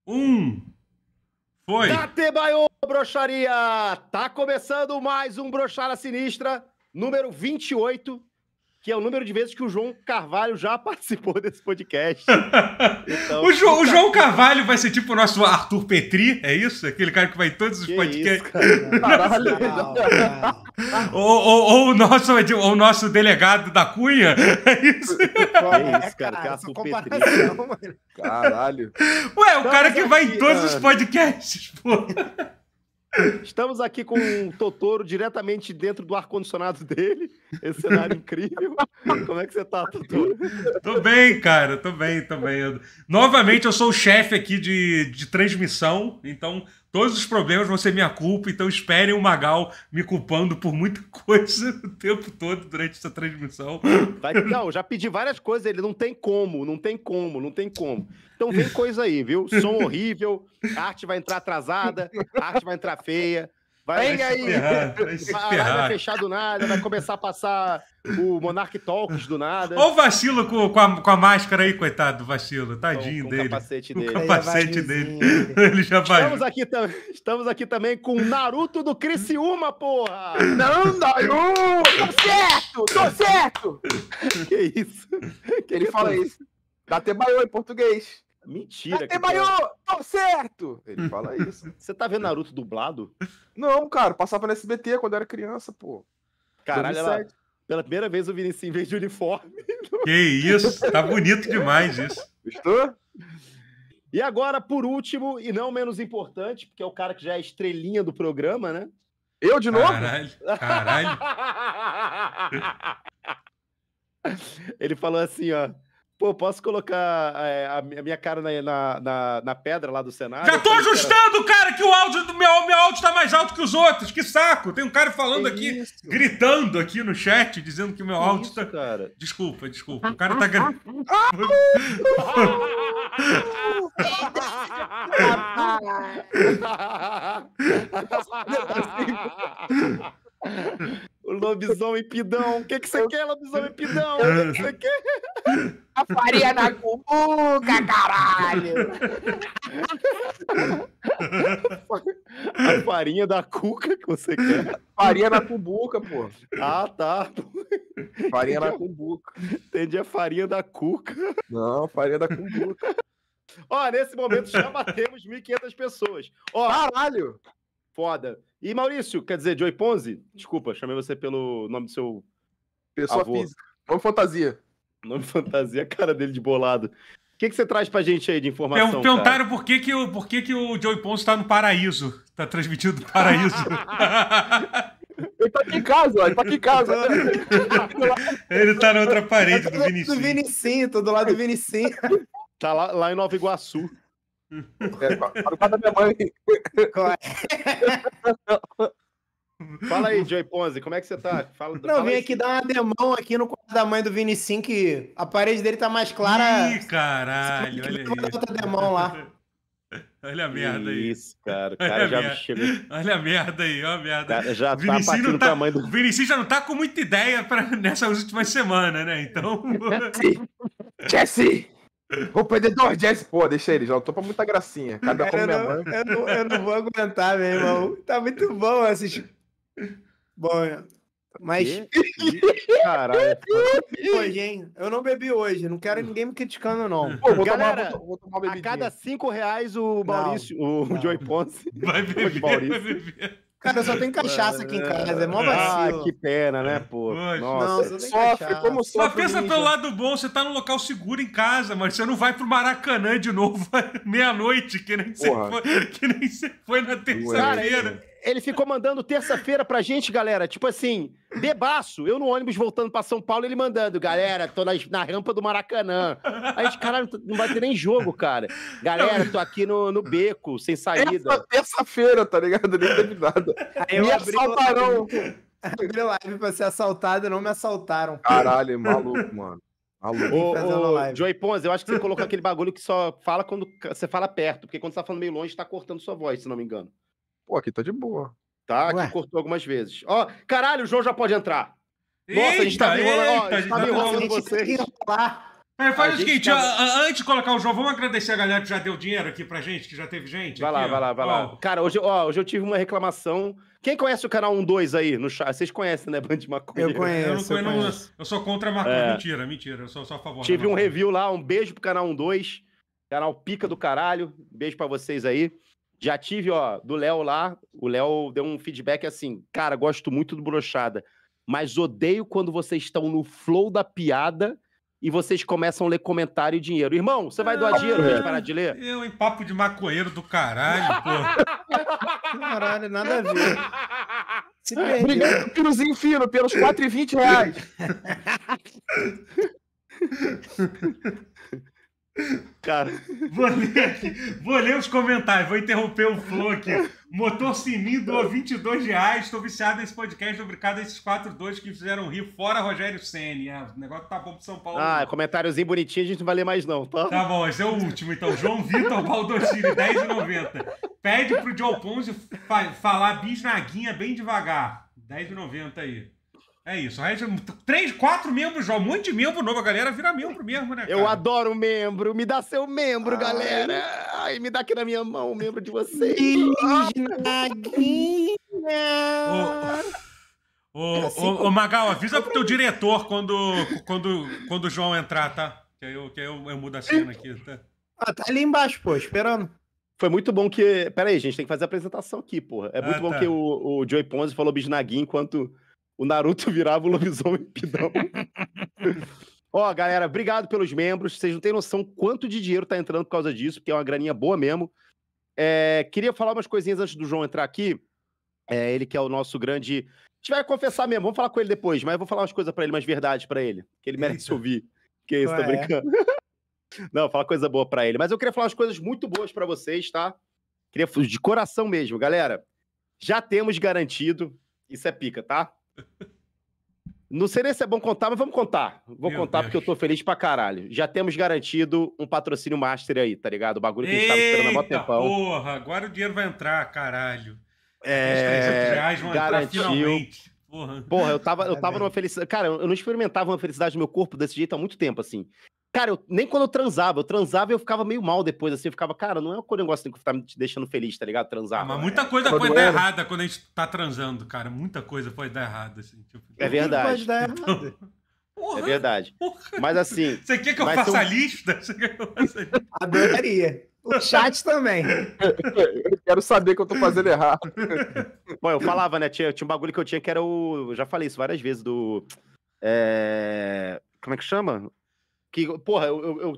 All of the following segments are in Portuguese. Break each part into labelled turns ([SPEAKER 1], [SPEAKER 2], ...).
[SPEAKER 1] Um. Foi.
[SPEAKER 2] Datebaiô, broxaria! Tá começando mais um Broxara Sinistra, número 28, que é o número de vezes que o João Carvalho já participou desse podcast.
[SPEAKER 1] Então, o João Carvalho vai ser tipo o nosso Arthur Petri, é isso? Aquele cara que vai em todos os podcasts. Ou o nosso delegado da Cunha, é isso?
[SPEAKER 2] É isso, cara, que é Arthur Petri.
[SPEAKER 3] Caralho.
[SPEAKER 1] Ué, o cara que vai em todos os podcasts, pô.
[SPEAKER 2] Estamos aqui com o Totoro diretamente dentro do ar-condicionado dele. Esse cenário incrível. Como é que você tá, Totoro?
[SPEAKER 1] Tô bem, cara. Tô bem. Novamente, eu sou o chefe aqui de transmissão, então todos os problemas vão ser minha culpa, então esperem o Magal me culpando por muita coisa o tempo todo durante essa transmissão.
[SPEAKER 2] Não, já pedi várias coisas, ele não tem como. Então vem coisa aí, viu? Som horrível, a arte vai entrar atrasada, a arte vai entrar feia. Vai vai fechar do nada, vai começar a passar o Monarch Talks do nada.
[SPEAKER 1] Olha o vacilo com a máscara aí, coitado do vacilo, tadinho
[SPEAKER 2] com
[SPEAKER 1] dele.
[SPEAKER 2] O capacete dele.
[SPEAKER 1] O capacete dele. Ele já vai.
[SPEAKER 2] Estamos aqui também com o Naruto do Criciúma, porra!
[SPEAKER 3] Não, Dayu! Tô certo!
[SPEAKER 2] Que isso?
[SPEAKER 3] Ele fala isso. Datebaiô em português.
[SPEAKER 2] Mentira.
[SPEAKER 3] Datebaiô, tô certo! Ele fala isso.
[SPEAKER 2] Você tá vendo Naruto dublado?
[SPEAKER 3] Não, cara, passava no SBT quando eu era criança, pô.
[SPEAKER 2] Caralho, pela primeira vez o Vinicius veio de uniforme.
[SPEAKER 1] Que isso, tá bonito demais isso.
[SPEAKER 3] Gostou?
[SPEAKER 2] E agora, por último, e não menos importante, porque é o cara que já é estrelinha do programa, né?
[SPEAKER 3] Eu de novo?
[SPEAKER 1] Caralho.
[SPEAKER 2] Ele falou assim, ó. Pô, posso colocar a minha cara na pedra lá do cenário?
[SPEAKER 1] Já tô ajustando, cara, que o áudio do meu áudio tá mais alto que os outros. Que saco. Tem um cara falando aqui, gritando aqui no chat, dizendo que o meu áudio tá...
[SPEAKER 2] Cara?
[SPEAKER 1] Desculpa. O cara tá gritando.
[SPEAKER 2] O lobisomem pidão. O que você quer, lobisomem pidão? O que você quer?
[SPEAKER 3] A farinha na cumbuca, caralho!
[SPEAKER 2] A farinha da cuca que você quer?
[SPEAKER 3] Farinha na cumbuca, pô.
[SPEAKER 2] Ah, tá.
[SPEAKER 3] Farinha na cumbuca.
[SPEAKER 2] Entendi a farinha da cuca.
[SPEAKER 3] Não, farinha da cumbuca.
[SPEAKER 2] Ó, nesse momento já batemos 1.500 pessoas. Ó,
[SPEAKER 3] caralho!
[SPEAKER 2] Foda. E Maurício, quer dizer, Joey Ponzi? Desculpa, chamei você pelo nome do seu
[SPEAKER 3] pessoa
[SPEAKER 2] avô.
[SPEAKER 3] Física. Nome fantasia.
[SPEAKER 2] Nome fantasia, a cara dele de bolado. O que você traz pra gente aí de informação?
[SPEAKER 1] Perguntaram por que o Joey Ponzi tá no paraíso. Tá transmitindo do paraíso.
[SPEAKER 3] Ele tá aqui em casa, ó. Ele tá aqui em casa.
[SPEAKER 1] Ele tá na outra parede do
[SPEAKER 4] Vinicius. Tô do lado do Vinicius.
[SPEAKER 2] Tá lá em Nova Iguaçu.
[SPEAKER 3] Para o quarto da minha mãe.
[SPEAKER 2] Fala aí, Joey Ponzi, como é que você tá?
[SPEAKER 4] Vim aqui dar uma demão aqui no quarto da mãe do Vinicius, que a parede dele tá mais clara.
[SPEAKER 1] Ih, caralho, olha aí.
[SPEAKER 4] Outra demão lá.
[SPEAKER 1] Olha a merda aí.
[SPEAKER 2] Isso, cara. O cara já chegou.
[SPEAKER 1] Olha a merda aí, olha a merda.
[SPEAKER 2] Cara, já tá partindo pra mãe do...
[SPEAKER 1] O Vinicius já não tá com muita ideia nessas últimas semanas, né? Então...
[SPEAKER 3] Jesse! O perdedor, Jesse! Pô, deixa ele, já não tô pra muita gracinha. Cada como minha mãe.
[SPEAKER 4] Eu não vou aguentar, meu irmão. Tá muito bom assistir. Bom, mas...
[SPEAKER 2] Caralho.
[SPEAKER 4] Hoje, hein? Eu não bebi hoje. Não quero ninguém me criticando, não.
[SPEAKER 2] Pô, galera, vou tomar a cada R$5 o Maurício, o Joey Ponzi.
[SPEAKER 1] Vai beber.
[SPEAKER 4] Cara, eu só tenho cachaça aqui em casa, é mó vacilo.
[SPEAKER 2] Ah, que pena, né, pô?
[SPEAKER 4] Nossa,
[SPEAKER 2] não,
[SPEAKER 4] sofre,
[SPEAKER 3] como sofre.
[SPEAKER 1] Mas pensa pelo lado bom, você tá num local seguro em casa, mas você não vai pro Maracanã de novo meia-noite, que nem você foi na terça-feira.
[SPEAKER 2] Ele ficou mandando terça-feira pra gente, galera, tipo assim, bebaço. Eu no ônibus voltando pra São Paulo, ele mandando, galera, tô na rampa do Maracanã. A gente, caralho, não vai ter nem jogo, cara. Galera, tô aqui no beco, sem saída.
[SPEAKER 3] Terça-feira, tá ligado? Nem teve nada.
[SPEAKER 4] Aí me assaltaram. Abri live pra ser assaltado e não me assaltaram.
[SPEAKER 3] Caralho, maluco, mano.
[SPEAKER 2] Ô, Joey Ponzi, eu acho que você colocou aquele bagulho que só fala quando você fala perto, porque quando você tá falando meio longe, tá cortando sua voz, se não me engano.
[SPEAKER 3] Pô, aqui tá de boa.
[SPEAKER 2] Tá, aqui cortou algumas vezes. Ó, caralho, o João já pode entrar. Nossa, a gente tá me enrolando vocês.
[SPEAKER 1] Faz o seguinte, antes de colocar o João, vamos agradecer a galera que já deu dinheiro aqui pra gente, que já teve gente.
[SPEAKER 2] Vai lá. Cara, hoje eu tive uma reclamação. Quem conhece o canal 12 aí no chat? Vocês conhecem, né, Band de Maconha?
[SPEAKER 4] Eu conheço.
[SPEAKER 1] Eu sou contra a maconha. Mentira. Eu sou só a favor.
[SPEAKER 2] Tive um review lá, um beijo pro canal 12. Canal pica do caralho. Beijo pra vocês aí. Já tive, do Léo lá. O Léo deu um feedback assim. Cara, gosto muito do Brochada, mas odeio quando vocês estão no flow da piada e vocês começam a ler comentário e dinheiro. Irmão, você vai doar dinheiro pra gente parar de ler?
[SPEAKER 1] Eu, em papo de maconheiro do caralho, pô.
[SPEAKER 4] Caralho, nada a ver. Se perdeu.
[SPEAKER 3] Obrigado, piruzinho fino, pelos R$4,20.
[SPEAKER 2] Cara,
[SPEAKER 1] vou ler os comentários, vou interromper o flow aqui. Motor Sininho doou R$22. Estou viciado nesse podcast, obrigado a esses 4-2 que fizeram rir, fora Rogério Ceni. O negócio tá bom pro São Paulo.
[SPEAKER 2] Comentáriozinho bonitinho, a gente não vai ler mais não, tá?
[SPEAKER 1] Tá bom, esse é o último, então. João Vitor Baldocini, R$10,90. Pede pro Joe Ponzi falar bisnaguinha bem devagar. R$10,90 aí. É isso. 4 membros já. Um monte de membro novo. A galera vira membro mesmo, né, cara?
[SPEAKER 2] Eu adoro membro. Me dá seu membro, galera. Ai, me dá aqui na minha mão o membro de vocês.
[SPEAKER 1] Ô, Magal, avisa pro teu diretor quando o João entrar, tá? Que aí eu mudo a cena aqui, tá?
[SPEAKER 4] Tá ali embaixo, pô, esperando.
[SPEAKER 2] Foi muito bom que... Pera aí, gente, tem que fazer a apresentação aqui, porra. É muito bom que o Joey Ponzi falou bisnaguinho enquanto o Naruto virava o lobisomem pidão. Galera, obrigado pelos membros. Vocês não têm noção quanto de dinheiro tá entrando por causa disso, porque é uma graninha boa mesmo. Queria falar umas coisinhas antes do João entrar aqui. Ele que é o nosso grande... A gente vai confessar mesmo, vamos falar com ele depois, mas eu vou falar umas coisas pra ele, umas verdades pra ele, que ele merece ouvir. Que isso, tá brincando? Não, fala coisa boa pra ele. Mas eu queria falar umas coisas muito boas pra vocês, tá? Queria de coração mesmo. Galera, já temos garantido, isso é pica, tá? Não sei nem se é bom contar, mas vamos contar. Vou contar porque eu tô feliz pra caralho. Já temos garantido um patrocínio master aí, tá ligado? O bagulho que a gente tava esperando há mó tempão.
[SPEAKER 1] Porra, agora o dinheiro vai entrar, caralho.
[SPEAKER 2] R$300 vão entrar finalmente. Porra, eu tava numa felicidade. Cara, eu não experimentava uma felicidade no meu corpo desse jeito há muito tempo, assim. Cara, nem quando eu transava e eu ficava meio mal depois, assim, eu ficava, cara, não é um negócio que tá me deixando feliz, tá ligado? Transar.
[SPEAKER 1] Mas muita coisa pode dar errada quando a gente tá transando, cara. Muita coisa pode dar errada, assim. Tipo...
[SPEAKER 2] É verdade.
[SPEAKER 4] Pode dar errado.
[SPEAKER 2] É verdade. Mas assim...
[SPEAKER 1] Você quer que eu faça a lista?
[SPEAKER 4] Adoraria. O chat também.
[SPEAKER 3] Eu quero saber que eu tô fazendo errado.
[SPEAKER 2] Bom, eu falava, né? Tinha um bagulho que eu tinha que era o... Eu já falei isso várias vezes, do... Como é que chama? Que, porra,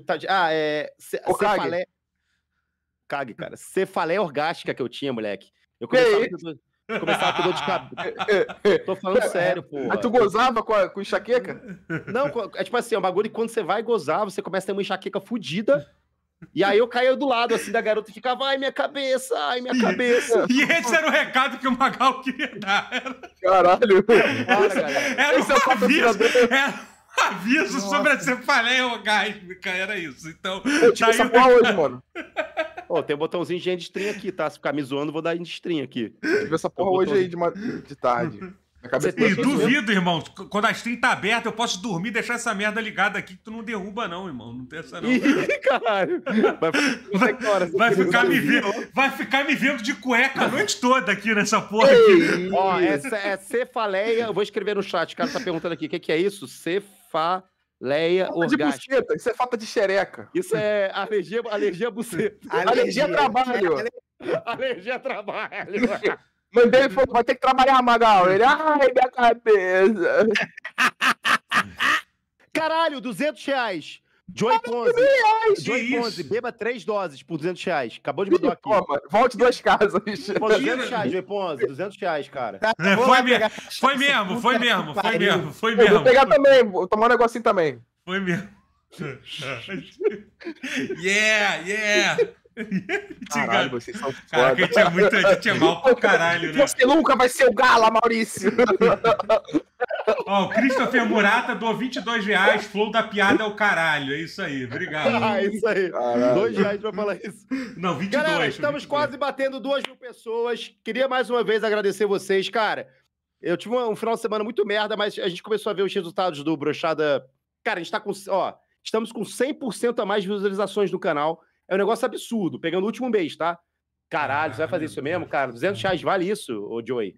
[SPEAKER 2] cefaleia... Cague, cara. Cefaleia orgástica que eu tinha, moleque. Eu começava a ter dor de cabeça. Tô falando sério, porra.
[SPEAKER 3] Mas tu gozava com enxaqueca?
[SPEAKER 2] Não, é tipo assim, é um bagulho que quando você vai gozar, você começa a ter uma enxaqueca fodida. E aí eu caía do lado, assim, da garota e ficava, ai, minha cabeça, ai, minha cabeça.
[SPEAKER 1] E esse era o recado que o Magal queria dar.
[SPEAKER 3] Caralho.
[SPEAKER 1] Era um aviso sobre a cefaleia orgásmica, era isso. Então,
[SPEAKER 3] eu tive essa porra hoje, mano.
[SPEAKER 2] Tem um botãozinho de stream aqui, tá? Se ficar me zoando, vou dar de stream aqui.
[SPEAKER 3] Eu tive essa porra hoje aí de tarde.
[SPEAKER 1] E duvido, irmão. Quando a stream tá aberta, eu posso dormir e deixar essa merda ligada aqui que tu não derruba, não, irmão. Não tem essa, não.
[SPEAKER 2] Ih, caralho.
[SPEAKER 1] Vai ficar me vendo de cueca a noite toda aqui nessa porra aqui.
[SPEAKER 2] Essa é cefaleia. Eu vou escrever no chat. O cara tá perguntando aqui. O que é isso? Cefaleia orgástica.
[SPEAKER 3] Isso é falta de xereca.
[SPEAKER 2] Isso é alergia a buceta.
[SPEAKER 3] Alergia a trabalho.
[SPEAKER 2] Alergia a trabalho.
[SPEAKER 3] Mandei ele falou, vai ter que trabalhar, Magal. Ele, ai, minha cabeça.
[SPEAKER 2] Caralho, R$200. Joey Ponzi, beba 3 doses por R$200. Acabou de mandar aqui.
[SPEAKER 3] Toma, volte 2 casas.
[SPEAKER 2] R$200, Joey Ponzi, R$200, cara.
[SPEAKER 1] Foi mesmo.
[SPEAKER 3] Eu vou pegar também, vou tomar um negocinho também.
[SPEAKER 1] Foi mesmo. Yeah.
[SPEAKER 3] Caralho, vocês são foda.
[SPEAKER 1] Cara, que a gente é mal pra caralho, né?
[SPEAKER 3] Você nunca vai ser o Gala, Maurício.
[SPEAKER 1] O Christopher Murata doou R$22. Flow da piada é o caralho. É isso aí, obrigado.
[SPEAKER 2] Isso aí. Caralho. R$2 pra falar isso.
[SPEAKER 1] Não, 22.
[SPEAKER 2] Galera, estamos quase batendo 2.000 pessoas. Queria mais uma vez agradecer vocês. Cara, eu tive um final de semana muito merda, mas a gente começou a ver os resultados do Brochada. Cara, a gente tá com... Estamos com 100% a mais visualizações no canal. É um negócio absurdo, pegando o último mês, tá? Caralho, você vai fazer isso mesmo, cara? R$200 vale isso, ô Joey?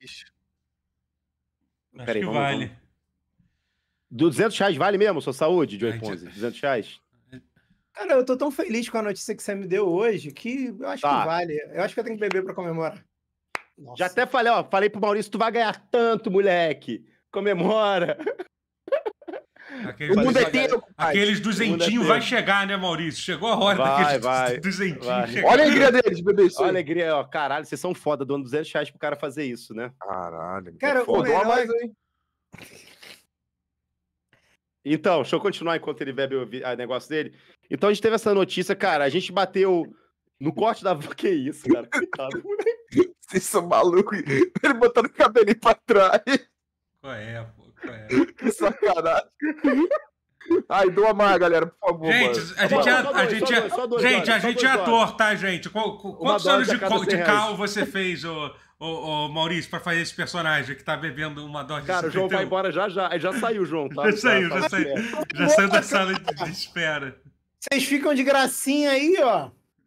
[SPEAKER 1] Acho que vale.
[SPEAKER 2] R$200 vale mesmo, sua saúde, Joey Ponzi? R$200?
[SPEAKER 4] Cara, eu tô tão feliz com a notícia que você me deu hoje que eu acho que vale. Eu acho que eu tenho que beber pra comemorar. Nossa.
[SPEAKER 2] Já até falei pro Maurício, tu vai ganhar tanto, moleque. Comemora.
[SPEAKER 1] Aqueles duzentinhos vai chegar, né, Maurício? Chegou a hora daqueles duzentinhos chegar.
[SPEAKER 3] Olha a alegria deles, bebê.
[SPEAKER 2] Olha a alegria, ó. Caralho, vocês são foda, dando R$200 pro cara fazer isso, né?
[SPEAKER 3] Caralho.
[SPEAKER 4] Cara, o melhor... mais, hein?
[SPEAKER 2] Então, deixa eu continuar enquanto ele bebe o negócio dele. Então a gente teve essa notícia, cara. A gente bateu no corte da... Que isso, cara? Coitado, moleque.
[SPEAKER 3] Vocês são malucos. Ele botando o cabelinho pra trás.
[SPEAKER 1] Qual é, pô? Qual é?
[SPEAKER 3] Que sacanagem. Ai, doa mais, galera, por favor.
[SPEAKER 1] Gente, a gente é ator, tá, gente? Quantos anos de cal você fez, ô Maurício, pra fazer esse personagem que tá bebendo uma dose de...
[SPEAKER 2] Cara, o João vai embora já. Já saiu, João, tá?
[SPEAKER 1] Já saiu. Já saiu da sala de espera.
[SPEAKER 4] Vocês ficam de gracinha aí, ó.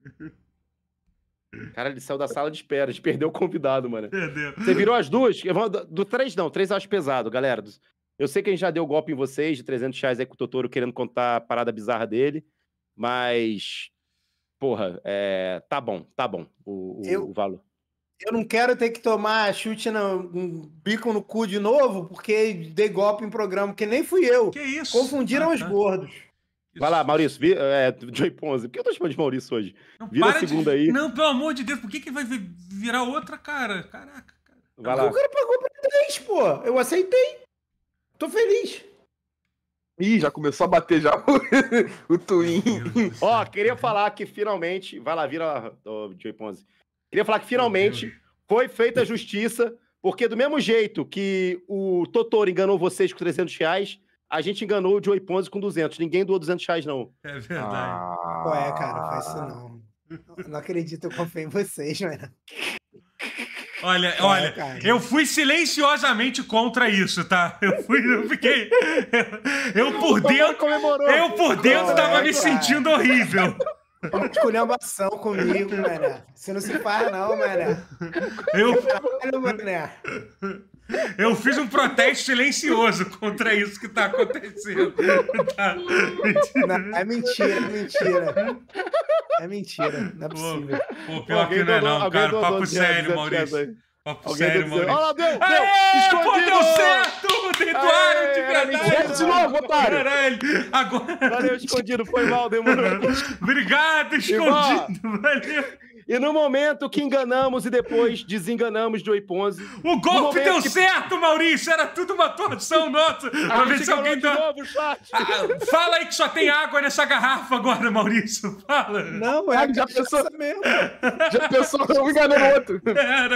[SPEAKER 2] Cara, ele saiu da sala de espera. A gente perdeu o convidado, mano.
[SPEAKER 1] Perdeu.
[SPEAKER 2] Você virou as duas? Do 3 não. 3 eu acho pesado, galera. Eu sei que a gente já deu golpe em vocês de R$300 aí com o Totoro querendo contar a parada bizarra dele. Mas... Porra, tá bom o valor.
[SPEAKER 4] Eu não quero ter que tomar chute um bico no cu de novo, porque dei golpe em programa, que nem fui eu.
[SPEAKER 1] Que isso?
[SPEAKER 4] Confundiram os gordos.
[SPEAKER 2] Vai lá, Maurício. Joey Ponzi. Por que eu tô chamando de Maurício hoje? Vira a segunda aí.
[SPEAKER 1] Não, pelo amor de Deus, por que vai virar outra, cara? Caraca, cara.
[SPEAKER 2] Vai lá.
[SPEAKER 4] O cara pagou pra 3, pô. Eu aceitei. Tô feliz.
[SPEAKER 3] Ih, já começou a bater já o Twin.
[SPEAKER 2] Ó, queria falar que finalmente... Vai lá, vira lá, Joey Ponzi. Queria falar que finalmente foi feita a justiça, porque do mesmo jeito que o Totoro enganou vocês com R$300, a gente enganou o Joey Ponzi com 200. Ninguém doou R$200, não.
[SPEAKER 1] É verdade.
[SPEAKER 4] Ué, cara, faz isso não. Não acredito, eu confio em vocês, mano.
[SPEAKER 1] Olha, eu fui silenciosamente contra isso, tá? Eu fiquei... Eu por dentro tava me sentindo horrível.
[SPEAKER 4] Esculhambação comigo, mano. Você não se faz, não, mano.
[SPEAKER 1] Eu fiz um protesto silencioso contra isso que tá acontecendo. Tá?
[SPEAKER 4] Não, é mentira. É mentira. Não é possível.
[SPEAKER 1] Pô, pior que não é não, cara. Papo sério, Maurício. Papo sério, Maurício.
[SPEAKER 2] Olha lá, deu!
[SPEAKER 1] Escondido! Deu certo! Eduardo, de verdade!
[SPEAKER 2] De novo, otário!
[SPEAKER 1] Caralho! Agora...
[SPEAKER 2] Valeu, escondido. Foi mal, demorou.
[SPEAKER 1] Obrigado, escondido! Valeu!
[SPEAKER 2] E no momento que enganamos e depois desenganamos Joey Ponzi...
[SPEAKER 1] O golpe deu certo, Maurício! Era tudo uma torção nossa! Pra ver se alguém
[SPEAKER 2] de novo, chat.
[SPEAKER 1] Fala aí que só tem água nessa garrafa agora, Maurício! Fala!
[SPEAKER 4] Não, já pensou mesmo!
[SPEAKER 3] Já pensou um enganando o outro!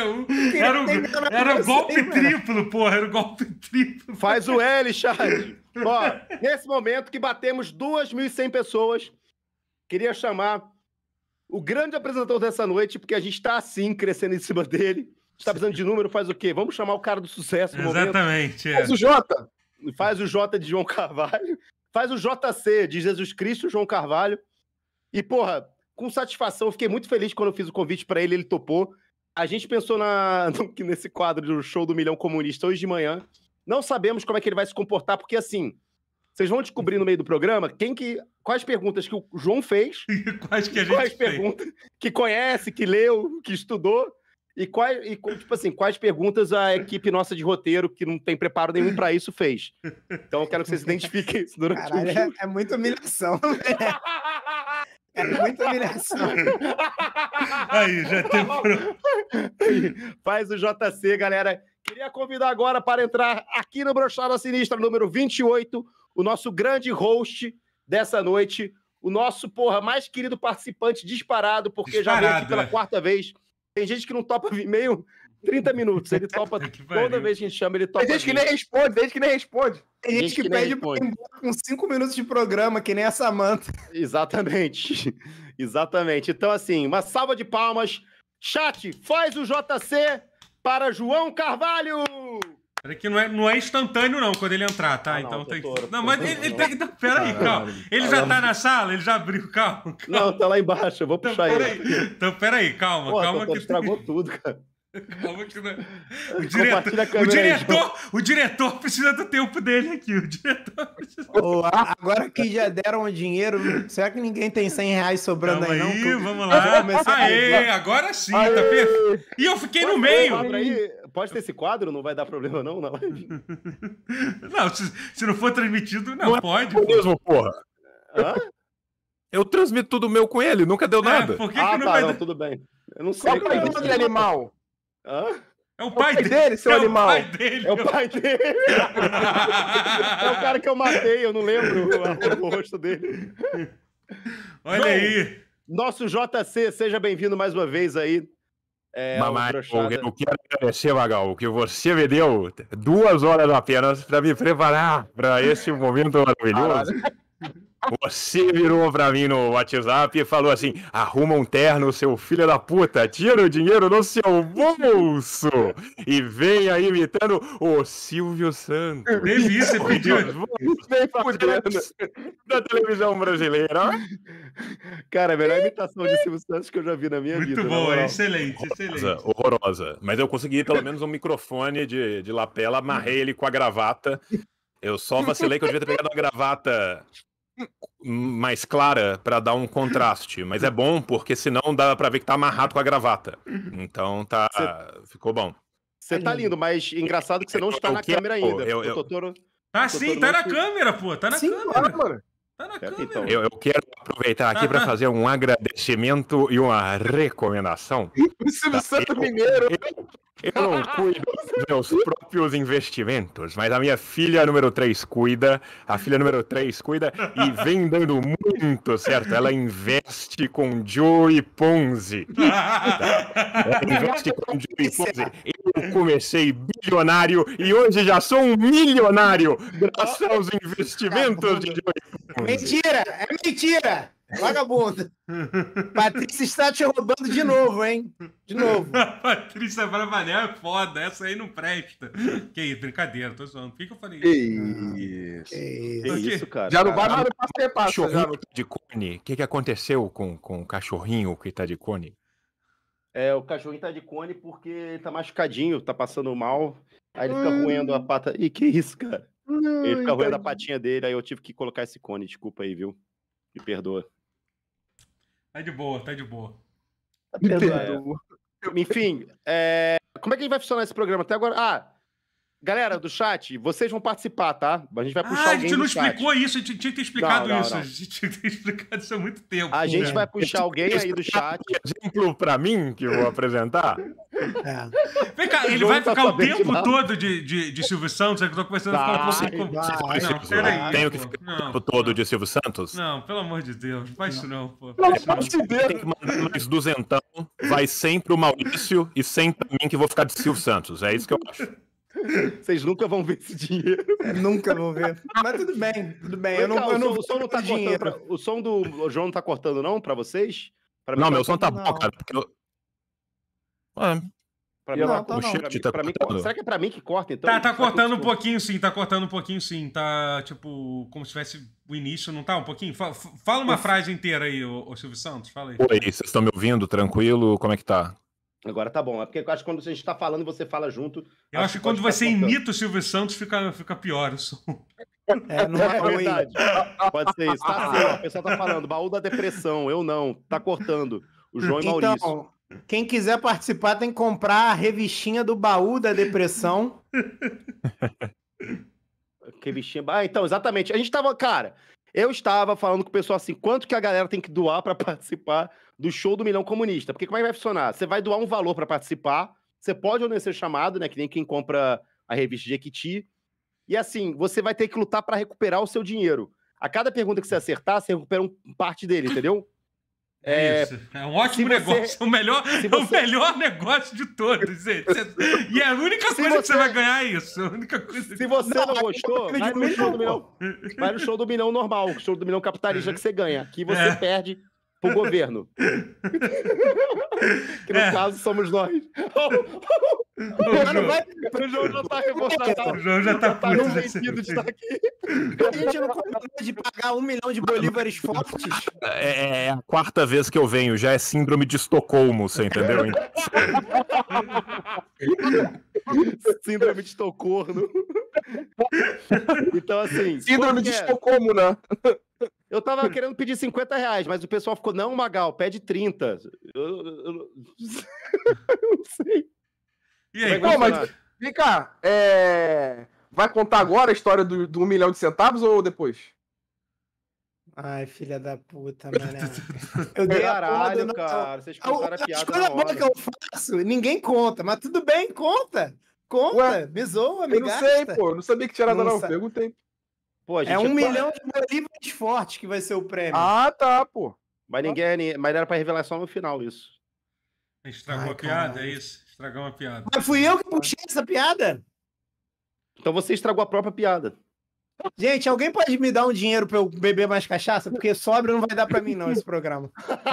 [SPEAKER 1] Era o golpe triplo, porra! Era o golpe triplo!
[SPEAKER 2] Faz o L, chat! Ó, nesse momento que batemos 2.100 pessoas, queria chamar o grande apresentador dessa noite, porque a gente tá assim, crescendo em cima dele. A gente tá precisando de número, faz o quê? Vamos chamar o cara do sucesso no
[SPEAKER 1] Exatamente.
[SPEAKER 2] Faz o Jota. Faz o J de João Carvalho. Faz o JC de Jesus Cristo João Carvalho. E, porra, com satisfação, fiquei muito feliz quando eu fiz o convite pra ele, ele topou. A gente pensou nesse quadro do Show do Milhão Comunista hoje de manhã. Não sabemos como é que ele vai se comportar, porque assim... Vocês vão descobrir no meio do programa quais perguntas que o João fez,
[SPEAKER 1] quais que a gente
[SPEAKER 2] quais perguntas que conhece, que leu, que estudou, quais perguntas a equipe nossa de roteiro, que não tem preparo nenhum para isso, fez. Então eu quero que vocês identifiquem isso durante o jogo.
[SPEAKER 4] É muita humilhação, né? É muita humilhação.
[SPEAKER 1] Aí, já tem...
[SPEAKER 2] Faz o JC, galera. Queria convidar agora para entrar aqui no Brochada Sinistra, número 28, o nosso grande host dessa noite, o nosso, mais querido participante disparado, porque já veio aqui pela quarta vez. Tem gente que não topa meio 30 minutos, ele topa toda vez que a gente chama, ele topa.
[SPEAKER 3] Tem gente que nem responde,
[SPEAKER 4] Tem gente que pede pra ir embora com 5 minutos de programa, que nem a Samantha.
[SPEAKER 2] Exatamente. Então, assim, uma salva de palmas. Chat, faz o JC para João Carvalho!
[SPEAKER 1] Peraí que não é instantâneo, não, quando ele entrar, tá?
[SPEAKER 2] Ah, não,
[SPEAKER 1] então tem que...
[SPEAKER 2] doutor.
[SPEAKER 1] Não, mas ele tem que... Pera aí, calma. Ele já tá na sala? Ele já abriu? Calma.
[SPEAKER 2] Não, tá lá embaixo, eu vou puxar ele.
[SPEAKER 1] Então, pera aí, calma.
[SPEAKER 2] Pô,
[SPEAKER 1] Calma
[SPEAKER 2] doutor, estragou tudo, cara.
[SPEAKER 1] Calma que não...
[SPEAKER 2] Compartilha a câmera aí,
[SPEAKER 1] O diretor precisa do tempo dele aqui. O diretor precisa...
[SPEAKER 4] Agora que já deram o dinheiro, será que ninguém tem 100 reais sobrando
[SPEAKER 1] Calma
[SPEAKER 4] aí, não?
[SPEAKER 1] vamos lá. Aê, agora sim, tá perfeito. E eu fiquei no meio.
[SPEAKER 2] Pode ter esse quadro? Não vai dar problema não na live?
[SPEAKER 1] Não, se não for transmitido, não pode.
[SPEAKER 3] É mesmo, porra.
[SPEAKER 2] Hã?
[SPEAKER 3] Eu transmito tudo meu com ele, nunca deu nada.
[SPEAKER 1] Por que não vai dar?
[SPEAKER 2] Tudo bem. Eu não sei.
[SPEAKER 3] Qual é o pai dele, animal?
[SPEAKER 2] Hã?
[SPEAKER 1] É o pai
[SPEAKER 3] dele, seu animal.
[SPEAKER 1] É o pai dele.
[SPEAKER 2] É o pai dele. É o cara que eu matei, eu não lembro o rosto dele.
[SPEAKER 1] Olha aí.
[SPEAKER 2] Nosso JC, seja bem-vindo mais uma vez aí.
[SPEAKER 3] Mamãe, eu quero agradecer, Magal, que você me deu 2 horas apenas para me preparar para esse momento maravilhoso. Você virou pra mim no WhatsApp e falou assim: arruma um terno, seu filho da puta, tira o dinheiro do seu bolso e vem aí imitando o Silvio Santos.
[SPEAKER 1] Teve isso, você pediu.
[SPEAKER 3] Da televisão brasileira.
[SPEAKER 2] Cara, a melhor imitação de Silvio Santos que eu já vi na minha vida.
[SPEAKER 1] Muito bom, excelente.
[SPEAKER 3] Horrorosa. Mas eu consegui pelo menos um microfone de lapela, amarrei ele com a gravata. Eu só vacilei que eu devia ter pegado uma gravata mais clara pra dar um contraste, mas é bom porque senão dá pra ver que tá amarrado com a gravata. Então ficou bom.
[SPEAKER 2] Você tá lindo, mas engraçado que você não está na câmera ainda.
[SPEAKER 1] Tá sim, tá na câmera, pô. Tá na câmera.
[SPEAKER 3] Mano.
[SPEAKER 1] Tá na câmera.
[SPEAKER 2] Então.
[SPEAKER 3] Eu quero aproveitar aqui pra fazer um agradecimento e uma recomendação.
[SPEAKER 2] O Silvio Santos Mineiro.
[SPEAKER 3] Eu não cuido dos meus próprios investimentos, mas a minha filha número 3 cuida, a filha número 3 cuida e vem dando muito certo. Ela investe com Joey Ponzi. Ela investe com Joey Ponzi. Eu comecei bilionário e hoje já sou um milionário graças aos investimentos de Joey Ponzi.
[SPEAKER 4] Mentira! É mentira! Vagabundo! Patrícia está te roubando de novo, hein? De novo.
[SPEAKER 1] Patrícia Bravanel é foda, essa aí não presta. Que isso, brincadeira, tô zoando. Por que eu falei
[SPEAKER 2] isso? Que isso, cara?
[SPEAKER 3] Já não vai mais no cachorrinho de cone. O que aconteceu com o cachorrinho que tá de cone?
[SPEAKER 2] O cachorrinho tá de cone porque ele tá machucadinho, tá passando mal. Aí ele fica roendo a pata. Ih, que isso, cara? Ele fica roendo a patinha dele, aí eu tive que colocar esse cone. Desculpa aí, viu? Me perdoa.
[SPEAKER 1] Tá de boa, tá de boa.
[SPEAKER 2] Enfim, como é que vai funcionar esse programa até agora? Galera do chat, vocês vão participar, tá? A gente vai puxar alguém do chat.
[SPEAKER 1] A gente não explicou isso, a gente tinha que ter explicado isso. A gente tinha que ter explicado isso há muito tempo.
[SPEAKER 2] A gente vai puxar alguém aí do chat.
[SPEAKER 3] Exemplo pra mim que eu vou apresentar?
[SPEAKER 1] Vem cá, ele vai ficar o tempo todo de Silvio Santos? Eu tô começando a ficar um pouco... Não, peraí.
[SPEAKER 3] Tenho que ficar o tempo todo de Silvio Santos?
[SPEAKER 1] Não, pelo amor de Deus, não faz isso não, pô.
[SPEAKER 3] Tem que mandar mais 200, vai sempre o Maurício e sempre a mim que vou ficar de Silvio Santos. É isso que eu acho.
[SPEAKER 2] Vocês nunca vão ver esse dinheiro.
[SPEAKER 4] Nunca vão ver. Mas tudo bem, tudo bem.
[SPEAKER 2] O som não tá cortando. O som do João não tá cortando, não, pra vocês?
[SPEAKER 3] Não, meu som tá bom, cara. Porque eu...
[SPEAKER 2] Será que é pra mim que corta, então?
[SPEAKER 1] Tá cortando um pouquinho, sim. Tá cortando um pouquinho, sim. Tá, tipo, como se tivesse o início, não tá? Um pouquinho? Fala uma frase inteira aí, ô Silvio Santos. Fala aí.
[SPEAKER 3] Oi, vocês estão me ouvindo? Tranquilo? Como é que tá?
[SPEAKER 2] Agora tá bom. É porque eu acho que quando a gente tá falando e você fala junto...
[SPEAKER 1] Eu acho que quando você imita o Silvio Santos, fica pior o som.
[SPEAKER 2] Não é verdade. Pode ser isso. Tá assim, o pessoal tá falando. Baú da depressão. Eu não. Tá cortando. O João e Maurício.
[SPEAKER 4] Então, quem quiser participar tem que comprar a revistinha do Baú da Depressão.
[SPEAKER 2] Revistinha... então, exatamente. A gente tava... Cara, eu estava falando com o pessoal assim, quanto que a galera tem que doar pra participar do show do Milhão Comunista. Porque como é que vai funcionar? Você vai doar um valor para participar, você pode ou não ser chamado, né? Que nem quem compra a revista de Jequiti. E assim, você vai ter que lutar para recuperar o seu dinheiro. A cada pergunta que você acertar, você recupera parte dele, entendeu?
[SPEAKER 1] Isso. É um ótimo negócio. É o melhor negócio de todos. E a única coisa que você vai ganhar é isso. A única coisa
[SPEAKER 2] se você não gostou, vai no show do Milhão. Vai no show do Milhão normal, show do Milhão capitalista que você ganha. Aqui você perde pro governo. Que no caso somos nós. O João já tá revoltado.
[SPEAKER 1] O João já tá puto.
[SPEAKER 2] Vencido de estar aqui.
[SPEAKER 4] A gente não combinou de pagar 1 milhão de bolívares fortes?
[SPEAKER 3] É a quarta vez que eu venho, já é síndrome de Estocolmo, você entendeu?
[SPEAKER 2] Síndrome de Estocolmo. Então, assim.
[SPEAKER 5] Síndrome de Estocolmo, né?
[SPEAKER 2] Eu tava querendo pedir R$50, mas o pessoal ficou, não, Magal, pede 30. Eu não sei.
[SPEAKER 1] E aí,
[SPEAKER 5] Pô, mas vem cá, vai contar agora a história do 1 milhão de centavos ou depois?
[SPEAKER 4] Ai, filha da puta, mané. Eu dei
[SPEAKER 2] Caralho, cara. Vocês contaram a piada
[SPEAKER 4] na hora. Que eu faço, ninguém conta, mas tudo bem, conta. Conta,
[SPEAKER 5] Ué,
[SPEAKER 4] me zoa, me
[SPEAKER 5] eu não sei, pô. Não sabia que tinha nada, não. Perguntei.
[SPEAKER 2] Pô,
[SPEAKER 4] é 1 milhão de bolívares fortes que vai ser o prêmio.
[SPEAKER 5] Ah, tá, pô.
[SPEAKER 2] Mas mas era pra revelar só no final isso.
[SPEAKER 1] Estragou a piada, é isso? Estragou uma piada.
[SPEAKER 4] Mas fui eu que puxei essa piada?
[SPEAKER 2] Então você estragou a própria piada.
[SPEAKER 4] Gente, alguém pode me dar um dinheiro pra eu beber mais cachaça? Porque sobra não vai dar pra mim, não, esse programa.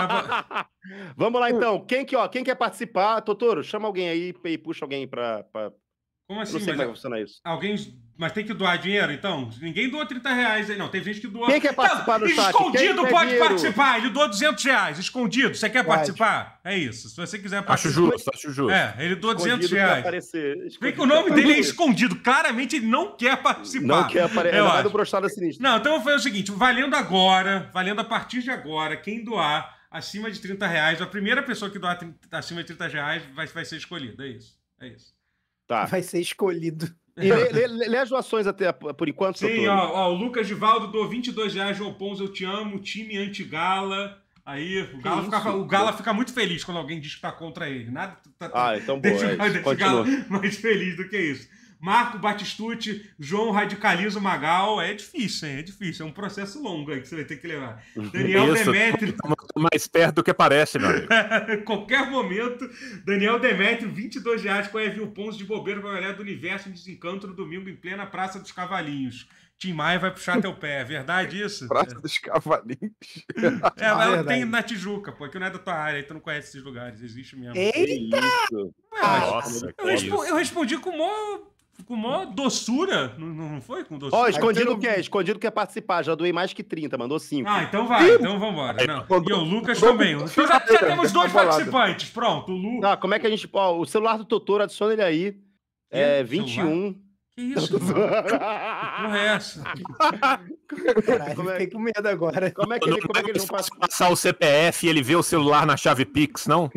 [SPEAKER 2] Vamos lá, então. Quem quer participar? Totoro, chama alguém aí e puxa alguém pra...
[SPEAKER 1] Como assim?
[SPEAKER 2] Não sei como é que funciona isso.
[SPEAKER 1] Mas tem que doar dinheiro, então? Ninguém doa R$30 aí, não. Tem gente que doa...
[SPEAKER 2] Quem quer participar no chat?
[SPEAKER 1] Escondido pode participar. Ele doa R$200. Escondido. Você quer participar? É isso. Se você quiser participar...
[SPEAKER 3] Acho justo.
[SPEAKER 1] Ele doa R$200. Vem que o nome dele é escondido. Claramente ele não quer participar.
[SPEAKER 2] Não quer aparecer. Não vai do Brochada Sinistra.
[SPEAKER 1] Não, então eu vou fazer o seguinte. Valendo a partir de agora, quem doar acima de R$30, a primeira pessoa que doar acima de R$30 vai ser escolhida. É isso. É isso.
[SPEAKER 2] Tá.
[SPEAKER 4] Vai ser escolhido.
[SPEAKER 2] E lê as doações até por enquanto,
[SPEAKER 1] Sim, ó, o Lucas Givaldo doou R$22, João Pons, eu te amo, time anti-Gala. Aí, o Gala fica muito feliz quando alguém diz que tá contra ele. Nada
[SPEAKER 2] então boa.
[SPEAKER 1] Deixa o Gala mais feliz do que isso. Marco Batistucci, João Radicaliza Magal. É difícil, hein? É difícil. É um processo longo aí que você vai ter que levar. Daniel Demetrio.
[SPEAKER 3] Mais perto do que parece, meu amigo.
[SPEAKER 1] Qualquer momento. Daniel Demetrio, R$22 com a Evil Pons de bobeira pra galera do Universo em Desencanto no domingo em plena Praça dos Cavalinhos. Tim Maia vai puxar teu pé. É verdade isso?
[SPEAKER 5] Praça dos Cavalinhos.
[SPEAKER 1] Ela tem na Tijuca, pô. Que não é da tua área, aí tu não conhece esses lugares. Existe mesmo.
[SPEAKER 4] Eita!
[SPEAKER 3] Nossa,
[SPEAKER 1] eu respondi com maior doçura, não foi com doçura?
[SPEAKER 2] Ó, escondido quer? Escondido quer participar, já doei mais que 30, mandou 5.
[SPEAKER 1] Ah, então vai, então vambora. Não. E o Lucas também. Então já temos 2 participantes, pronto. O Lu...
[SPEAKER 2] Como é que a gente... Ó, o celular do Totoro, adiciona ele aí. É 21.
[SPEAKER 1] Que isso, mano? Que porra é essa?
[SPEAKER 4] Caralho, fiquei com medo agora.
[SPEAKER 2] Como é que ele não passa?
[SPEAKER 3] Passar o CPF e ele vê o celular na chave Pix, não?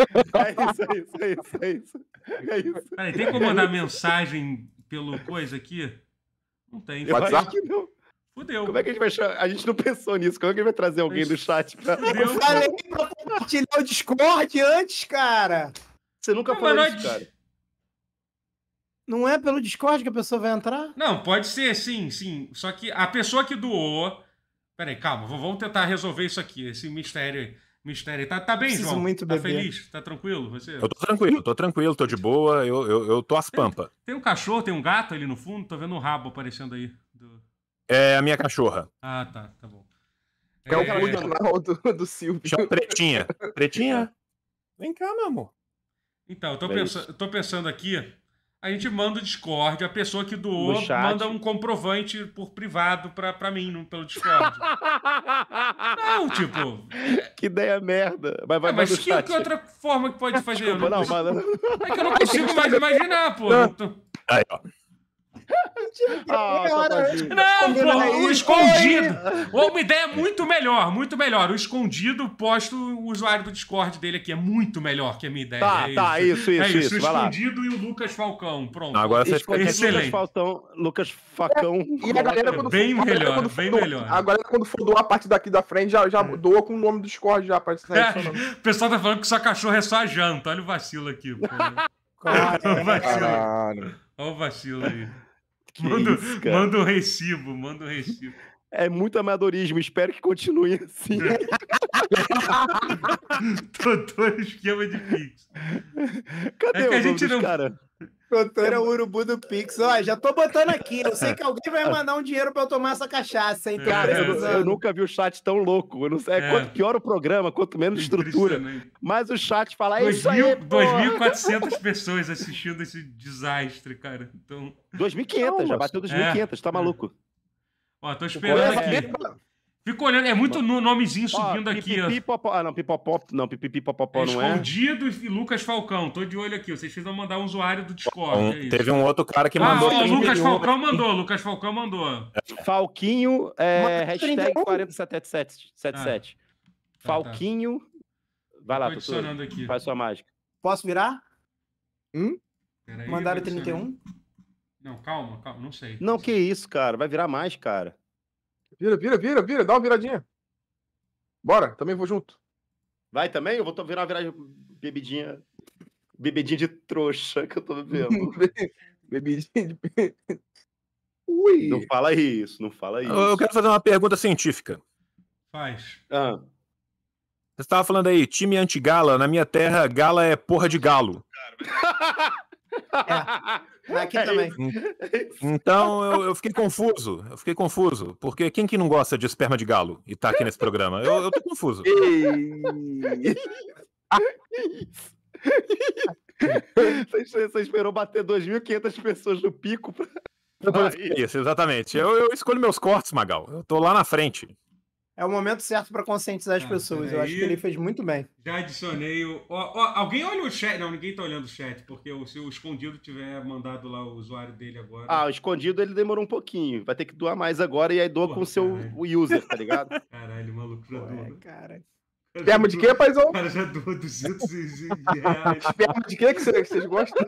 [SPEAKER 2] É isso.
[SPEAKER 1] Peraí, tem como mandar mensagem pelo coisa aqui? Não tem.
[SPEAKER 2] Eu acho que não.
[SPEAKER 1] Fudeu.
[SPEAKER 2] Como é que a gente vai chamar? A gente não pensou nisso. Como é que a gente vai trazer alguém do chat pra...
[SPEAKER 4] Eu falei pra compartilhar o Discord antes, cara.
[SPEAKER 2] Você nunca falou isso, cara.
[SPEAKER 4] Não é pelo Discord que a pessoa vai entrar?
[SPEAKER 1] Não, pode ser, sim. Só que a pessoa que doou... Peraí, calma. Vamos tentar resolver isso aqui, esse mistério aí. Tá bem, João?
[SPEAKER 4] Muito
[SPEAKER 1] tá
[SPEAKER 4] beber.
[SPEAKER 1] Feliz? Tá tranquilo? Você?
[SPEAKER 3] Eu tô tranquilo, tô de boa, eu tô às pampas.
[SPEAKER 1] Tem um cachorro, tem um gato ali no fundo, tô vendo um rabo aparecendo aí.
[SPEAKER 3] É a minha cachorra.
[SPEAKER 1] Ah, tá bom.
[SPEAKER 5] É o canal do Silvio.
[SPEAKER 3] Chama Pretinha. Pretinha? Vem cá, meu amor.
[SPEAKER 1] Então, eu tô pensando aqui, a gente manda o Discord, a pessoa que doou manda um comprovante por privado pra mim, pelo Discord. Não, tipo...
[SPEAKER 2] Que ideia merda.
[SPEAKER 1] Mas que outra forma que pode fazer?
[SPEAKER 2] Desculpa, não, mano.
[SPEAKER 1] É que eu não consigo mais imaginar, pô.
[SPEAKER 3] Aí, ó.
[SPEAKER 1] Não, pô, o escondido. Uma ideia muito melhor, muito melhor. O escondido, posto o usuário do Discord dele aqui. É muito melhor que a minha ideia.
[SPEAKER 2] Isso.
[SPEAKER 1] O escondido e o Lucas Falcão. Pronto.
[SPEAKER 3] Não, agora você fica
[SPEAKER 1] excelente.
[SPEAKER 2] Lucas Facão.
[SPEAKER 5] E a galera quando
[SPEAKER 1] bem melhor.
[SPEAKER 5] Agora, quando for doar a parte daqui da frente, já doa com o nome do Discord já pra sair.
[SPEAKER 1] O pessoal tá falando que sua cachorra é só a janta. Olha o vacilo aqui, pô. Olha o vacilo aí. Manda um recibo.
[SPEAKER 2] É muito amadorismo, espero que continue assim.
[SPEAKER 1] Doutor esquema de Pix.
[SPEAKER 2] Cadê
[SPEAKER 1] É que a
[SPEAKER 2] o
[SPEAKER 1] gente
[SPEAKER 2] nome dos
[SPEAKER 1] não-
[SPEAKER 2] cara?
[SPEAKER 4] Doutor é o urubu do Pix. Ó, já tô botando aqui. Eu sei que alguém vai mandar um dinheiro pra eu tomar essa cachaça, hein? Tô
[SPEAKER 2] Cara, eu
[SPEAKER 4] precisando.
[SPEAKER 2] nunca vi o chat tão louco. Eu não sei, quanto pior o programa, quanto menos estrutura.
[SPEAKER 1] Impressionante.
[SPEAKER 2] Mas o chat fala, é isso aí, pô.
[SPEAKER 1] 2.400 pessoas assistindo esse desastre, cara. Então,
[SPEAKER 2] 2.500, já bateu 2.500, tá maluco?
[SPEAKER 1] ó, tô esperando aqui. Fico olhando, é muito nomezinho subindo aqui, ó.
[SPEAKER 2] Não, Pipopop, não, Pipipipopopó não é.
[SPEAKER 1] Escondido e Lucas Falcão. Tô de olho aqui. Vocês precisam mandar um usuário do Discord. É isso.
[SPEAKER 3] Teve um outro cara que
[SPEAKER 1] Ah,
[SPEAKER 3] mandou.
[SPEAKER 1] ó, Lucas
[SPEAKER 3] 31.
[SPEAKER 1] Falcão mandou. Lucas Falcão mandou.
[SPEAKER 2] Falquinho, hashtag
[SPEAKER 4] 31.
[SPEAKER 2] 4077. Falquinho. Vai lá,
[SPEAKER 1] Tô adicionando aqui.
[SPEAKER 2] faz sua mágica.
[SPEAKER 4] Posso virar?
[SPEAKER 1] Peraí,
[SPEAKER 4] Mandaram
[SPEAKER 1] vou adicionar.
[SPEAKER 4] 31?
[SPEAKER 1] Não, calma, não sei.
[SPEAKER 2] Não, que isso, cara. Vai virar mais, cara.
[SPEAKER 5] Vira, dá uma viradinha. Bora, também vou junto.
[SPEAKER 2] Vai também? Eu vou virar uma viragem bebidinha de trouxa que eu tô bebendo.
[SPEAKER 5] Bebidinha de... Ui.
[SPEAKER 2] Não fala isso, não fala isso.
[SPEAKER 3] Eu quero fazer uma pergunta científica.
[SPEAKER 1] Faz.
[SPEAKER 2] Ah,
[SPEAKER 3] Você estava falando aí, time anti-gala. Na minha terra, gala é porra de galo.
[SPEAKER 4] Aqui também.
[SPEAKER 3] Então eu fiquei confuso. Porque quem que não gosta de esperma de galo e tá aqui nesse programa? Eu tô confuso.
[SPEAKER 2] Você esperou bater 2.500 pessoas no pico pra...
[SPEAKER 3] Isso, exatamente. Eu escolho meus cortes, Magal. Eu tô lá na frente.
[SPEAKER 4] É o momento certo pra conscientizar as pessoas. Eu acho que ele fez muito bem.
[SPEAKER 1] Já adicionei o. Alguém olha o chat? Não, ninguém tá olhando o chat, porque se o escondido tiver mandado lá o usuário dele agora.
[SPEAKER 2] Ah, o escondido ele demorou um pouquinho. Vai ter que doar mais agora e aí doa com o seu user, tá ligado?
[SPEAKER 1] Caralho, maluco, já doou.
[SPEAKER 4] Cara.
[SPEAKER 5] Esperma de quê, paizão?
[SPEAKER 1] O cara já doou 200 reais.
[SPEAKER 5] Esperma de quê que vocês gostam?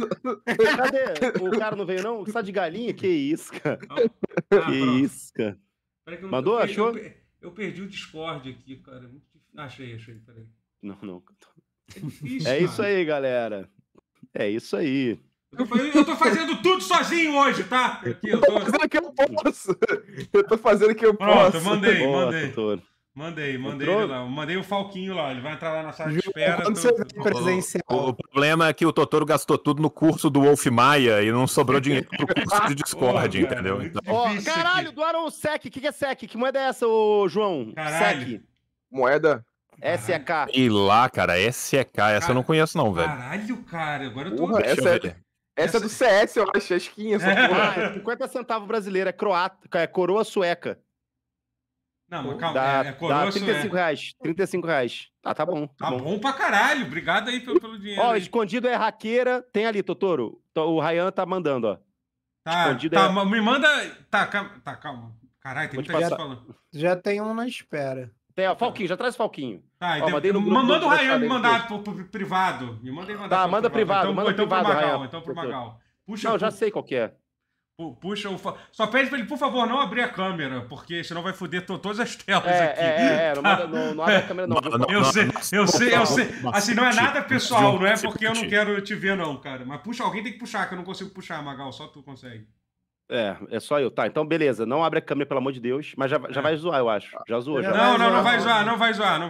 [SPEAKER 2] Cadê? O cara não veio, não? Só de galinha? Que isso, cara? Que
[SPEAKER 1] Pronto.
[SPEAKER 2] isso, cara?
[SPEAKER 1] Peraí que eu
[SPEAKER 2] Mandou? Achou?
[SPEAKER 1] Eu perdi o Discord aqui, cara. É muito difícil. Achei, peraí.
[SPEAKER 2] Não.
[SPEAKER 1] É difícil.
[SPEAKER 2] É isso
[SPEAKER 1] cara.
[SPEAKER 2] aí, galera. É isso aí.
[SPEAKER 1] Eu tô fazendo tudo sozinho hoje, tá? Aqui, eu tô.
[SPEAKER 5] Fazendo o que eu posso. Eu tô fazendo o que eu
[SPEAKER 1] Pronto,
[SPEAKER 5] posso.
[SPEAKER 1] mandei.
[SPEAKER 2] Doutor.
[SPEAKER 1] Mandei
[SPEAKER 2] Entrou?
[SPEAKER 1] ele lá. Mandei o Falquinho lá. Ele vai entrar lá na sala de espera.
[SPEAKER 4] Quando você vem presencial.
[SPEAKER 3] O problema é que o Totoro gastou tudo no curso do Wolf Maia e não sobrou dinheiro pro curso de Discord,
[SPEAKER 1] Pô, cara,
[SPEAKER 3] entendeu?
[SPEAKER 1] muito
[SPEAKER 3] Então,
[SPEAKER 2] Ó,
[SPEAKER 1] difícil
[SPEAKER 2] caralho,
[SPEAKER 1] aqui.
[SPEAKER 2] doaram o SEC. O que é SEC? Que moeda é essa, ô João?
[SPEAKER 1] Caralho.
[SPEAKER 2] SEC.
[SPEAKER 5] Moeda.
[SPEAKER 2] SEK.
[SPEAKER 3] e lá, cara, SEK, essa eu não conheço não, velho.
[SPEAKER 1] Caralho, cara. Agora eu tô.
[SPEAKER 5] Porra,
[SPEAKER 3] Deixa eu ver.
[SPEAKER 5] essa é do CS, eu acho. É skin, essa porra.
[SPEAKER 2] Ah, é 50 centavos brasileiro. É croata. É coroa sueca.
[SPEAKER 1] Não, mas calma.
[SPEAKER 2] Dá,
[SPEAKER 1] É coroa
[SPEAKER 2] dá 35 reais. 35 reais. Tá bom.
[SPEAKER 1] Tá bom pra caralho. Obrigado aí pelo dinheiro.
[SPEAKER 2] Ó,
[SPEAKER 1] aí.
[SPEAKER 2] escondido é raqueira. Tem ali, Totoro. O Ryan tá mandando, ó. escondido é-
[SPEAKER 1] me manda. Tá, calma. Caralho, tem
[SPEAKER 2] Vou te
[SPEAKER 1] muita gente
[SPEAKER 2] passar.
[SPEAKER 1] falando.
[SPEAKER 4] Já tem um na espera.
[SPEAKER 2] Tem, ó, Falquinho, já traz Falquinho.
[SPEAKER 1] Tá,
[SPEAKER 2] Ó, mandei no grupo
[SPEAKER 1] manda
[SPEAKER 2] do
[SPEAKER 1] o Ryan
[SPEAKER 2] WhatsApp
[SPEAKER 1] me
[SPEAKER 2] dele
[SPEAKER 1] mandar pro privado. Me manda ele mandar
[SPEAKER 2] Tá,
[SPEAKER 1] pro
[SPEAKER 2] manda privado,
[SPEAKER 1] Então,
[SPEAKER 2] manda
[SPEAKER 1] então
[SPEAKER 2] privado,
[SPEAKER 1] pro Magal.
[SPEAKER 2] Ryan.
[SPEAKER 1] Então pro Magal. Puxa,
[SPEAKER 2] Não, já sei qual que é.
[SPEAKER 1] Puxa o. Só pede pra ele, por favor, não abrir a câmera, porque senão vai foder todas as telas aqui.
[SPEAKER 2] Não abre a câmera não. viu?
[SPEAKER 1] Eu sei. Assim, não é nada pessoal, não é
[SPEAKER 3] Tipo,
[SPEAKER 1] porque eu não quero te ver, não, cara. Mas puxa, alguém tem que puxar, que eu não consigo puxar, Magal, só tu consegue.
[SPEAKER 2] É só eu. Tá, então beleza. Não abre a câmera, pelo amor de Deus. Mas já vai zoar, eu acho. Já zoou, já.
[SPEAKER 1] Não vai zoar, não vai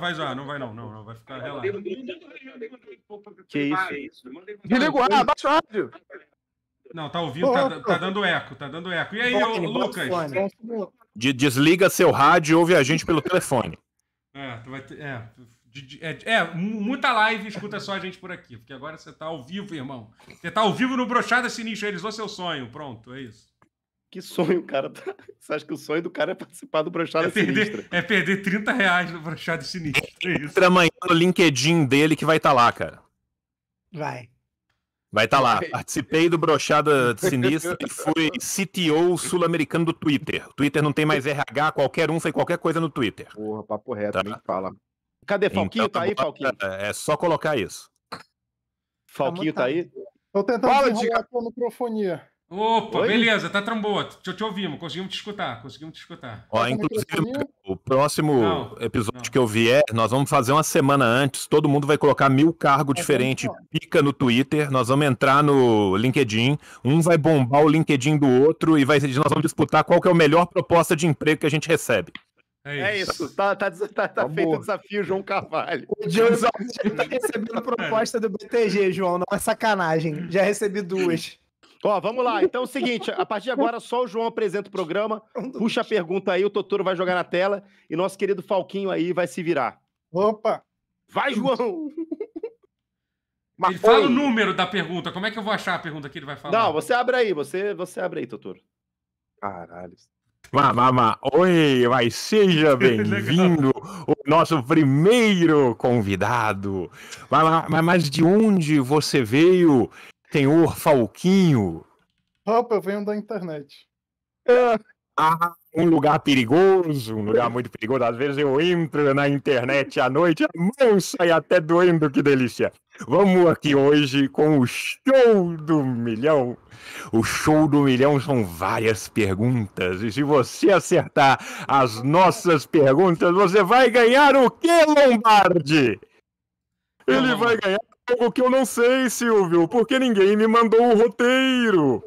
[SPEAKER 1] ficar relaxa.
[SPEAKER 2] Que isso?
[SPEAKER 5] Desliga o ar, abaixa o rádio.
[SPEAKER 1] Não, tá ouvindo, tá dando eco. E aí, ô, Lucas?
[SPEAKER 3] Desliga seu rádio e ouve a gente pelo telefone.
[SPEAKER 1] Tu vai ter. Muita live, escuta só a gente por aqui, porque agora você tá ao vivo, irmão. Você tá ao vivo no Brochada Sinistra, realizou seu sonho, pronto, é isso.
[SPEAKER 2] Que sonho, cara. Você acha que o sonho do cara é participar do Brochada Sinistra?
[SPEAKER 1] É perder 30 reais no Brochada Sinistra, é isso.
[SPEAKER 3] Entra amanhã no LinkedIn dele que vai estar lá, cara. Vai estar lá. Participei do Brochada Sinistra e fui CTO sul-americano do Twitter. O Twitter não tem mais RH, qualquer um faz qualquer coisa no Twitter.
[SPEAKER 5] Porra, papo reto,
[SPEAKER 3] Tá.
[SPEAKER 5] nem fala.
[SPEAKER 2] Cadê Falquinho?
[SPEAKER 3] Então,
[SPEAKER 2] Tá aí, Falquinho?
[SPEAKER 3] É só colocar isso.
[SPEAKER 2] Falquinho tá aí?
[SPEAKER 6] Tô tentando
[SPEAKER 5] Fala,
[SPEAKER 6] desenrolar
[SPEAKER 5] diga.
[SPEAKER 6] a tua microfonia.
[SPEAKER 1] Opa,
[SPEAKER 2] Oi?
[SPEAKER 1] beleza, tá boa. Te ouvimos, conseguimos te escutar.
[SPEAKER 3] Ó, inclusive, o próximo
[SPEAKER 1] Não,
[SPEAKER 3] episódio
[SPEAKER 1] não.
[SPEAKER 3] que eu vier, nós vamos fazer uma semana antes, todo mundo vai colocar 1000 cargos diferentes, pica no Twitter, nós vamos entrar no LinkedIn, um vai bombar o LinkedIn do outro e nós vamos disputar qual que é a melhor proposta de emprego que a gente recebe.
[SPEAKER 2] É isso. Tá feito o desafio, João Carvalho.
[SPEAKER 4] O João já tá recebendo proposta do BTG, João. Não é sacanagem. Já recebi 2.
[SPEAKER 2] Ó, vamos lá. Então é o seguinte, a partir de agora só o João apresenta o programa, puxa a pergunta aí, o Totoro vai jogar na tela e nosso querido Falquinho aí vai se virar.
[SPEAKER 4] Opa!
[SPEAKER 2] Vai, João!
[SPEAKER 1] Ele fala o número da pergunta. Como é que eu vou achar a pergunta que ele vai falar?
[SPEAKER 2] Não, você abre aí, você abre aí, Totoro.
[SPEAKER 5] Caralho.
[SPEAKER 3] Oi, mas seja bem-vindo, o nosso primeiro convidado. Mas de onde você veio, senhor Falquinho?
[SPEAKER 6] Opa, eu venho da internet.
[SPEAKER 3] Um lugar perigoso, um lugar muito perigoso. Às vezes eu entro na internet à noite, a mão sai até doendo, que delícia. Vamos aqui hoje com o Show do Milhão. O Show do Milhão são várias perguntas, e se você acertar as nossas perguntas, você vai ganhar o quê, Lombardi? Ele vai ganhar algo que eu não sei, Silvio, porque ninguém me mandou o roteiro.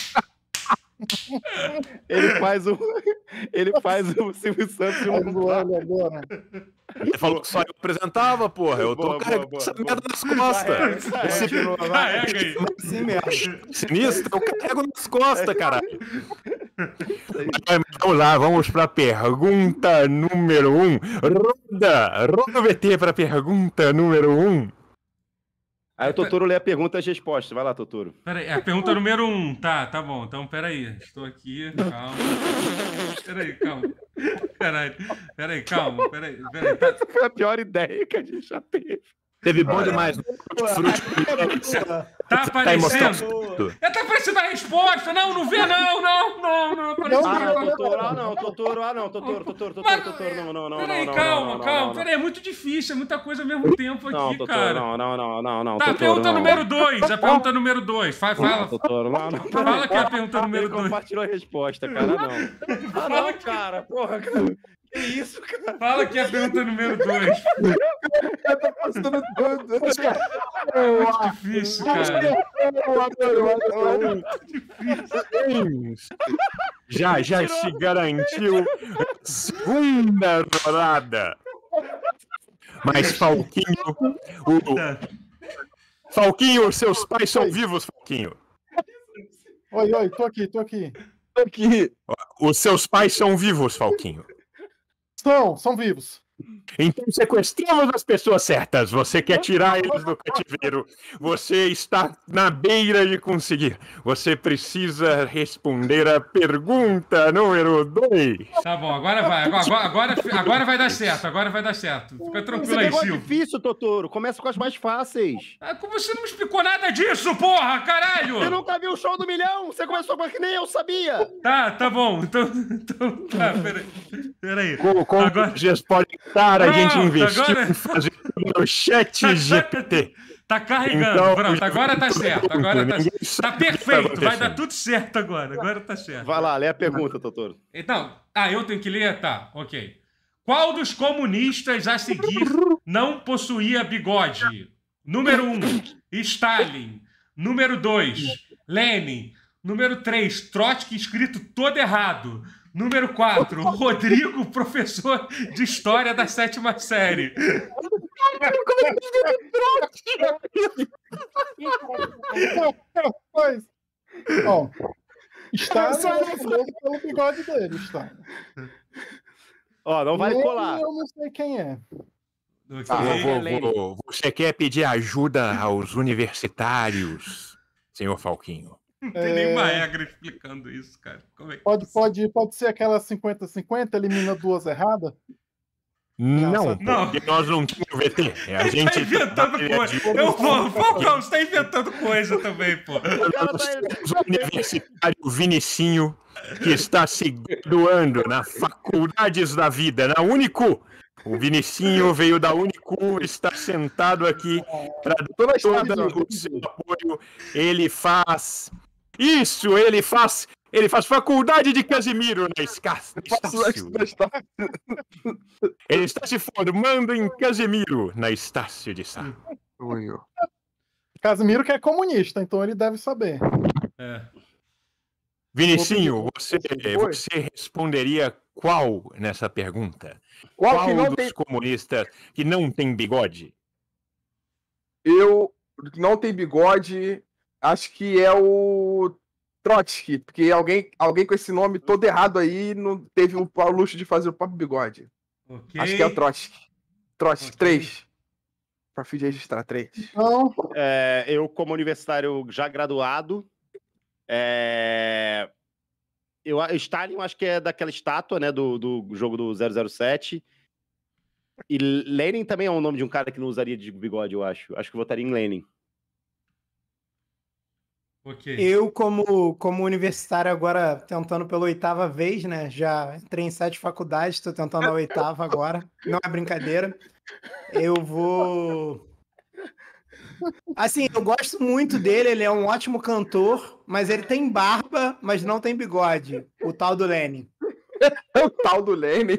[SPEAKER 2] Ele faz o Silvio Santos de um
[SPEAKER 6] Agora.
[SPEAKER 3] Ele falou que só eu apresentava, porra. Eu tô carregando essa merda nas costas.
[SPEAKER 1] Carrega aí.
[SPEAKER 4] Sim mesmo.
[SPEAKER 3] Sinistro, eu carrego nas costas, caralho. Vamos lá, vamos pra pergunta número 1. Roda o VT pra pergunta número 1.
[SPEAKER 2] Aí o Totoro lê a pergunta e as respostas. Vai lá, Totoro.
[SPEAKER 1] Peraí, a pergunta número 1. Tá bom. Então, peraí. Estou aqui, calma. Peraí, calma. Peraí, calma. Peraí.
[SPEAKER 2] Foi a pior ideia que a gente já teve.
[SPEAKER 3] Teve bom demais.
[SPEAKER 1] Tá aparecendo? Tá aparecendo a resposta. Não vê, não. Apareceu.
[SPEAKER 2] Totoro, não.
[SPEAKER 1] Peraí, calma. Peraí, é muito difícil, é muita coisa ao mesmo tempo aqui, cara.
[SPEAKER 2] Não.
[SPEAKER 1] Tá, pergunta número 2. A pergunta número 2. Fala.
[SPEAKER 2] Totoro, não.
[SPEAKER 1] Fala que é a pergunta número 2.
[SPEAKER 2] Compartilhou a resposta, cara, não. Não, cara, porra, cara. Que isso, cara?
[SPEAKER 1] Fala que é a pergunta número 2.
[SPEAKER 5] Eu tô passando tudo.
[SPEAKER 1] É muito difícil, cara.
[SPEAKER 3] Já se garantiu a segunda rodada. Mas Falquinho, seus pais são vivos, Falquinho.
[SPEAKER 6] Oi, tô aqui.
[SPEAKER 3] Os seus pais são vivos, Falquinho.
[SPEAKER 6] São vivos.
[SPEAKER 3] Então sequestramos as pessoas certas. Você quer tirar eles do cativeiro. Você está na beira de conseguir. Você precisa responder a pergunta número 2.
[SPEAKER 1] Tá bom, agora vai. Agora vai dar certo. Fica tranquilo aí, Silvio.
[SPEAKER 2] Difícil, Totoro. Começa com as mais fáceis.
[SPEAKER 1] Como você não me explicou nada disso, porra, caralho!
[SPEAKER 2] Você nunca viu o Show do Milhão? Você começou com a que nem eu sabia.
[SPEAKER 1] Tá bom. Então tá, peraí.
[SPEAKER 3] Como
[SPEAKER 1] agora...
[SPEAKER 3] vocês podem estar, a gente
[SPEAKER 1] Pronto,
[SPEAKER 3] investiu
[SPEAKER 1] agora...
[SPEAKER 3] em fazer no chat GPT.
[SPEAKER 1] Tá carregando,
[SPEAKER 3] Então,
[SPEAKER 1] pronto, agora tá certo. Tá perfeito, vai dar
[SPEAKER 3] acontecendo.
[SPEAKER 1] tudo certo agora tá certo.
[SPEAKER 2] Vai lá, lê a pergunta, Totoro.
[SPEAKER 1] Então, eu tenho que ler? Tá, ok. Qual dos comunistas a seguir não possuía bigode? Número 1, Stalin. Número 2, Lenin. Número 3, Trotsky escrito todo errado. Número 4, Rodrigo, professor de história da 7ª série.
[SPEAKER 6] Pois. Ó, está pelo bigode dele, está.
[SPEAKER 2] Ó, não vai colar.
[SPEAKER 6] Eu não sei quem é.
[SPEAKER 1] Okay.
[SPEAKER 3] Você quer pedir ajuda aos universitários, senhor Falquinho?
[SPEAKER 1] Não tem nenhuma regra explicando isso, cara. Como é que
[SPEAKER 6] Pode ser aquela 50-50, elimina 2 erradas?
[SPEAKER 3] Não,
[SPEAKER 1] não.
[SPEAKER 3] porque nós não temos VT. A gente
[SPEAKER 1] tá inventando coisa. Falcão, você tá inventando coisa também, pô.
[SPEAKER 3] O universitário Vinicinho, que está se graduando na Faculdades da Vida, na Unicu. O Vinicinho veio da Unicu, está sentado aqui para todo o seu apoio. Ele faz Isso, ele faz faculdade de Casimiro na Estácio. Ele está se formando em Casimiro na Estácio de Sá.
[SPEAKER 6] Casimiro que é comunista, então ele deve saber.
[SPEAKER 3] Vinicinho, você responderia qual nessa pergunta? Qual dos comunistas que não tem bigode?
[SPEAKER 5] Eu não tenho bigode, acho que é o Trotsky, porque alguém com esse nome todo errado aí não teve o luxo de fazer o próprio bigode.
[SPEAKER 1] Okay.
[SPEAKER 5] Acho que é o Trotsky. Trotsky, 3. Pra fim de registrar 3.
[SPEAKER 4] Não.
[SPEAKER 2] Eu, como universitário já graduado, Stalin, eu acho que é daquela estátua, né, do jogo do 007. E Lenin também é o nome de um cara que não usaria de bigode, eu acho. Acho que eu votaria em Lenin.
[SPEAKER 1] Okay.
[SPEAKER 4] Eu, como universitário agora, tentando pela 8ª vez, né? Já entrei em 7 faculdades, estou tentando a 8ª agora. Não é brincadeira. Eu vou... Assim, eu gosto muito dele, ele é um ótimo cantor, mas ele tem barba, mas não tem bigode. O tal do Lenin.
[SPEAKER 5] O tal do Lenin.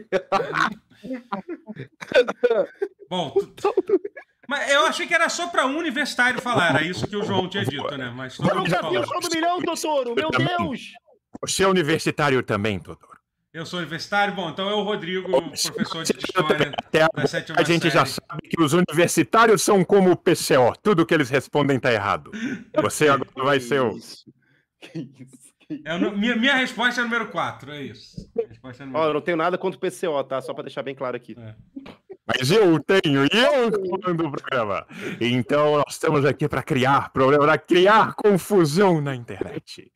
[SPEAKER 1] Bom, mas eu achei que era só para universitário falar, era isso que o João tinha dito, né? Mas todo mundo falou.
[SPEAKER 2] Do milhão, Totoro, meu Deus!
[SPEAKER 3] Você é universitário também, Totoro?
[SPEAKER 1] Eu sou universitário, bom, então é o Rodrigo, professor de história da 7ª
[SPEAKER 3] A gente
[SPEAKER 1] série.
[SPEAKER 3] já sabe que os universitários são como o PCO, tudo que eles respondem tá errado. Você agora vai ser o...
[SPEAKER 2] Que isso?
[SPEAKER 1] Minha resposta é número 4, é isso.
[SPEAKER 2] Eu não tenho nada contra o PCO, tá? Só para deixar bem claro aqui.
[SPEAKER 3] Mas eu tenho, e eu comando o programa. Então nós estamos aqui para criar problema, para criar confusão na internet.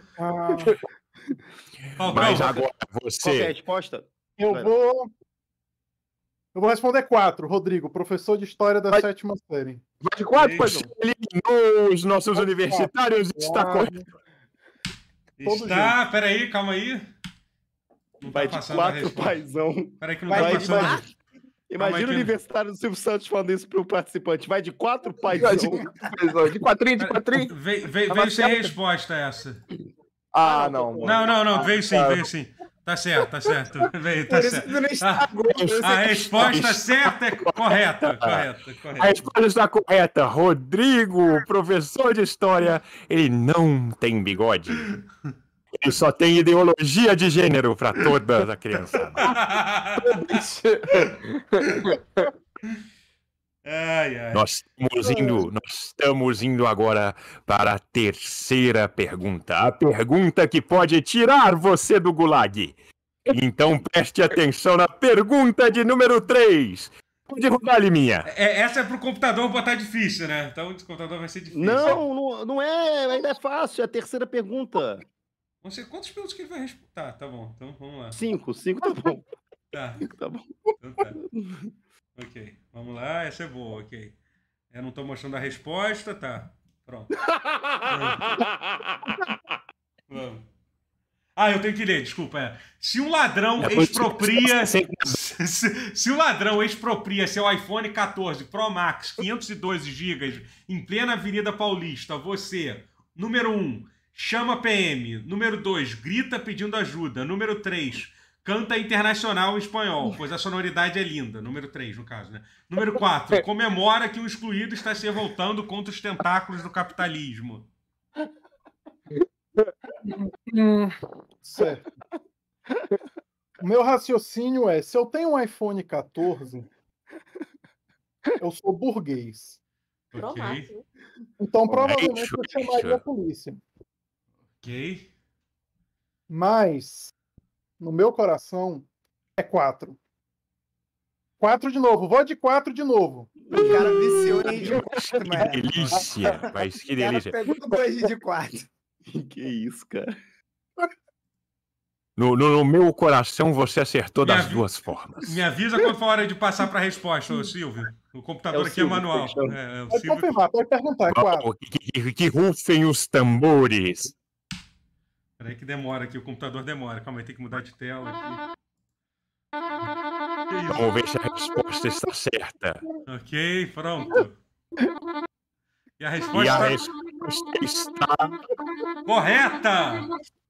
[SPEAKER 3] Mas agora você...
[SPEAKER 2] Qual é a resposta?
[SPEAKER 6] Eu vou responder 4, Rodrigo, professor de história da 7ª série.
[SPEAKER 5] Vai de 4, pai?
[SPEAKER 3] Você eliminou os nossos universitários, está correto.
[SPEAKER 1] Está, peraí, calma aí. Não
[SPEAKER 2] vai
[SPEAKER 1] tá
[SPEAKER 2] de 4, paizão.
[SPEAKER 1] Peraí que não tá passando.
[SPEAKER 2] Imagina o universitário do Silvio Santos falando isso pro participante. Vai de 4, paizão.
[SPEAKER 5] De 4, de 4.
[SPEAKER 1] Veio sem resposta essa.
[SPEAKER 5] Não.
[SPEAKER 1] Não, veio sim. Tá certo. Veio, tá certo. A resposta certa é correta.
[SPEAKER 3] A resposta está correta. Rodrigo, professor de história, ele não tem bigode. Ele só tem ideologia de gênero para toda a criançada. Nós estamos indo agora para a terceira pergunta. A pergunta que pode tirar você do gulag. Então preste atenção na pergunta de número 3. Pode rodar, Liminha.
[SPEAKER 1] Essa é pro computador botar difícil, né? Então o computador vai ser difícil.
[SPEAKER 2] Não é. Ainda é fácil. É a terceira pergunta.
[SPEAKER 1] Não sei quantos perguntas que ele vai responder. Tá bom. Então vamos lá.
[SPEAKER 2] 5 tá bom.
[SPEAKER 1] Tá.
[SPEAKER 2] 5 tá bom.
[SPEAKER 1] Então tá. Ok, vamos lá, essa é boa, ok. Eu não tô mostrando a resposta, tá. Pronto. Vamos. Eu tenho que ler, desculpa. Se um ladrão expropria... Se um ladrão expropria seu iPhone 14 Pro Max 512 GB em plena Avenida Paulista, você, número 1, chama PM. Número 2, grita pedindo ajuda. Número 3... canta internacional em espanhol, pois a sonoridade é linda. Número 3, no caso, né? Número 4, comemora que o excluído está se revoltando contra os tentáculos do capitalismo.
[SPEAKER 6] Certo. O meu raciocínio é, se eu tenho um iPhone 14, eu sou burguês.
[SPEAKER 1] Ok.
[SPEAKER 6] Então, provavelmente, eu chamaria a polícia.
[SPEAKER 1] Ok.
[SPEAKER 6] Mas... no meu coração, é 4. 4 de novo. Vou de 4 de novo.
[SPEAKER 4] O cara viciou em
[SPEAKER 3] de 4, mano. Que delícia. Mas que delícia.
[SPEAKER 4] O cara pegou 2 de 4.
[SPEAKER 2] Que isso, cara.
[SPEAKER 3] No meu coração, você acertou das duas formas.
[SPEAKER 1] Me avisa quando for a hora de passar para a resposta, Silvio. O computador aqui é manual.
[SPEAKER 6] Pode confirmar, pode perguntar. É 4.
[SPEAKER 3] Que rufem os tambores.
[SPEAKER 1] Peraí que demora aqui, o computador demora. Calma aí, tem que mudar de tela aqui.
[SPEAKER 3] Vamos ver se a resposta está certa.
[SPEAKER 1] Ok, pronto. E a resposta
[SPEAKER 3] Você está...
[SPEAKER 1] Correta!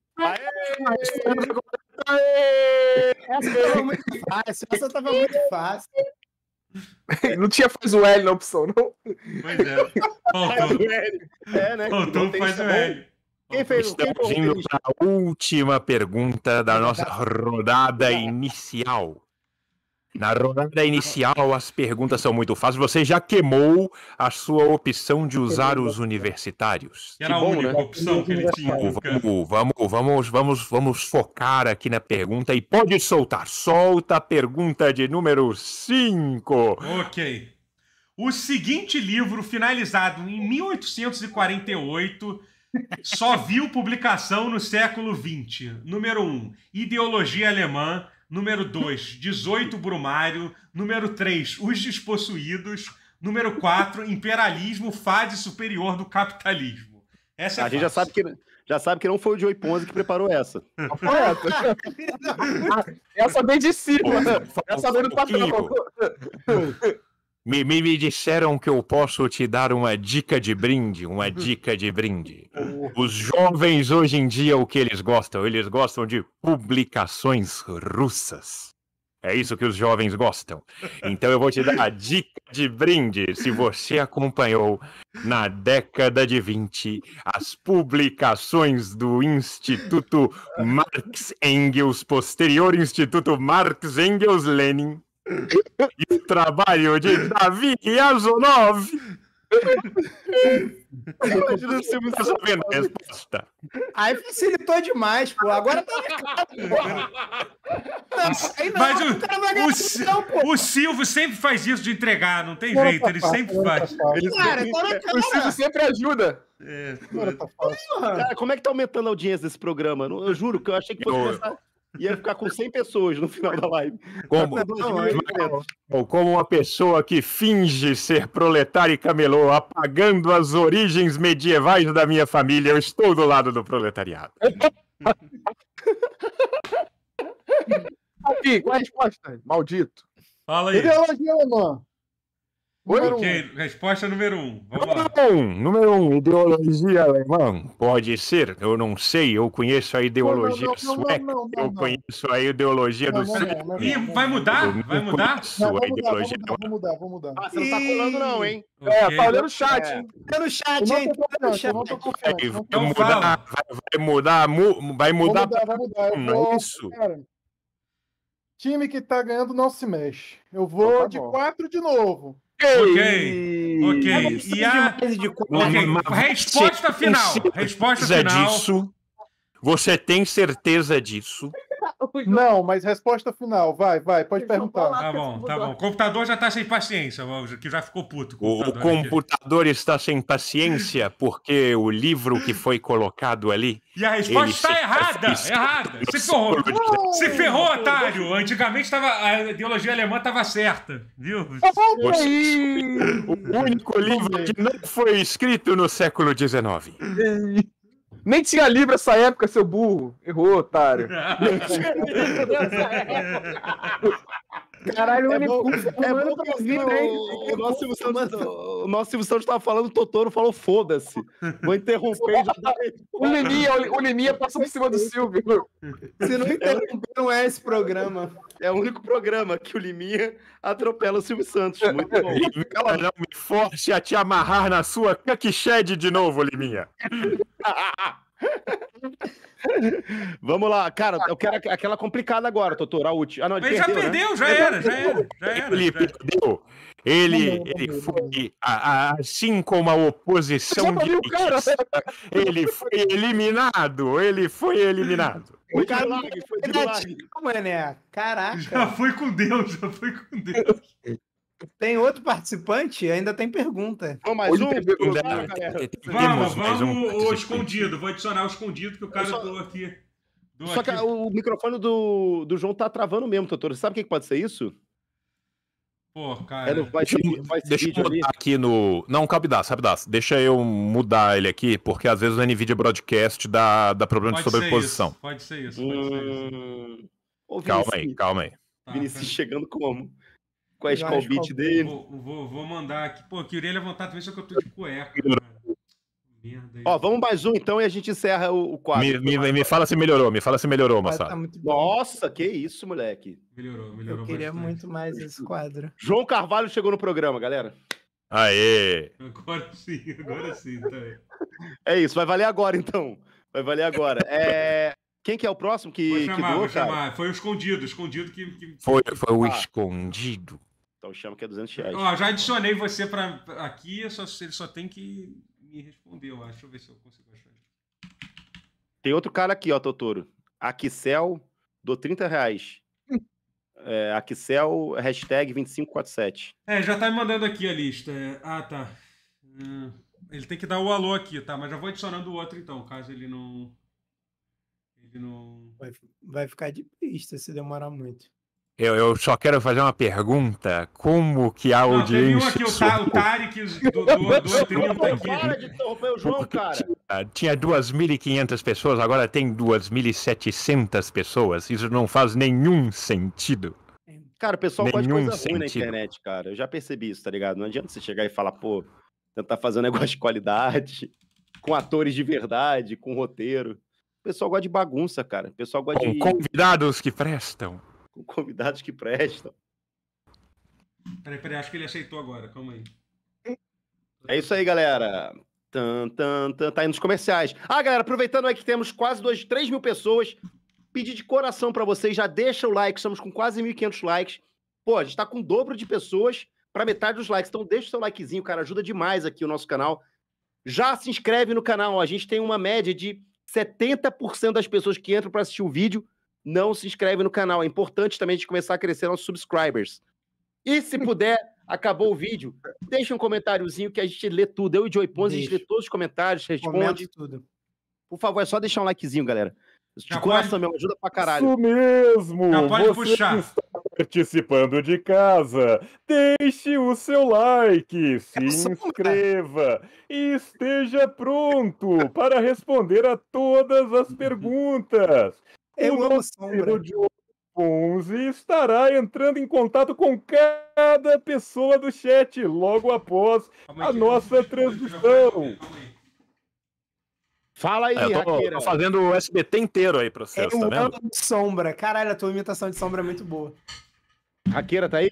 [SPEAKER 4] Essa tava muito fácil.
[SPEAKER 5] Não tinha faz o L na opção, não?
[SPEAKER 1] Pois é. Faltou.
[SPEAKER 2] Né?
[SPEAKER 1] Faltou, faz o L.
[SPEAKER 2] Quem fez?
[SPEAKER 3] Estamos indo para a última pergunta da nossa rodada inicial. Na rodada inicial, as perguntas são muito fáceis. Você já queimou a sua opção de usar os universitários.
[SPEAKER 1] Era a única opção que ele tinha.
[SPEAKER 3] Vamos focar aqui na pergunta e pode soltar. Solta a pergunta de número 5.
[SPEAKER 1] Ok. O seguinte livro, finalizado em 1848, só viu publicação no século XX. Número 1, Ideologia Alemã. Número 2, 18 Brumário. Número 3, Os Despossuídos. Número 4, Imperialismo, fase superior do capitalismo. Essa é
[SPEAKER 2] a gente já sabe que não foi o Joey Ponzi que preparou essa.
[SPEAKER 5] Essa vem de cima. Essa vem do patrão.
[SPEAKER 3] Me disseram que eu posso te dar uma dica de brinde, Os jovens hoje em dia, o que eles gostam? Eles gostam de publicações russas. É isso que os jovens gostam. Então eu vou te dar a dica de brinde. Se você acompanhou na década de 20 as publicações do Instituto Marx Engels, posterior Instituto Marx Engels Lenin, e o trabalho de Davi Yazonov.
[SPEAKER 2] Imagina o Silvio
[SPEAKER 3] Tá sabendo a resposta?
[SPEAKER 4] Aí facilitou demais, pô. Agora tá
[SPEAKER 1] O Silvio sempre faz isso de entregar, não tem jeito, ele sempre faz.
[SPEAKER 5] O Silvio sempre ajuda.
[SPEAKER 2] Cara, como é que tá aumentando a audiência desse programa? Eu juro que eu achei que fosse começar... Ia ficar com 100 pessoas no final da live.
[SPEAKER 3] Como uma pessoa que finge ser proletário e camelô, apagando as origens medievais da minha família, eu estou do lado do proletariado.
[SPEAKER 5] Aqui, qual a resposta? Maldito.
[SPEAKER 1] Fala aí.
[SPEAKER 6] Ideologia alemã.
[SPEAKER 1] Ok, resposta número 1. Vamos lá.
[SPEAKER 3] Número 1, ideologia alemã. Pode ser, eu não sei, eu conheço a ideologia sueca, eu conheço a ideologia do sueco.
[SPEAKER 1] E vai mudar? Vai mudar?
[SPEAKER 6] Vou mudar.
[SPEAKER 2] Ah, você não tá colando não, hein?
[SPEAKER 1] Okay.
[SPEAKER 5] Tá olhando o chat, hein?
[SPEAKER 4] Tá no chat, hein?
[SPEAKER 3] Vai mudar.
[SPEAKER 6] Não
[SPEAKER 3] é isso?
[SPEAKER 6] Cara, time que tá ganhando não se mexe. Eu vou de 4 de novo.
[SPEAKER 1] Ok. E a resposta final.
[SPEAKER 3] Você tem certeza disso?
[SPEAKER 6] Não, mas resposta final. Vai, pode perguntar.
[SPEAKER 1] Tá bom. O computador já tá sem paciência, que já ficou puto.
[SPEAKER 3] O computador está sem paciência porque o livro que foi colocado ali...
[SPEAKER 1] E a resposta está errada. Se ferrou, otário. Antigamente a ideologia alemã estava certa, viu?
[SPEAKER 3] O único livro que não foi escrito no século XIX.
[SPEAKER 5] Nem tinha livro essa época, seu burro. Errou, otário.
[SPEAKER 4] Caralho,
[SPEAKER 2] é bom que o nosso Silvio Santos estava falando, o Totoro falou foda-se. Vou interromper e já dá.
[SPEAKER 5] O Liminha passou por cima do Silvio.
[SPEAKER 4] Se não interromper, não é esse programa.
[SPEAKER 2] É o único programa que o Liminha atropela o Silvio Santos. Muito bom.
[SPEAKER 3] Liminha, não me force a te amarrar na sua cuckshed de novo, Liminha.
[SPEAKER 2] Vamos lá, cara, eu quero aquela complicada agora, Totoro, a última. Ah, não,
[SPEAKER 1] ele já perdeu, né? já era.
[SPEAKER 3] Ele perdeu. Ele foi, assim como a oposição de ele foi eliminado.
[SPEAKER 2] O cara foi de milagre.
[SPEAKER 4] Mané, caraca.
[SPEAKER 1] Já foi com Deus.
[SPEAKER 4] Tem outro participante? Ainda tem pergunta.
[SPEAKER 2] Vamos mais um?
[SPEAKER 1] Vamos o escondido. Vou adicionar o escondido que o cara doou aqui.
[SPEAKER 2] Só que o microfone do João tá travando mesmo, Totoro. Sabe o que pode ser isso?
[SPEAKER 1] Pô, cara.
[SPEAKER 3] Deixa eu mudar aqui no... Não, sabe? Deixa eu mudar ele aqui, porque às vezes o NVIDIA Broadcast dá problema de sobreposição.
[SPEAKER 1] Pode ser isso.
[SPEAKER 3] Calma aí.
[SPEAKER 2] Vinícius chegando como? Com a Skull Beat dele.
[SPEAKER 1] Vou mandar aqui. Pô, eu queria levantar também, só que eu tô de cueca.
[SPEAKER 2] Ó, vamos mais um então e a gente encerra o quadro.
[SPEAKER 3] Me fala se melhorou, moçada.
[SPEAKER 4] Tá muito bom.
[SPEAKER 2] Nossa, que isso, moleque.
[SPEAKER 1] Melhorou
[SPEAKER 4] Eu queria
[SPEAKER 1] bastante.
[SPEAKER 4] muito mais esse quadro.
[SPEAKER 2] João Carvalho chegou no programa, galera.
[SPEAKER 3] Aê!
[SPEAKER 1] Agora sim. Tá.
[SPEAKER 2] É isso, vai valer agora então. Vai valer agora. Quem que é o próximo que doou, cara?
[SPEAKER 1] chamar. Foi o escondido que...
[SPEAKER 3] Foi o escondido.
[SPEAKER 2] Então chama que é R$200.
[SPEAKER 1] Ó, já adicionei você pra aqui, ele só tem que me responder, eu acho. Deixa eu ver se eu consigo achar.
[SPEAKER 2] Tem outro cara aqui, ó, Totoro. Aquicel, dou R$30. Aquicel, hashtag 2547.
[SPEAKER 1] Já tá me mandando aqui a lista. Tá. Ele tem que dar o alô aqui, tá? Mas já vou adicionando o outro então, caso ele não...
[SPEAKER 4] Vai ficar de pista se demorar muito.
[SPEAKER 3] Eu só quero fazer uma pergunta. Como que a audiência...
[SPEAKER 1] Teve um aqui, o Tarek do 30 aqui.
[SPEAKER 2] Para de interromper o João, cara.
[SPEAKER 3] Tinha 2.500 pessoas, agora tem 2.700 pessoas. Isso não faz nenhum sentido.
[SPEAKER 2] Cara, o pessoal gosta de
[SPEAKER 3] Nenhum
[SPEAKER 2] coisa ruim na
[SPEAKER 3] sentido.
[SPEAKER 2] internet, cara. Eu já percebi isso, tá ligado? Não adianta você chegar e falar, pô, tentar fazer um negócio de qualidade, com atores de verdade, com roteiro. O pessoal gosta de bagunça, cara. O pessoal gosta
[SPEAKER 3] Com
[SPEAKER 2] de...
[SPEAKER 3] convidados que prestam.
[SPEAKER 2] Com convidados que prestam.
[SPEAKER 1] Peraí, acho que ele aceitou agora, calma aí.
[SPEAKER 2] É isso aí, galera. Tá indo nos comerciais. Galera, aproveitando aí que temos quase 3 mil pessoas, pedir de coração pra vocês, já deixa o like, estamos com quase 1.500 likes. Pô, a gente tá com o dobro de pessoas pra metade dos likes, então deixa o seu likezinho, cara, ajuda demais aqui o nosso canal. Já se inscreve no canal, ó. A gente tem uma média de 70% das pessoas que entram pra assistir o vídeo não se inscrevem no canal. É importante também a gente começar a crescer nossos subscribers. E se puder, acabou o vídeo, deixa um comentáriozinho que a gente lê tudo. Eu e o Joey Ponzi, a gente lê todos os comentários, responde.
[SPEAKER 4] Comenta tudo.
[SPEAKER 2] Por favor, é só deixar um likezinho, galera. De coração mesmo, ajuda pra caralho.
[SPEAKER 3] Isso mesmo!
[SPEAKER 1] Já pode
[SPEAKER 3] Você
[SPEAKER 1] puxar.
[SPEAKER 3] que está participando de casa, deixe o seu like, se inscreva e esteja pronto para responder a todas as perguntas.
[SPEAKER 4] Eu
[SPEAKER 3] O
[SPEAKER 4] amo
[SPEAKER 3] nosso
[SPEAKER 4] sombra.
[SPEAKER 3] Diogo Ponzi estará entrando em contato com cada pessoa do chat logo após
[SPEAKER 1] Calma
[SPEAKER 3] a
[SPEAKER 1] aí,
[SPEAKER 3] nossa transmissão.
[SPEAKER 2] Fala aí,
[SPEAKER 3] Eu
[SPEAKER 2] Raqueira.
[SPEAKER 3] tô fazendo o SBT inteiro aí pra vocês, tá
[SPEAKER 4] Eu
[SPEAKER 3] vendo?
[SPEAKER 4] amo sombra. Caralho, a tua imitação de sombra é muito boa.
[SPEAKER 2] Raqueira, tá aí?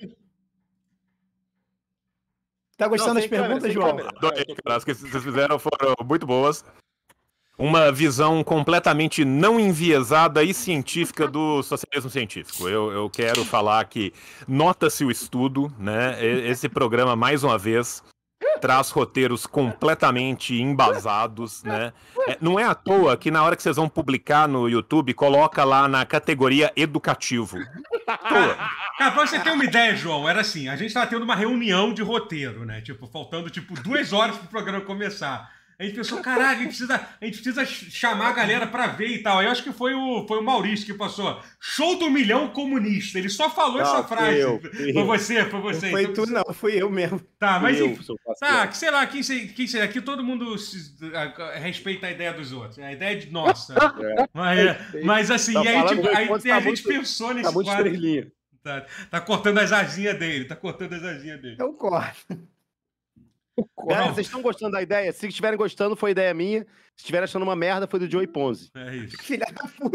[SPEAKER 4] Tá gostando das
[SPEAKER 2] sem câmera,
[SPEAKER 4] perguntas,
[SPEAKER 2] sem
[SPEAKER 4] João?
[SPEAKER 2] câmera.
[SPEAKER 3] Adorei, cara. As que vocês fizeram foram muito boas. Uma visão completamente não enviesada e científica do socialismo científico. Eu quero falar que nota-se o estudo, né? Esse programa, mais uma vez, traz roteiros completamente embasados, né? Não é à toa que na hora que vocês vão publicar no YouTube, coloca lá na categoria educativo. À toa.
[SPEAKER 1] Cara, pra você ter uma ideia, João, era assim, a gente tava tendo uma reunião de roteiro, né? Tipo, faltando, 2 horas pro programa começar. A gente pensou, caralho, a gente precisa chamar a galera pra ver e tal. Aí eu acho que foi o Maurício que passou. Show do milhão comunista. Ele só falou essa frase. Foi você.
[SPEAKER 4] Não foi
[SPEAKER 1] então,
[SPEAKER 4] tu, não. Fui eu mesmo.
[SPEAKER 1] Tá, mas
[SPEAKER 2] Eu
[SPEAKER 1] enfim.
[SPEAKER 2] sou
[SPEAKER 1] Tá, que sei lá, quem seria? Aqui todo mundo respeita a ideia dos outros. A ideia é de nossa. Mas assim,
[SPEAKER 2] Tá
[SPEAKER 1] e aí,
[SPEAKER 2] falando,
[SPEAKER 1] aí
[SPEAKER 2] Raimundo,
[SPEAKER 1] a
[SPEAKER 2] tá
[SPEAKER 1] gente
[SPEAKER 2] muito-
[SPEAKER 1] pensou nesse
[SPEAKER 2] Tá muito
[SPEAKER 1] quadro.
[SPEAKER 2] estrelinha.
[SPEAKER 1] Tá cortando as asinhas dele.
[SPEAKER 4] Eu corto.
[SPEAKER 2] Galera, vocês estão gostando da ideia? Se estiverem gostando, foi ideia minha. Se estiverem achando uma merda, foi do Joey Ponzi.
[SPEAKER 1] É isso.
[SPEAKER 4] Filha da puta.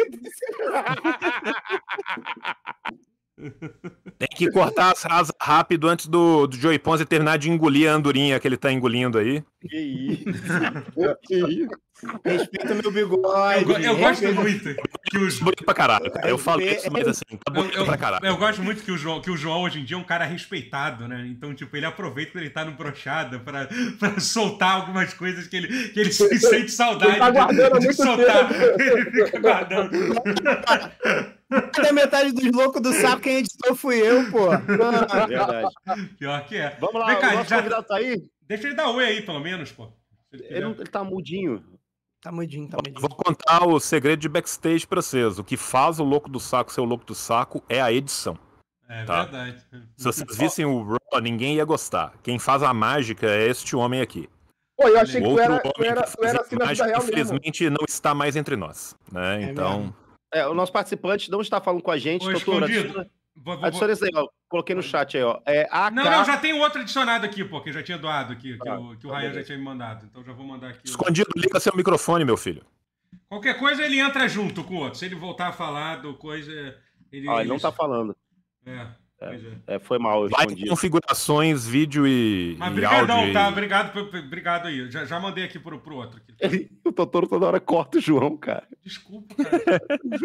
[SPEAKER 3] Tem que cortar as rasas rápido antes do Joey Ponzi terminar de engolir a andorinha que ele tá engolindo aí.
[SPEAKER 2] Que isso? Que isso?
[SPEAKER 4] Respeita meu bigode.
[SPEAKER 1] Eu gosto muito que os.
[SPEAKER 3] Bonito pra caralho, cara. Eu falo isso, mas assim, tá bonito pra caralho.
[SPEAKER 1] Eu gosto muito que o João hoje em dia é um cara respeitado, né? Então, ele aproveita quando ele tá no brochada pra soltar algumas coisas que ele se sente saudade
[SPEAKER 5] Ele tá guardando há
[SPEAKER 1] de
[SPEAKER 5] muito
[SPEAKER 1] soltar. Ele fica guardando.
[SPEAKER 4] Até metade dos loucos do saco, quem editou fui eu, pô.
[SPEAKER 2] É verdade.
[SPEAKER 1] Pior que é.
[SPEAKER 2] Vamos lá,
[SPEAKER 1] Vem cá,
[SPEAKER 2] o nosso convidado tá aí?
[SPEAKER 1] deixa ele dar oi aí, pelo menos, pô.
[SPEAKER 2] Ele tá mudinho.
[SPEAKER 4] Tá mudinho.
[SPEAKER 3] Vou contar o segredo de backstage pra vocês. O que faz o louco do saco ser o louco do saco é a edição.
[SPEAKER 1] É
[SPEAKER 3] Tá.
[SPEAKER 1] verdade.
[SPEAKER 3] Se vocês vissem o Raw, ninguém ia gostar. Quem faz a mágica é este homem aqui.
[SPEAKER 5] Pô, eu achei
[SPEAKER 3] O
[SPEAKER 5] que tu
[SPEAKER 3] outro
[SPEAKER 5] era,
[SPEAKER 3] homem
[SPEAKER 5] tu era,
[SPEAKER 3] que
[SPEAKER 5] tu era
[SPEAKER 3] fazia
[SPEAKER 5] assim na vida
[SPEAKER 3] mágica,
[SPEAKER 5] real mesmo.
[SPEAKER 3] infelizmente, não está mais entre nós. Né?
[SPEAKER 4] É
[SPEAKER 3] Então,
[SPEAKER 4] mesmo.
[SPEAKER 2] O nosso participante não está falando com a gente.
[SPEAKER 1] Ô,
[SPEAKER 2] Doutor,
[SPEAKER 1] escondido.
[SPEAKER 2] adiciona- Adiciona isso aí, ó. Coloquei no chat aí, ó.
[SPEAKER 1] Não, já tem outro adicionado aqui, pô, que eu já tinha doado aqui, que o Ryan já tinha me mandado. Então já vou mandar aqui.
[SPEAKER 3] Escondido, liga seu microfone, meu filho.
[SPEAKER 1] Qualquer coisa ele entra junto com o outro. Se ele voltar a falar do coisa...
[SPEAKER 2] Ele não tá falando. Foi mal, eu
[SPEAKER 3] Vai
[SPEAKER 2] escondi.
[SPEAKER 3] em configurações, vídeo e
[SPEAKER 1] Mas
[SPEAKER 3] e
[SPEAKER 1] brigadão,
[SPEAKER 3] áudio.
[SPEAKER 1] tá? Obrigado aí. Já mandei aqui pro outro. Aqui.
[SPEAKER 2] O Totoro toda hora corta o João, cara.
[SPEAKER 1] Desculpa, cara.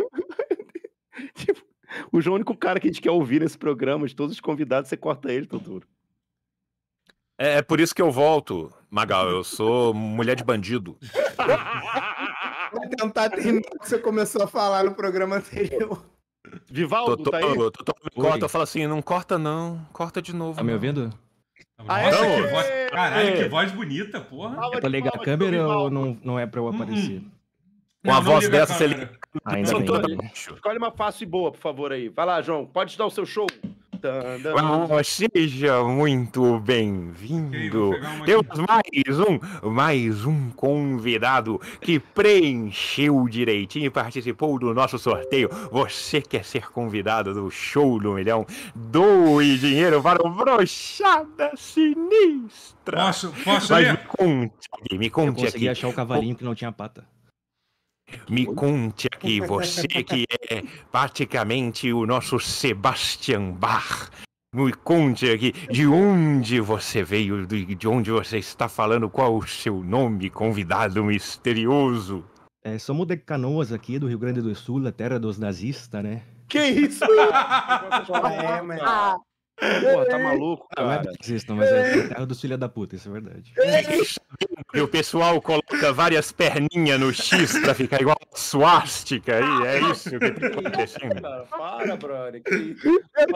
[SPEAKER 2] Tipo, o João é o único cara que a gente quer ouvir nesse programa. De todos os convidados, você corta ele, Totoro.
[SPEAKER 3] É por isso que eu volto, Magal. Eu sou mulher de bandido.
[SPEAKER 4] Vou tentar terminar o que você começou a falar no programa anterior.
[SPEAKER 2] Vivaldo, tá aí?
[SPEAKER 3] Totoro me corta, eu falo assim, não corta não, corta de novo.
[SPEAKER 7] Tá me ouvindo?
[SPEAKER 1] Nossa, que voz... Caralho, que voz bonita, porra.
[SPEAKER 7] É pra ligar a câmera ou não é pra eu aparecer?
[SPEAKER 3] Com a voz
[SPEAKER 1] liga
[SPEAKER 3] dessa, você
[SPEAKER 1] câmera.
[SPEAKER 3] liga.
[SPEAKER 7] Ainda bem.
[SPEAKER 2] Doutor,
[SPEAKER 7] ainda bem.
[SPEAKER 2] Escolhe uma fácil e boa, por favor, aí. Vai lá, João. Pode dar o seu show.
[SPEAKER 3] Seja muito
[SPEAKER 1] Ok,
[SPEAKER 3] bem-vindo.
[SPEAKER 1] vou pegar uma
[SPEAKER 3] Temos mais um convidado que preencheu direitinho e participou do nosso sorteio. Você quer ser convidado do Show do Milhão? Doe dinheiro para o Brochada Sinistra.
[SPEAKER 1] Posso
[SPEAKER 3] Mas
[SPEAKER 1] ler?
[SPEAKER 3] me
[SPEAKER 7] Eu
[SPEAKER 3] conte
[SPEAKER 7] consegui
[SPEAKER 3] aqui.
[SPEAKER 7] achar o cavalinho que não tinha pata.
[SPEAKER 3] Me conte aqui, você que é praticamente o nosso Sebastian Bach. Me conte aqui, de onde você veio, de onde você está falando, qual o seu nome, convidado misterioso?
[SPEAKER 7] Somos de Canoas aqui, do Rio Grande do Sul, a terra dos nazistas, né?
[SPEAKER 2] Que isso?
[SPEAKER 4] Mas...
[SPEAKER 2] Porra, tá maluco,
[SPEAKER 7] Não é
[SPEAKER 2] cara.
[SPEAKER 7] nazista, mas é a terra dos filha da puta, isso é verdade.
[SPEAKER 3] E o pessoal coloca várias perninhas no X pra ficar igual uma suástica aí, é isso que tá acontecendo?
[SPEAKER 2] Para, brother. Que isso?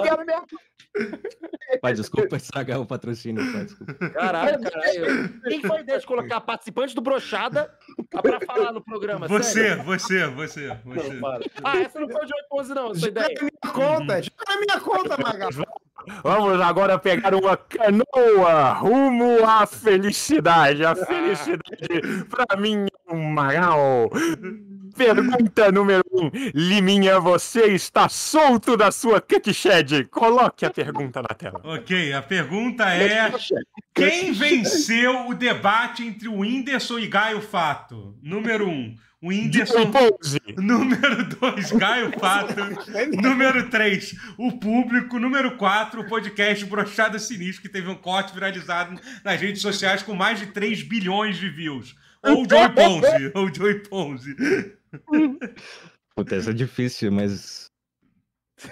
[SPEAKER 7] Pai, desculpa estragar o patrocínio, pai, desculpa.
[SPEAKER 2] Caralho. Quem foi a ideia de colocar participante do Brochada pra falar no programa? Sério?
[SPEAKER 1] Você.
[SPEAKER 2] Não, para. Essa não foi o Joey Pose, não. Essa
[SPEAKER 4] Joga
[SPEAKER 2] ideia.
[SPEAKER 4] na minha conta, joga na minha conta, Magal.
[SPEAKER 3] Vamos agora pegar uma canoa rumo à felicidade. A felicidade pra mim é um Magal. Pergunta número 1. Liminha, você está solto da sua cutshed. Coloque a pergunta na tela.
[SPEAKER 1] Ok, a pergunta é: quem venceu o debate entre o Whindersson e Gaio Fato? Número 1, o Whindersson.
[SPEAKER 3] Pose.
[SPEAKER 1] Número 2, Gaio Fato. Número 3, o público. Número 4, o podcast Brochada Sinistro, que teve um corte viralizado nas redes sociais com mais de 3 bilhões de views. Ou o Joey Ponzi.
[SPEAKER 7] Puta, essa é difícil, mas...
[SPEAKER 1] Se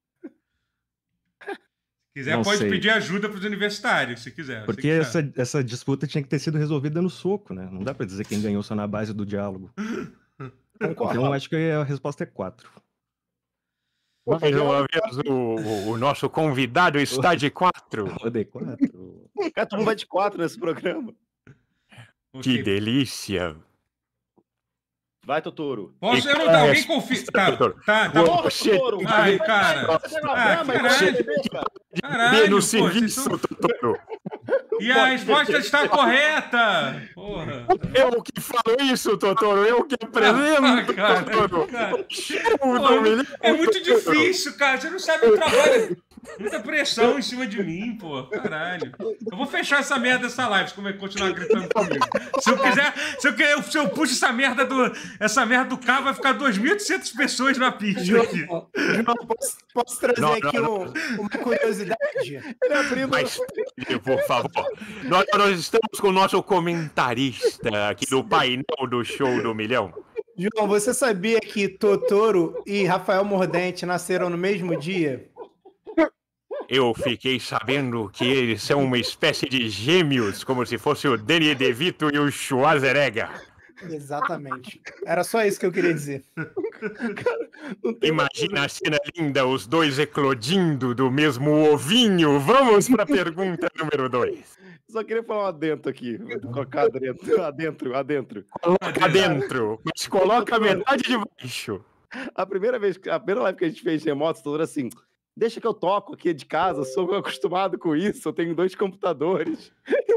[SPEAKER 1] quiser,
[SPEAKER 7] Não
[SPEAKER 1] pode
[SPEAKER 7] sei.
[SPEAKER 1] pedir ajuda para os universitários, se quiser.
[SPEAKER 7] Porque essa disputa tinha que ter sido resolvida no soco, né? Não dá pra dizer quem ganhou só na base do diálogo. Então acho que a resposta é 4.
[SPEAKER 3] Mais uma vez, o nosso convidado está de 4.
[SPEAKER 7] Rodei 4.
[SPEAKER 2] Cara, todo mundo vai de 4 nesse programa.
[SPEAKER 3] Que delícia.
[SPEAKER 2] Vai, Totoro.
[SPEAKER 1] Posso? Eu não dá. Alguém confia. Tá.
[SPEAKER 2] Porra,
[SPEAKER 3] Você-
[SPEAKER 2] Totoro.
[SPEAKER 1] Ai, cara. Caralho. Caralho,
[SPEAKER 3] no
[SPEAKER 1] pô,
[SPEAKER 3] serviço,
[SPEAKER 1] vocês são-
[SPEAKER 3] Totoro.
[SPEAKER 1] E a resposta está correta! Porra!
[SPEAKER 3] Eu que falo isso, Totoro. Eu que apresento,
[SPEAKER 1] cara,
[SPEAKER 3] Totoro.
[SPEAKER 1] cara.
[SPEAKER 3] Show
[SPEAKER 1] Pô,
[SPEAKER 3] do milhão,
[SPEAKER 1] é muito
[SPEAKER 3] Totoro.
[SPEAKER 1] difícil, cara. Você não sabe o trabalho. Muita pressão em cima de mim, pô. Caralho. Eu vou fechar essa merda dessa live se continuar gritando comigo. Se eu puxo essa merda do carro, vai ficar 2.800 pessoas na pista aqui.
[SPEAKER 4] João, posso trazer
[SPEAKER 3] Não,
[SPEAKER 4] aqui uma curiosidade?
[SPEAKER 2] Ele abrindo.
[SPEAKER 3] Mas, por favor, nós estamos com o nosso comentarista aqui do painel do Show do Milhão.
[SPEAKER 4] João, você sabia que Totoro e Rafael Mordente nasceram no mesmo dia?
[SPEAKER 3] Eu fiquei sabendo que eles são uma espécie de gêmeos, como se fosse o Danny DeVito e o Schwarzenegger.
[SPEAKER 4] Exatamente. Era só isso que eu queria dizer.
[SPEAKER 3] Imagina a cena linda, os dois eclodindo do mesmo ovinho. Vamos para a pergunta número 2.
[SPEAKER 2] Só queria falar um adentro aqui. Vou colocar adentro.
[SPEAKER 3] Coloca dentro, mas coloca a metade de baixo.
[SPEAKER 2] A primeira live que a gente fez remoto, Totoro assim... Deixa que eu toco aqui de casa, sou acostumado com isso, eu tenho 2 computadores.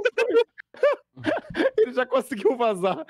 [SPEAKER 2] Ele já conseguiu vazar.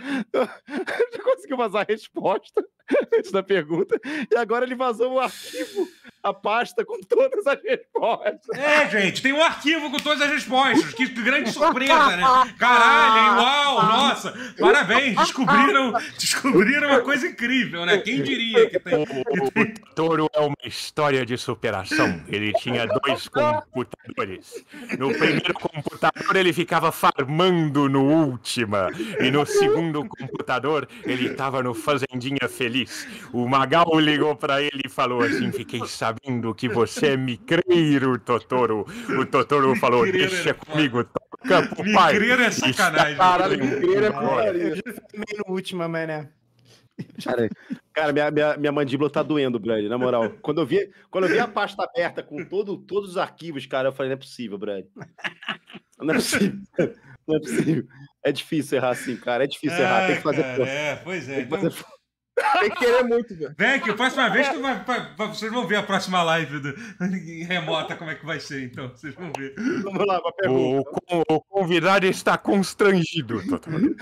[SPEAKER 2] Já conseguiu vazar a resposta antes da pergunta. E agora ele vazou o arquivo. a pasta com todas as respostas.
[SPEAKER 1] Gente, tem um arquivo com todas as respostas. Que grande surpresa, né? Caralho, hein? Uau, nossa, parabéns, descobriram uma coisa incrível, né? Quem diria que tem...
[SPEAKER 3] O Totoro é uma história de superação. Ele tinha 2 computadores. No primeiro computador ele ficava farmando no Última. E no segundo computador ele estava no Fazendinha Feliz. O Magal ligou pra ele e falou assim: fiquei sabendo que você é micreiro, Totoro. O Totoro falou: deixa comigo, toca pro pai.
[SPEAKER 1] Micreiro é sacanagem.
[SPEAKER 5] Caralho, micreiro é porcaria.
[SPEAKER 4] Eu já filmei no último, mas né?
[SPEAKER 2] Cara, minha mandíbula tá doendo, Brad, na moral. Quando eu vi a pasta aberta com todos os arquivos, cara, eu falei, não é possível, Brad. Não é possível. Não é possível. É difícil errar assim, cara. É difícil errar. Tem que fazer força.
[SPEAKER 1] Pois é. Então...
[SPEAKER 5] Tem que querer muito, velho.
[SPEAKER 1] Vem aqui, a próxima vez que vocês vão ver a próxima live remota, como é que vai ser, então. Vocês vão ver.
[SPEAKER 2] Vamos lá, uma pergunta.
[SPEAKER 3] O convidado está constrangido, Totoro.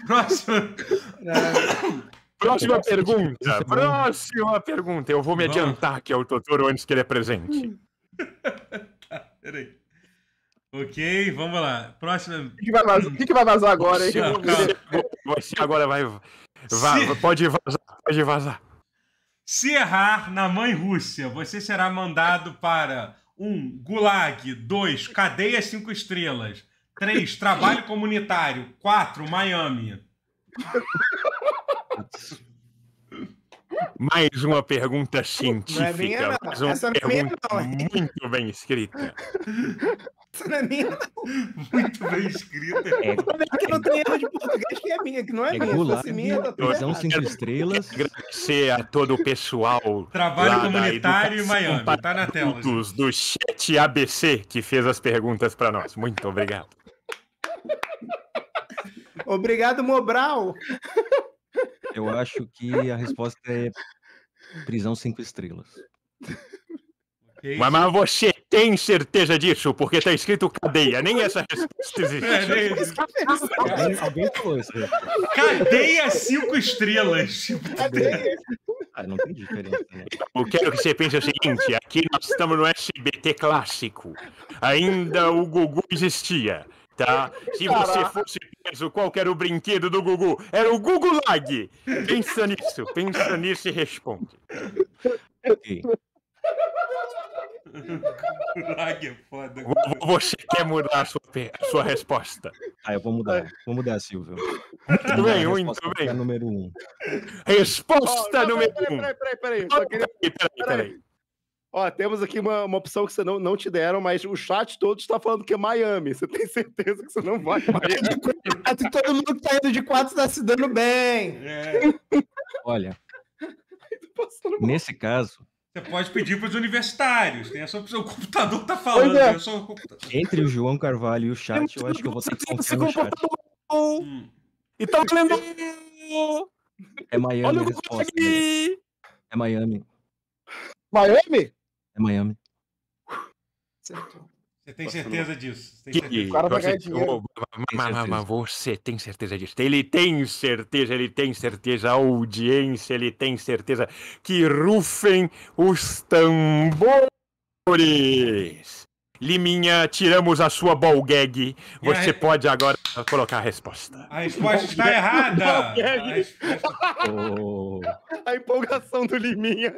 [SPEAKER 3] Próxima pergunta. Eu vou me adiantar que é o Totoro antes que ele apresente.
[SPEAKER 1] Tá, peraí. Ok, vamos lá. Próxima.
[SPEAKER 5] O que vai vazar agora, hein?
[SPEAKER 3] Você agora vai pode vazar.
[SPEAKER 1] Se errar na mãe Rússia, você será mandado para 1. Gulag. 2. Cadeia 5 estrelas. 3. Trabalho comunitário. 4. Miami.
[SPEAKER 3] Mais uma pergunta científica,
[SPEAKER 4] minha,
[SPEAKER 3] mais uma pergunta muito bem escrita.
[SPEAKER 4] Essa não é minha,
[SPEAKER 1] Muito bem escrita.
[SPEAKER 4] que não tem erro de português que é minha, que não é minha.
[SPEAKER 7] Gulag,
[SPEAKER 4] Se fosse minha, tá tudo
[SPEAKER 7] prisão
[SPEAKER 4] errado.
[SPEAKER 7] 5 estrelas.
[SPEAKER 3] Agradecer a todo o pessoal
[SPEAKER 1] Trabalho
[SPEAKER 3] lá da
[SPEAKER 1] comunitário em
[SPEAKER 3] Educação
[SPEAKER 1] Miami.
[SPEAKER 3] para
[SPEAKER 1] Tá na tela.
[SPEAKER 3] Adultos do chat ABC que fez as perguntas para nós. Muito obrigado.
[SPEAKER 4] Obrigado, Mobral.
[SPEAKER 7] Eu acho que a resposta é prisão 5 estrelas.
[SPEAKER 1] Okay.
[SPEAKER 3] Mas você tem certeza disso? Porque tá escrito cadeia. Nem essa resposta existe.
[SPEAKER 7] Alguém falou isso.
[SPEAKER 1] Cadeia 5 estrelas.
[SPEAKER 7] Não tem diferença, né?
[SPEAKER 3] Eu quero que você pense o seguinte: aqui nós estamos no SBT clássico. Ainda o Gugu existia. Tá? Se você fosse preso, qual que era o brinquedo do Gugu? Era o Gugulag! Pensa nisso e responde.
[SPEAKER 7] Ok.
[SPEAKER 1] Gulag é foda.
[SPEAKER 3] Você quer mudar a sua resposta?
[SPEAKER 7] Eu vou mudar. Vou mudar, Silvio.
[SPEAKER 3] Muito bem, muito bem.
[SPEAKER 7] É número 1.
[SPEAKER 3] Resposta número 1.
[SPEAKER 2] Peraí.
[SPEAKER 3] Peraí.
[SPEAKER 2] Ó, temos aqui uma opção que você não te deram, mas o chat todo está falando que é Miami. Você tem certeza que você não vai Miami?
[SPEAKER 4] Todo mundo que tá indo de 4 está se dando bem.
[SPEAKER 7] Olha, nesse caso,
[SPEAKER 1] Você pode pedir para os universitários. Tem essa opção. O computador tá falando. Eu sou o computador.
[SPEAKER 7] entre o João Carvalho e o chat, eu acho que eu vou ter que confiar no chat.
[SPEAKER 3] E tá valendo.
[SPEAKER 7] É Miami
[SPEAKER 3] Olha
[SPEAKER 7] a
[SPEAKER 3] o Gugu
[SPEAKER 7] resposta.
[SPEAKER 3] aqui.
[SPEAKER 7] É Miami.
[SPEAKER 5] Miami?
[SPEAKER 7] É Miami.
[SPEAKER 1] Você tem certeza disso? Você tem
[SPEAKER 3] Que-
[SPEAKER 1] certeza?
[SPEAKER 5] O cara vai ganhar dinheiro.
[SPEAKER 3] Mas você tem certeza disso? Ele tem certeza, a audiência, ele tem certeza que rufem os tambores. Liminha, tiramos a sua ball gag. Você pode agora colocar a resposta.
[SPEAKER 1] A resposta está errada.
[SPEAKER 7] Oh,
[SPEAKER 2] A empolgação do Liminha.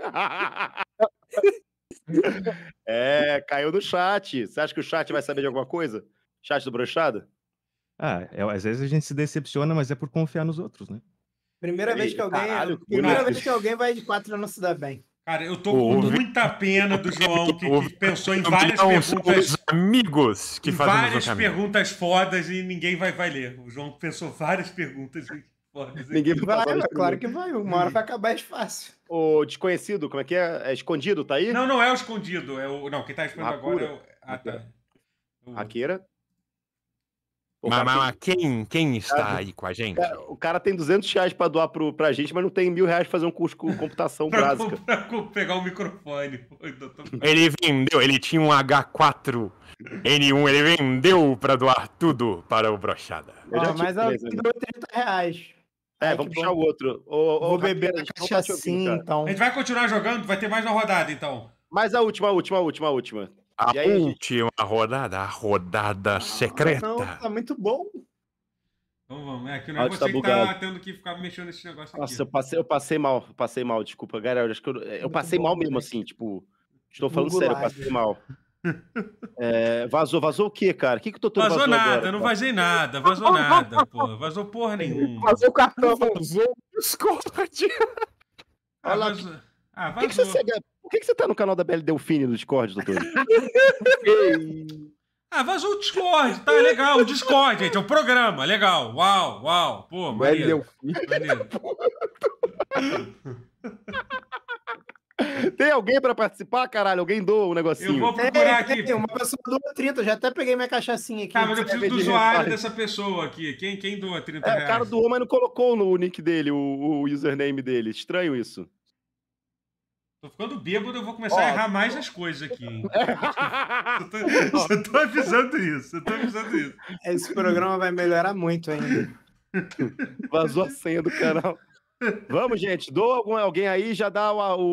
[SPEAKER 2] Caiu no chat. Você acha que o chat vai saber de alguma coisa? Chat do Brochada?
[SPEAKER 7] às vezes a gente se decepciona, mas é por confiar nos outros, né?
[SPEAKER 4] Primeira vez que alguém,
[SPEAKER 2] Caralho,
[SPEAKER 4] vez que alguém vai de 4 e não se dá bem.
[SPEAKER 1] Cara, eu tô com muita pena do João, que pensou em várias
[SPEAKER 3] São
[SPEAKER 1] perguntas.
[SPEAKER 3] os amigos que fazemos o
[SPEAKER 1] Várias
[SPEAKER 3] caminho.
[SPEAKER 1] perguntas fodas e ninguém vai ler. O João pensou várias perguntas fodas.
[SPEAKER 2] Ninguém
[SPEAKER 4] Vai, claro que vai. Uma hora vai acabar é fácil.
[SPEAKER 2] O desconhecido, como é que é? É escondido, tá aí?
[SPEAKER 1] Não é o escondido. Não, quem tá respondendo agora é o. Tá.
[SPEAKER 2] Aqueira.
[SPEAKER 3] Mas quem está aí com a gente?
[SPEAKER 2] O cara tem R$200 pra doar pra gente, mas não tem R$1.000 pra fazer um curso com computação básica.
[SPEAKER 1] Pra pegar o microfone.
[SPEAKER 3] Ele vendeu, ele tinha um H4N1, ele vendeu pra doar tudo para o Brochada.
[SPEAKER 4] Mas alguém deu R$30.
[SPEAKER 2] Vamos puxar o outro.
[SPEAKER 4] Vou beber na cachaça sim, então.
[SPEAKER 1] A gente vai continuar jogando? Vai ter mais uma rodada, então.
[SPEAKER 2] Mas a última.
[SPEAKER 3] A
[SPEAKER 2] E aí,
[SPEAKER 3] última rodada, a rodada secreta.
[SPEAKER 4] Não, tá muito bom.
[SPEAKER 1] Então vamos, é que não é
[SPEAKER 2] Áudio
[SPEAKER 1] você
[SPEAKER 2] tá
[SPEAKER 1] que tá
[SPEAKER 2] bugado.
[SPEAKER 1] tendo que ficar mexendo nesse negócio
[SPEAKER 2] Nossa,
[SPEAKER 1] aqui.
[SPEAKER 2] eu passei mal, desculpa, galera. Acho que eu passei mal mesmo, assim, tipo. Estou falando
[SPEAKER 4] Google
[SPEAKER 2] sério, eu
[SPEAKER 4] Live.
[SPEAKER 2] passei mal. Vazou o quê, cara? O que o Totoro
[SPEAKER 1] Vazou
[SPEAKER 2] vazou
[SPEAKER 1] nada,
[SPEAKER 2] agora?
[SPEAKER 1] eu não
[SPEAKER 2] cara?
[SPEAKER 1] vazei nada, vazou nada, pô. Vazou porra nenhuma.
[SPEAKER 5] Fazer o cartão.
[SPEAKER 3] Vazou o Discord.
[SPEAKER 2] Olha lá,
[SPEAKER 1] Vazou.
[SPEAKER 2] Por que você segue- por que você tá no canal da Belle Delfine do Discord, doutor?
[SPEAKER 1] Vazou o Discord, tá legal. O Discord, gente, é um programa, legal. Uau, pô, maneiro. Maneiro.
[SPEAKER 2] Tem alguém pra participar, caralho? Alguém doa um negocinho?
[SPEAKER 1] Eu vou procurar aqui.
[SPEAKER 4] Tem uma pessoa doa 30, eu já até peguei minha cachaçinha aqui.
[SPEAKER 1] Tá, mas eu
[SPEAKER 2] Você
[SPEAKER 1] preciso do
[SPEAKER 2] vê de
[SPEAKER 1] usuário
[SPEAKER 2] reparo.
[SPEAKER 1] dessa pessoa aqui. Quem doa 30
[SPEAKER 2] O
[SPEAKER 1] reais?
[SPEAKER 2] cara doou, mas não colocou no nick dele, o username dele. Estranho isso.
[SPEAKER 1] Tô ficando bêbado, eu vou começar a errar mais as coisas aqui, hein? Eu tô avisando isso,
[SPEAKER 4] Esse programa vai melhorar muito ainda.
[SPEAKER 2] Vazou a senha do canal. Vamos, gente. Doa alguém aí, já dá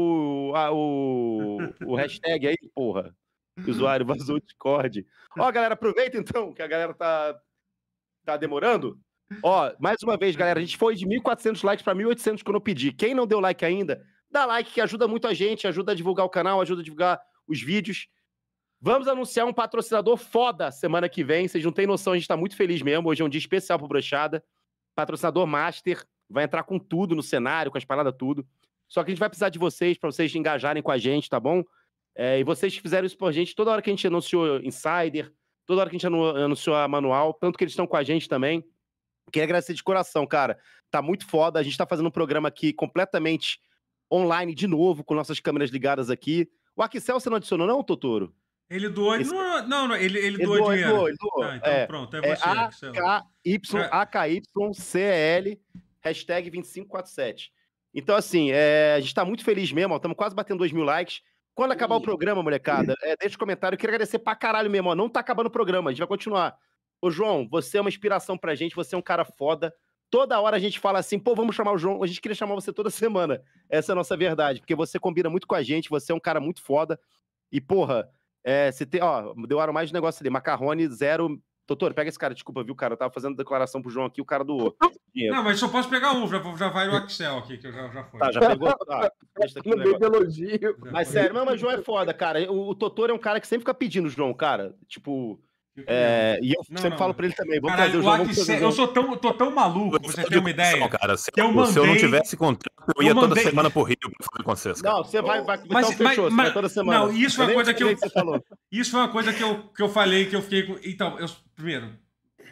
[SPEAKER 2] o hashtag aí, porra. O usuário vazou o Discord. Ó, galera, aproveita então, que a galera tá demorando. Ó, mais uma vez, galera, a gente foi de 1.400 likes para 1.800 quando eu pedi. Quem não deu like ainda, dá like que ajuda muito a gente, ajuda a divulgar o canal, ajuda a divulgar os vídeos. Vamos anunciar um patrocinador foda semana que vem. Vocês não têm noção, a gente tá muito feliz mesmo. Hoje é um dia especial pro Brochada. Patrocinador Master. Vai entrar com tudo no cenário, com as paradas, tudo. Só que a gente vai precisar de vocês, para vocês engajarem com a gente, tá bom? E vocês fizeram isso por gente toda hora que a gente anunciou Insider, toda hora que a gente anunciou a Manual, tanto que eles estão com a gente também. Queria agradecer de coração, cara. Tá muito foda. A gente tá fazendo um programa aqui completamente online de novo, com nossas câmeras ligadas aqui. O Axel você não adicionou, não, Totoro?
[SPEAKER 1] Ele doou.
[SPEAKER 2] Esse-
[SPEAKER 1] Não, ele doou dinheiro.
[SPEAKER 2] Ele doou.
[SPEAKER 1] Tá, então pronto, é você, Axel.
[SPEAKER 2] AKYCL, hashtag 2547. Então, assim, a gente tá muito feliz mesmo, estamos quase batendo 2.000 likes. Quando acabar o programa, molecada, deixa um comentário. Eu queria agradecer pra caralho mesmo, ó. Não tá acabando o programa, a gente vai continuar. Ô, João, você é uma inspiração pra gente, você é um cara foda. Toda hora a gente fala assim, pô, vamos chamar o João. A gente queria chamar você toda semana. Essa é a nossa verdade, porque você combina muito com a gente, você é um cara muito foda. E, porra, você tem, ó, deu mais de negócio ali, macarrone 0. Doutor, pega esse cara, desculpa, viu, cara? Eu tava fazendo declaração pro João aqui, o cara doou.
[SPEAKER 1] Não, mas só posso pegar um, já vai no Axel aqui, que eu já foi.
[SPEAKER 2] Tá, já pegou? Deixa aqui o
[SPEAKER 5] No meio de
[SPEAKER 2] negócio.
[SPEAKER 5] elogio.
[SPEAKER 2] Mas sério, mas o João é foda, cara. O Totoro é um cara que sempre fica pedindo o João, cara. Tipo, e eu sempre falo pra ele também. Vamos
[SPEAKER 1] Caralho,
[SPEAKER 2] trazer o João, vamos trazer o
[SPEAKER 1] eu
[SPEAKER 2] João.
[SPEAKER 1] tô tão maluco, pra você ter uma ideia.
[SPEAKER 3] Cara, se
[SPEAKER 1] que eu
[SPEAKER 3] eu não
[SPEAKER 1] mandei-
[SPEAKER 3] tivesse contrato, eu ia toda semana pro Rio pra falar com vocês. Cara.
[SPEAKER 2] Não, você vai
[SPEAKER 1] Mas-
[SPEAKER 2] então fechou, você
[SPEAKER 1] mas-
[SPEAKER 2] vai toda semana.
[SPEAKER 1] não, isso foi uma
[SPEAKER 2] nem
[SPEAKER 1] coisa
[SPEAKER 2] sei
[SPEAKER 1] que eu-
[SPEAKER 2] o você falou.
[SPEAKER 1] Isso foi uma coisa que eu falei, que eu fiquei com. Então, primeiro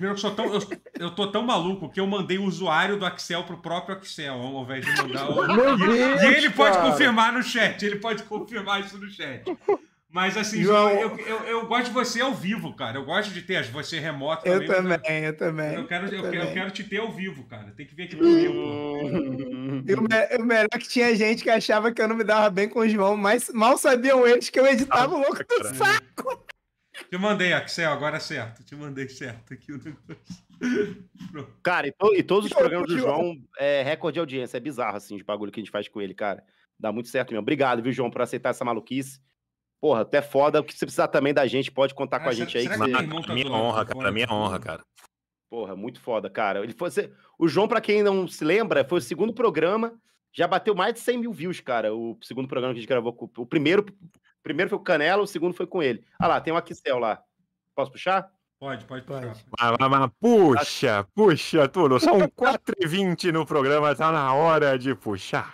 [SPEAKER 1] eu tô tão maluco que eu mandei o usuário do Axel pro próprio Axel, ao invés de mandar o.
[SPEAKER 5] Meu Deus,
[SPEAKER 1] E ele pode
[SPEAKER 5] cara.
[SPEAKER 1] confirmar no chat, ele pode confirmar isso no chat. Mas assim,
[SPEAKER 4] João-
[SPEAKER 1] eu gosto de você ao vivo, cara. Eu gosto de ter você remoto
[SPEAKER 4] Eu
[SPEAKER 1] também. mas
[SPEAKER 4] também, eu também.
[SPEAKER 1] Eu
[SPEAKER 4] também.
[SPEAKER 1] quero te ter ao vivo, cara. Tem que vir aqui pro Rio, pô.
[SPEAKER 4] E o melhor é que tinha gente que achava que eu não me dava bem com o João, mas mal sabiam eles que eu editava o louco do saco.
[SPEAKER 1] Te mandei, Axel, agora é certo. Te mandei certo aqui o negócio.
[SPEAKER 2] Cara, e todos os programas do João é recorde de audiência. É bizarro, assim, os bagulho que a gente faz com ele, cara. Dá muito certo mesmo. Obrigado, viu, João, por aceitar essa maluquice. Porra, até foda. O que você precisar também da gente, pode contar com a gente aí.
[SPEAKER 1] será
[SPEAKER 2] que
[SPEAKER 1] que
[SPEAKER 2] você-
[SPEAKER 1] tem irmão
[SPEAKER 3] Minha
[SPEAKER 1] tatuado
[SPEAKER 3] honra,
[SPEAKER 1] por
[SPEAKER 3] cara.
[SPEAKER 1] fora?
[SPEAKER 3] Minha honra, cara.
[SPEAKER 2] Porra, muito foda, cara. O João, pra quem não se lembra, foi o segundo programa. Já bateu mais de 100 mil views, cara. O segundo programa que a gente gravou. O primeiro foi com o Canela, o segundo foi com ele. Ah lá, tem um Axel lá. Posso puxar?
[SPEAKER 1] Pode puxar.
[SPEAKER 3] Mas puxa tudo. São 4h20 no programa, tá na hora de puxar.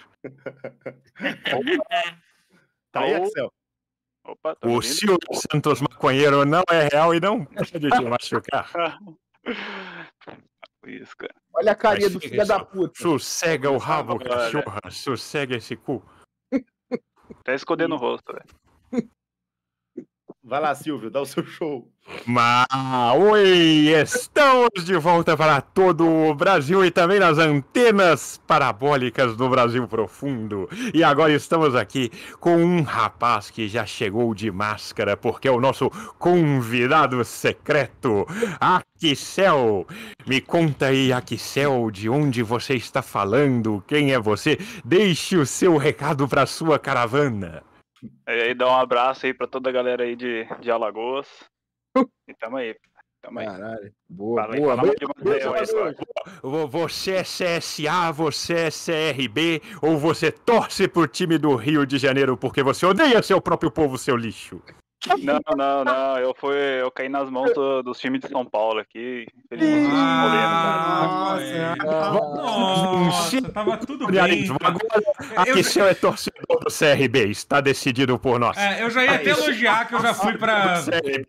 [SPEAKER 2] Tá aí, Axel?
[SPEAKER 8] Opa, tá
[SPEAKER 3] O
[SPEAKER 8] ouvindo?
[SPEAKER 3] Silvio Santos maconheiro não é real e não pode te machucar.
[SPEAKER 8] Isso, cara.
[SPEAKER 5] Olha a carinha do
[SPEAKER 3] Mas
[SPEAKER 5] filho da
[SPEAKER 3] só
[SPEAKER 5] puta.
[SPEAKER 3] Sossega o rabo,
[SPEAKER 8] Agora.
[SPEAKER 3] cachorra. Sossega esse cu.
[SPEAKER 8] Tá escondendo o rosto, velho.
[SPEAKER 2] Vai lá, Silvio, dá o seu show.
[SPEAKER 3] Oi, estamos de volta para todo o Brasil e também nas antenas parabólicas do Brasil profundo. E agora estamos aqui com um rapaz que já chegou de máscara, porque é o nosso convidado secreto, Axel. Me conta aí, Axel, de onde você está falando, quem é você? Deixe o seu recado para sua caravana.
[SPEAKER 8] E aí, dá um abraço aí pra toda a galera aí de Alagoas. E tamo aí.
[SPEAKER 5] Caralho. Boa,
[SPEAKER 8] Fala aí,
[SPEAKER 5] boa.
[SPEAKER 8] fala de Maceió aí,
[SPEAKER 5] Beijo,
[SPEAKER 3] Você é CSA, você é CRB, ou você torce pro time do Rio de Janeiro porque você odeia seu próprio povo, seu lixo?
[SPEAKER 8] Não. Eu caí nas mãos dos times de São Paulo aqui. Infelizmente,
[SPEAKER 1] Nossa, tava tudo bem.
[SPEAKER 3] Agora, Axel é torcedor do CRB, está decidido por nós.
[SPEAKER 1] Eu já ia até elogiar que eu já fui pra...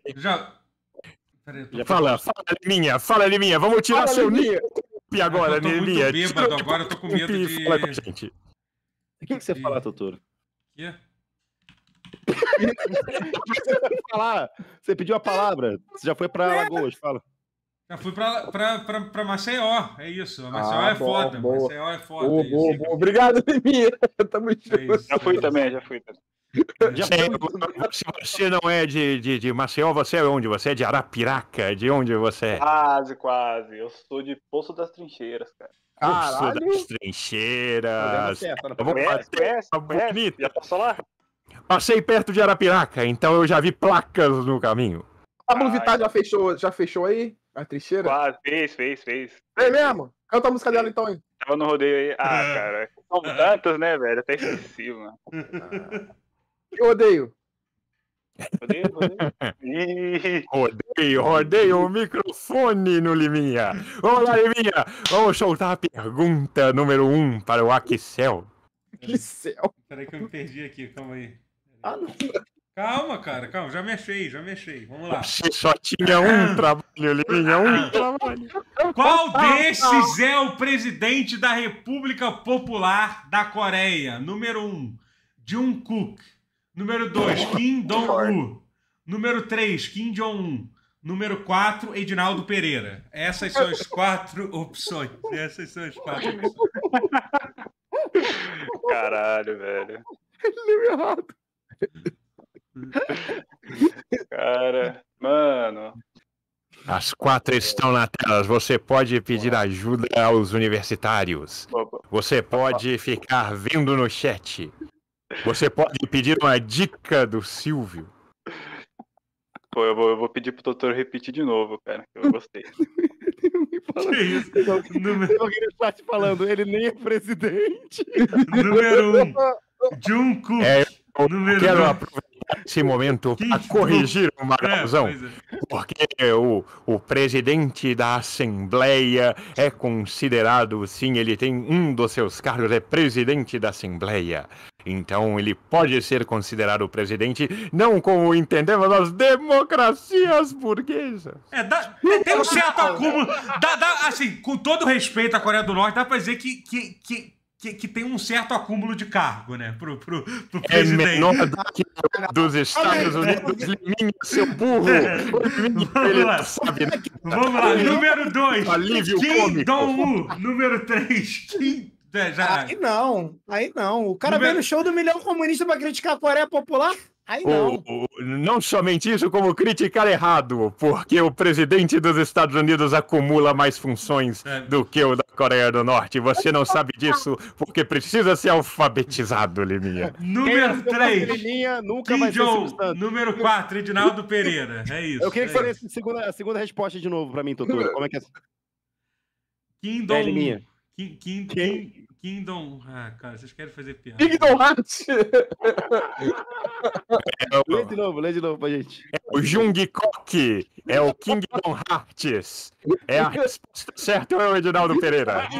[SPEAKER 3] Fala, Liminha, vamos tirar seu nick agora,
[SPEAKER 1] eu tô muito
[SPEAKER 3] Liminha.
[SPEAKER 1] bêbado agora, eu tô com medo de...
[SPEAKER 3] Fala com a gente.
[SPEAKER 2] O que você fala, Totoro?
[SPEAKER 1] Quê?
[SPEAKER 2] Você pediu a palavra. Você já foi pra Alagoas, fala.
[SPEAKER 1] Já fui pra Maceió, é isso. A Maceió é foda.
[SPEAKER 5] Boa.
[SPEAKER 1] Maceió é foda.
[SPEAKER 5] Boa. Obrigado, Liminha. Tamo junto.
[SPEAKER 8] Já fui também.
[SPEAKER 3] Se você não é de Maceió, você é onde? Você é de Arapiraca? De onde você é?
[SPEAKER 8] Quase. Eu sou de Poço das Trincheiras, cara.
[SPEAKER 3] Poço das Trincheiras.
[SPEAKER 8] Conhece? Já passou lá?
[SPEAKER 3] Passei perto de Arapiraca, então eu já vi placas no caminho.
[SPEAKER 5] Pablo Vittar já fechou aí? A trincheira?
[SPEAKER 8] Quase, fez.
[SPEAKER 5] É mesmo? Canta a música dela então, hein?
[SPEAKER 8] Tava no rodeio aí. Cara, são tantas, né, velho? Até esqueci, mano.
[SPEAKER 5] Eu odeio.
[SPEAKER 3] Rodei o microfone no Liminha. Vamos lá, Liminha. Vamos soltar a pergunta número 1 para o Axel.
[SPEAKER 5] Que céu.
[SPEAKER 1] Peraí que eu me perdi aqui, calma aí.
[SPEAKER 2] Não.
[SPEAKER 1] Calma, cara, já me achei. Vamos lá.
[SPEAKER 3] Você só tinha um trabalho, Liminha, um trabalho.
[SPEAKER 1] Qual desses é o presidente da República Popular da Coreia? Número 1, Jungkook. Número 2, Kim Jong-un. Número 3, Kim Jong-un. Número 4, Edinaldo Pereira. Essas são as 4 opções.
[SPEAKER 8] Caralho, velho.
[SPEAKER 5] Leu errado.
[SPEAKER 8] Cara, mano.
[SPEAKER 3] As 4 estão na tela. Você pode pedir ajuda aos universitários. Você pode ficar vendo no chat. Você pode pedir uma dica do Silvio.
[SPEAKER 8] Pô, eu vou pedir pro doutor repetir de novo, cara. Eu gostei.
[SPEAKER 1] Que isso?
[SPEAKER 2] Alguém no chat falando, ele nem é presidente.
[SPEAKER 1] Número 1, Jungkook.
[SPEAKER 3] Eu quero aproveitar esse momento para corrigir o Magalzão, porque o presidente da Assembleia é considerado, sim, ele tem um dos seus cargos, é presidente da Assembleia. Então ele pode ser considerado presidente, não como entendemos as democracias burguesas.
[SPEAKER 1] Tem um certo acúmulo. Assim, com todo respeito à Coreia do Norte, dá pra dizer que tem um certo acúmulo de cargo, né? Pro presidente.
[SPEAKER 3] É menor do que dos Estados Unidos. Liminha, seu burro.
[SPEAKER 1] Vamos lá. Número 2, Kim
[SPEAKER 3] cômico.
[SPEAKER 1] Jong-un. Número 3, Kim...
[SPEAKER 4] Aí não. O cara veio no show do Milhão Comunista pra criticar a Coreia Popular? Aí não.
[SPEAKER 3] Não somente isso, como criticar errado, porque o presidente dos Estados Unidos acumula mais funções do que o da Coreia do Norte. Você não sabe disso porque precisa ser alfabetizado, Liminha.
[SPEAKER 1] Número 3,
[SPEAKER 2] nunca
[SPEAKER 1] Kim
[SPEAKER 2] vai ser
[SPEAKER 1] Jong.
[SPEAKER 2] substância.
[SPEAKER 1] Número 4, Edinaldo Pereira. É isso.
[SPEAKER 2] Eu queria que você lesse a segunda resposta de novo pra mim, Totoro. Como é que é?
[SPEAKER 1] Kim Jong. Kingdom. Cara, vocês querem fazer piada?
[SPEAKER 5] Kingdom Hearts.
[SPEAKER 2] Lê de novo pra gente.
[SPEAKER 3] É o Jungkook. É o Kingdom Hearts. É a resposta certa ou é o Edinaldo Pereira?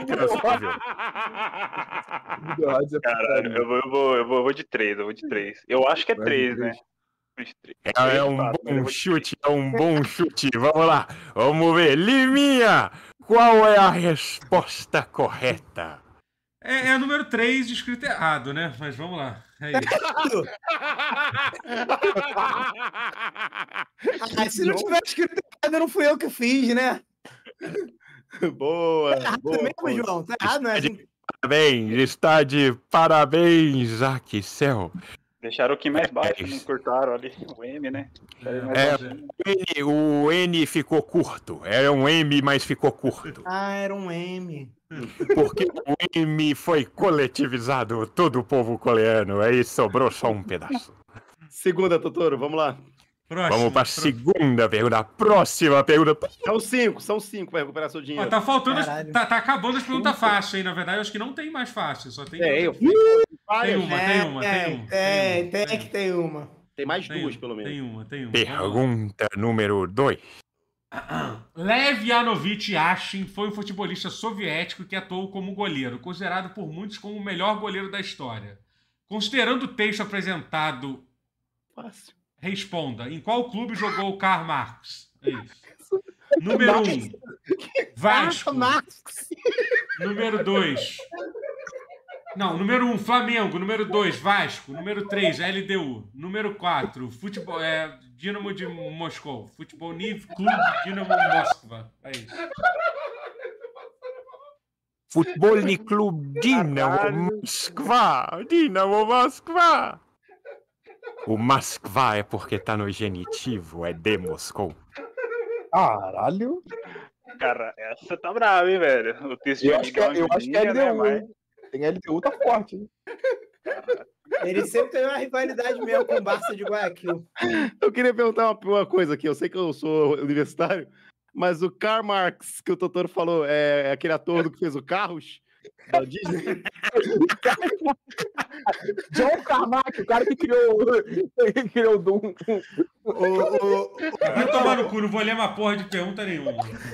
[SPEAKER 8] Caralho, eu vou de 3, Eu acho que é 3, né?
[SPEAKER 3] É um bom chute. Vamos lá. Vamos ver. Liminha, qual é a resposta correta?
[SPEAKER 1] É o número 3 escrito errado, né? Mas vamos lá. É isso.
[SPEAKER 4] Se não tiver escrito errado, não fui eu que fiz, né?
[SPEAKER 2] Boa.
[SPEAKER 4] Tá errado mesmo, João. Tá errado, não é assim?
[SPEAKER 3] Parabéns, está de parabéns, Axel.
[SPEAKER 8] Deixaram o Kim mais baixo, não cortaram ali o M, né?
[SPEAKER 3] O N ficou curto. Era um M, mas ficou curto.
[SPEAKER 4] Era um M.
[SPEAKER 3] Porque o M foi coletivizado, todo o povo coreano, aí sobrou só um pedaço.
[SPEAKER 2] Segunda, Totoro, vamos lá.
[SPEAKER 3] Vamos para a segunda pergunta. A próxima pergunta.
[SPEAKER 2] São cinco para recuperar seu dinheiro.
[SPEAKER 1] Tá faltando. Tá acabando as perguntas fáceis, hein? Na verdade, eu acho que não tem mais fácil. Só tem.
[SPEAKER 2] Eu
[SPEAKER 1] tem
[SPEAKER 2] uma. Tem mais duas, pelo menos.
[SPEAKER 1] Tem uma.
[SPEAKER 3] Pergunta número 2.
[SPEAKER 1] Lev Yanovich Yashin foi um futebolista soviético que atuou como goleiro, considerado por muitos como o melhor goleiro da história. Considerando o texto apresentado, responda: em qual clube jogou o Karl Marx? É isso. Número 1, Vasco. Número 2. Não, número 1, Flamengo. Número 2, Vasco. Número 3, LDU. Número 4, futebol, Dinamo de Moscou. Futebol Niv Clube Dinamo Moskva. É isso.
[SPEAKER 3] Futbolny Club Dinamo Moskva. Dinamo Moskva. O Moskva é porque tá no genitivo, é de Moscou.
[SPEAKER 6] Caralho.
[SPEAKER 8] Cara, essa tá brava, hein, velho? O texto
[SPEAKER 5] eu acho que é LDU,
[SPEAKER 8] né,
[SPEAKER 5] tem LDU, tá forte, hein?
[SPEAKER 4] Ele sempre tem uma rivalidade mesmo com o Barça de Guayaquil.
[SPEAKER 2] Eu queria perguntar uma coisa aqui. Eu sei que eu sou universitário, mas o Karl Marx, que o Totoro falou, é aquele ator que fez o Carros da Disney?
[SPEAKER 5] John Carmack, o cara que criou o Doom.
[SPEAKER 1] Vai tomar no cu, não vou ler uma porra de pergunta nenhuma.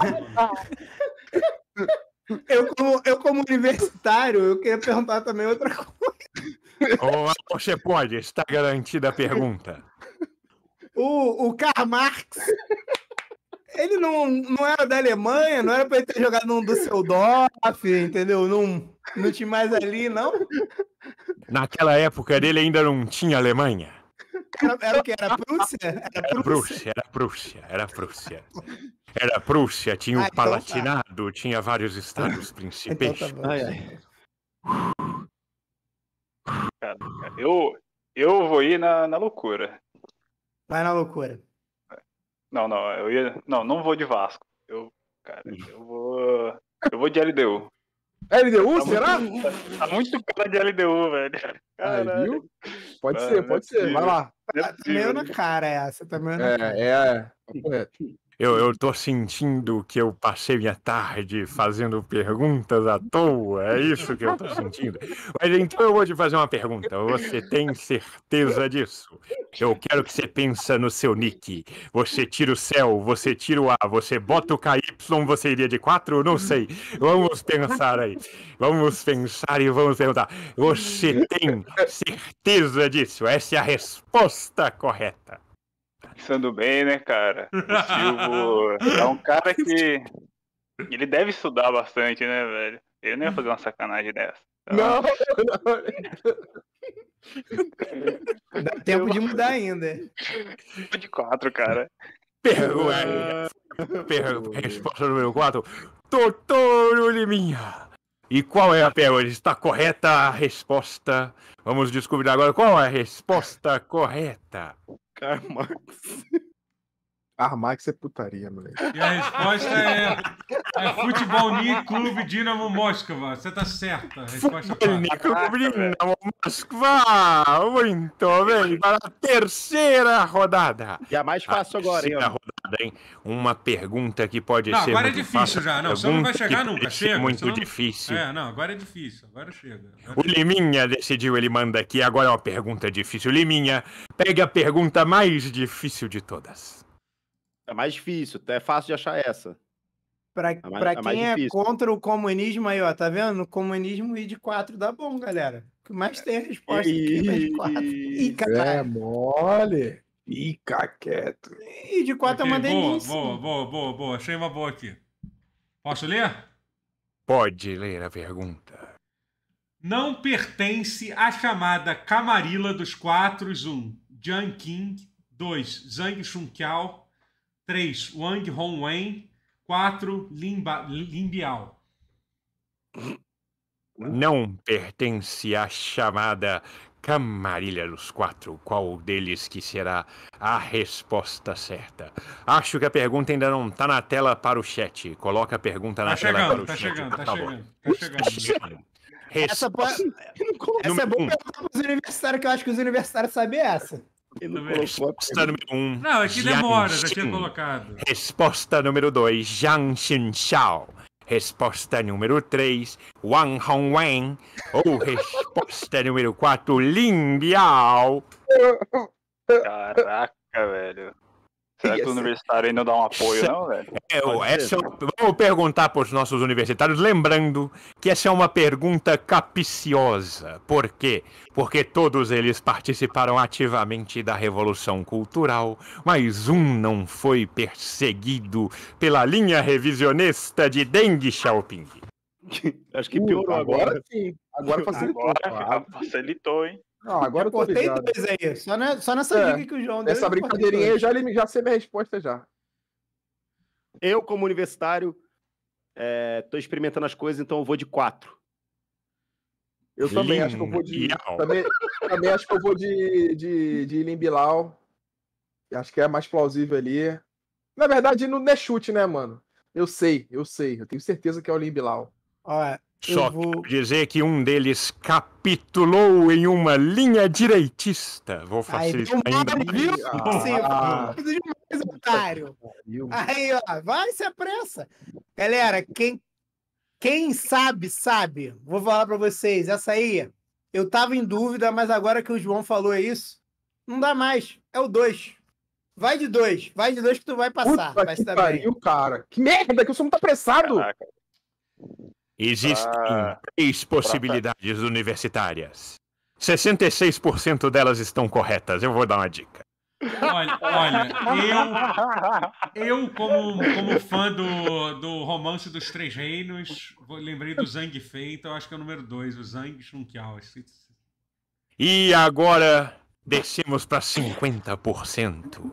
[SPEAKER 4] Eu como universitário, eu queria perguntar também outra coisa.
[SPEAKER 3] Você pode, está garantida a pergunta.
[SPEAKER 4] O Karl Marx, ele não era da Alemanha, não era para ele ter jogado num Düsseldorf, entendeu? Não tinha mais ali, não?
[SPEAKER 3] Naquela época dele ainda não tinha Alemanha.
[SPEAKER 4] Era o que? Era Prússia?
[SPEAKER 3] Era Prússia, tinha o Palatinado,
[SPEAKER 4] então tá.
[SPEAKER 3] tinha vários estados principais.
[SPEAKER 4] Então tá bom.
[SPEAKER 8] Cara, eu vou ir na loucura.
[SPEAKER 4] Vai na loucura.
[SPEAKER 8] Não vou de Vasco. Eu vou de LDU.
[SPEAKER 5] LDU, será?
[SPEAKER 8] Tá muito cara de LDU, velho.
[SPEAKER 5] Viu? Pode ser. Vai lá.
[SPEAKER 4] Tá meio na cara essa, tá meio na cara.
[SPEAKER 5] Correto.
[SPEAKER 3] Eu tô sentindo que eu passei minha tarde fazendo perguntas à toa, é isso que eu tô sentindo. Mas então eu vou te fazer uma pergunta, você tem certeza disso? Eu quero que você pense no seu nick. Você tira o céu, você tira o A, você bota o KY, você iria de 4? Não sei. Vamos pensar aí. Vamos pensar e vamos perguntar. Você tem certeza disso? Essa é a resposta correta.
[SPEAKER 8] Pensando bem, né, cara? O Silvio é um cara que... Ele deve estudar bastante, né, velho? Ele não ia fazer uma sacanagem dessa. Então...
[SPEAKER 4] Não. Dá tempo de mudar ainda.
[SPEAKER 8] De 4, cara.
[SPEAKER 3] Resposta número 4. Totoro Liminha. E qual é a pergunta? Está correta a resposta? Vamos descobrir agora qual é a resposta correta.
[SPEAKER 2] Karl Marx.
[SPEAKER 5] Karl Marx é putaria, moleque.
[SPEAKER 1] E a resposta é Futebol Ni Clube Dinamo Moskva. Você tá certa. A resposta é
[SPEAKER 3] Clube Dinamo Moskva. Muito bem. Para a terceira rodada.
[SPEAKER 2] E a mais fácil agora, hein?
[SPEAKER 3] Rodada, hein? Uma pergunta que pode ser.
[SPEAKER 1] Agora
[SPEAKER 3] muito
[SPEAKER 1] é difícil
[SPEAKER 3] fácil.
[SPEAKER 1] já. Não, você não vai chegar nunca. Chega.
[SPEAKER 3] Muito difícil.
[SPEAKER 1] Agora é difícil. Agora chega.
[SPEAKER 3] O Liminha decidiu, ele manda aqui. Agora é uma pergunta difícil. Liminha, pega a pergunta mais difícil de todas.
[SPEAKER 2] É mais difícil, é fácil de achar essa.
[SPEAKER 4] Pra quem é contra o comunismo aí, ó, tá vendo? O comunismo I de 4 dá bom, galera. O que mais tem a resposta aqui é de 4. Ih,
[SPEAKER 5] é mole. Fica quieto.
[SPEAKER 4] I de 4 é uma delícia.
[SPEAKER 1] Boa. Achei uma boa aqui. Posso ler?
[SPEAKER 3] Pode ler a pergunta.
[SPEAKER 1] Não pertence à chamada Camarilla dos Quatros. 1. Jiang Qing. 2. Zhang Chunqiao. 3. Wang Hongwen. 4. Lin Biao.
[SPEAKER 3] Não pertence à chamada Camarilha dos Quatro. Qual deles que será a resposta certa? Acho que a pergunta ainda não tá na tela para o chat. Coloca a pergunta na tela para o chat.
[SPEAKER 1] Tá chegando.
[SPEAKER 4] Essa é boa pergunta para os universitários, que eu acho que os universitários sabem essa.
[SPEAKER 2] Ele não
[SPEAKER 1] Também.
[SPEAKER 2] colocou a
[SPEAKER 3] Resposta número 1.
[SPEAKER 1] Não, é que demora, já tinha colocado.
[SPEAKER 3] Resposta número 2, Zhang Xinxiao. Resposta número 3, Wang Hongwen. Ou resposta número 4, Lin Biao.
[SPEAKER 8] Caraca, velho. Será que o universitário ainda dá um apoio, não, velho?
[SPEAKER 3] Vamos perguntar para os nossos universitários, lembrando que essa é uma pergunta capciosa. Por quê? Porque todos eles participaram ativamente da Revolução Cultural, mas um não foi perseguido pela linha revisionista de Deng Xiaoping.
[SPEAKER 2] Acho que piorou agora.
[SPEAKER 5] Sim. Agora facilitou.
[SPEAKER 8] Agora facilitou, hein?
[SPEAKER 5] Não, agora eu tô
[SPEAKER 4] Cortei
[SPEAKER 5] ligado.
[SPEAKER 4] 2 aí. Só nessa dica que o João deu.
[SPEAKER 5] Essa
[SPEAKER 4] eu cortei
[SPEAKER 5] brincadeirinha
[SPEAKER 4] dois.
[SPEAKER 5] eu já sei minha resposta já.
[SPEAKER 2] Eu, como universitário, tô experimentando as coisas, então eu vou de 4.
[SPEAKER 5] Eu também acho que eu vou de. Também acho que eu vou de Lin Bilal. Acho que é mais plausível ali. Na verdade, não é chute, né, mano? Eu sei. Eu tenho certeza que é o Lin Bilal.
[SPEAKER 4] Ó,
[SPEAKER 3] Só quero dizer que um deles capitulou em uma linha direitista. Vou facilitar ainda mais.
[SPEAKER 4] Viu? Otário. Aí, ó, vai se apressa. Galera, quem sabe. Vou falar pra vocês, essa aí, eu tava em dúvida, mas agora que o João falou isso, não dá mais. É o 2. Vai de 2 que tu vai passar.
[SPEAKER 5] Puta
[SPEAKER 4] Vai
[SPEAKER 5] que
[SPEAKER 4] se dar bem.
[SPEAKER 5] pariu, cara. Que merda, que eu sou muito apressado.
[SPEAKER 8] Caraca.
[SPEAKER 3] Existem 3 possibilidades universitárias. 66% delas estão corretas. Eu vou dar uma dica.
[SPEAKER 1] Olha, eu como fã do Romance dos Três Reinos, lembrei do Zhang Fei, então acho que é o número 2, o Zhang Chunqiao.
[SPEAKER 3] E agora descemos para 50%.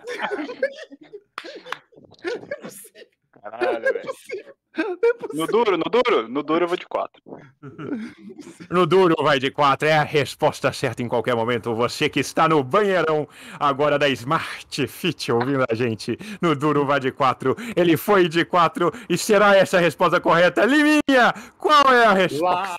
[SPEAKER 8] Caralho, velho. No duro eu vou de 4.
[SPEAKER 3] No duro vai de 4, é a resposta certa em qualquer momento. Você que está no banheirão agora da Smart Fit ouvindo a gente, no duro vai de 4. Ele foi de 4 e será essa a resposta correta? Liminha, qual é a resposta?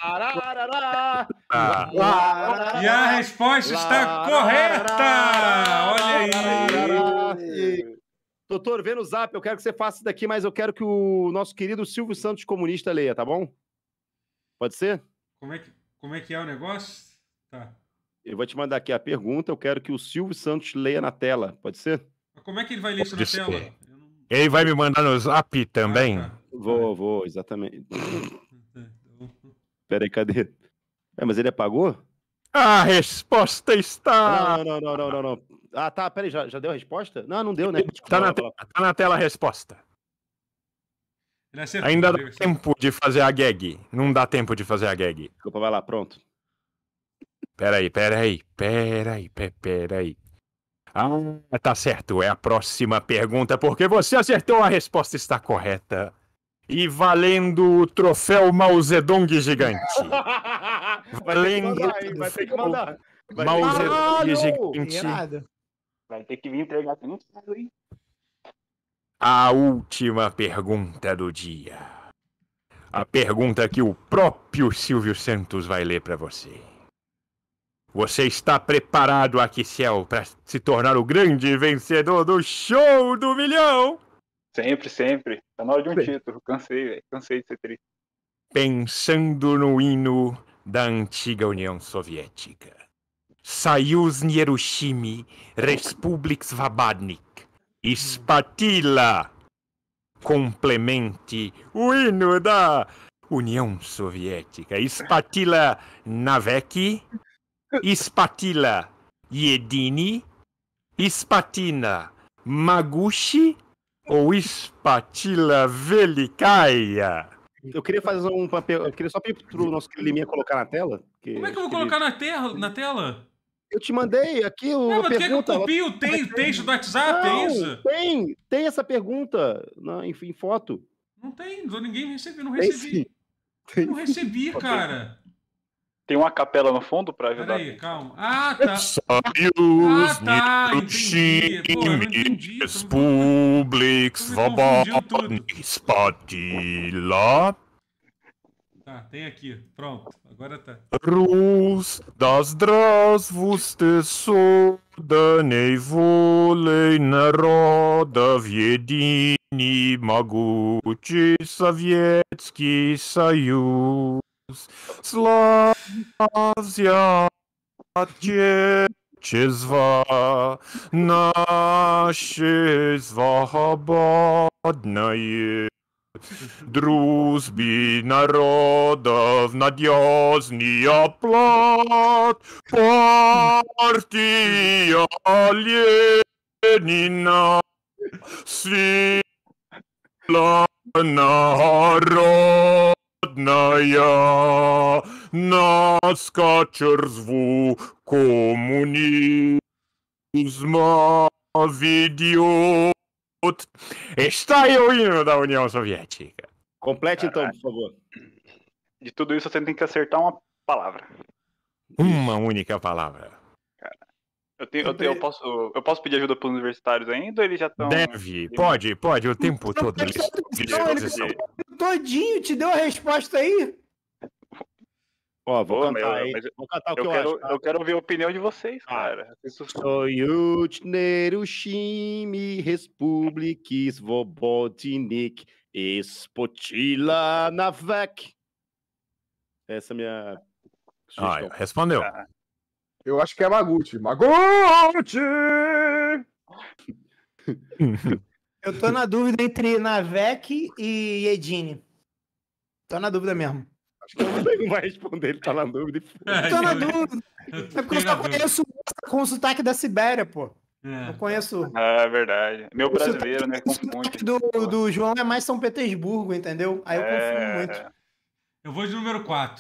[SPEAKER 1] E a resposta está correta! Olha aí!
[SPEAKER 2] Doutor, vê no zap, eu quero que você faça isso daqui, mas eu quero que o nosso querido Silvio Santos comunista leia, tá bom? Pode ser?
[SPEAKER 1] Como é que é o negócio? Tá.
[SPEAKER 2] Eu vou te mandar aqui a pergunta, eu quero que o Silvio Santos leia na tela, pode ser?
[SPEAKER 1] Como é que ele vai ler isso na tela?
[SPEAKER 3] Ele vai me mandar no zap também?
[SPEAKER 1] Tá.
[SPEAKER 2] Vou, exatamente. Peraí, cadê? Mas ele apagou?
[SPEAKER 3] A resposta está...
[SPEAKER 2] Não. Ah, tá, peraí, já deu a resposta? Não deu, né?
[SPEAKER 3] Tá na tela a resposta. Ainda dá tempo de fazer a gag. Não dá tempo de fazer a gag.
[SPEAKER 2] Desculpa, vai lá, pronto.
[SPEAKER 3] Peraí. Ah, tá certo, é a próxima pergunta, porque você acertou, a resposta está correta. E valendo o troféu Mao Zedong gigante. Valendo
[SPEAKER 2] vai ter que mandar.
[SPEAKER 3] Mao Zedong gigante.
[SPEAKER 8] Vai ter que vir entregar aqui no caso, hein?
[SPEAKER 3] A última pergunta do dia. A pergunta que o próprio Silvio Santos vai ler para você. Você está preparado, Aquicel, para se tornar o grande vencedor do Show do Milhão?
[SPEAKER 8] Sempre. Tá na hora de um título. Cansei, velho. Cansei de ser triste.
[SPEAKER 3] Pensando no hino da antiga União Soviética. Союз нерушимый, Республик Свободных, Испатила. Complemente o hino da União Soviética. Испатила навеки, Испатила единый, Испатина могущий ou Испатила великая?
[SPEAKER 2] Eu queria fazer um papel. Eu queria só pedir pro nosso Liminha colocar na tela.
[SPEAKER 1] Como é que eu vou colocar na tela?
[SPEAKER 2] Eu te mandei aqui
[SPEAKER 1] Não, mas
[SPEAKER 2] pergunta.
[SPEAKER 1] Quer que eu copie o texto do WhatsApp, é isso?
[SPEAKER 2] Tem essa pergunta em foto.
[SPEAKER 1] Não tem, ninguém recebeu, não recebi. Não recebi, cara.
[SPEAKER 8] Tem uma capela no fundo pra ajudar.
[SPEAKER 1] Peraí, calma. Ah, tá, entendi. Pô, eu não entendi.
[SPEAKER 3] Республик Свободных, Испатила.
[SPEAKER 1] Tá, tem aqui. Pronto. Agora tá.
[SPEAKER 3] Rus, da zdravstvujte sodanej volej народа в единый могучий Советский Союз. Славься Отечество наше свободное. Дружбы народов надежный оплот. Партия Ленина, сила народная, нас качерзву коммунизма ведет. Está aí o hino da União Soviética.
[SPEAKER 2] Complete então, por favor.
[SPEAKER 8] De tudo isso, você tem que acertar uma palavra.
[SPEAKER 3] Uma única palavra.
[SPEAKER 8] Eu posso pedir ajuda para os universitários ainda ou eles já estão...
[SPEAKER 3] Deve, pode, o tempo todo.
[SPEAKER 4] Todinho, te deu a resposta aí.
[SPEAKER 2] Ó, vou cantar aí. Vou cantar o que eu acho.
[SPEAKER 8] Eu quero ouvir a opinião de vocês, cara.
[SPEAKER 2] Sojuchne Rushimi Respubliki Svobodnik Espotila Navek. Essa é a minha sugestão.
[SPEAKER 3] Respondeu.
[SPEAKER 5] Eu acho que é Maguchi. Maguchi!
[SPEAKER 4] Eu tô na dúvida entre Navek e Edine. Tô na dúvida mesmo.
[SPEAKER 2] Acho que ele não vai responder, ele tá na dúvida.
[SPEAKER 4] Tô na dúvida. É porque eu só conheço com o sotaque da Sibéria, pô. Não conheço.
[SPEAKER 8] É verdade. Meu brasileiro, né?
[SPEAKER 4] O sotaque do João é mais São Petersburgo, entendeu? Aí eu confundo muito.
[SPEAKER 1] Eu vou de número 4.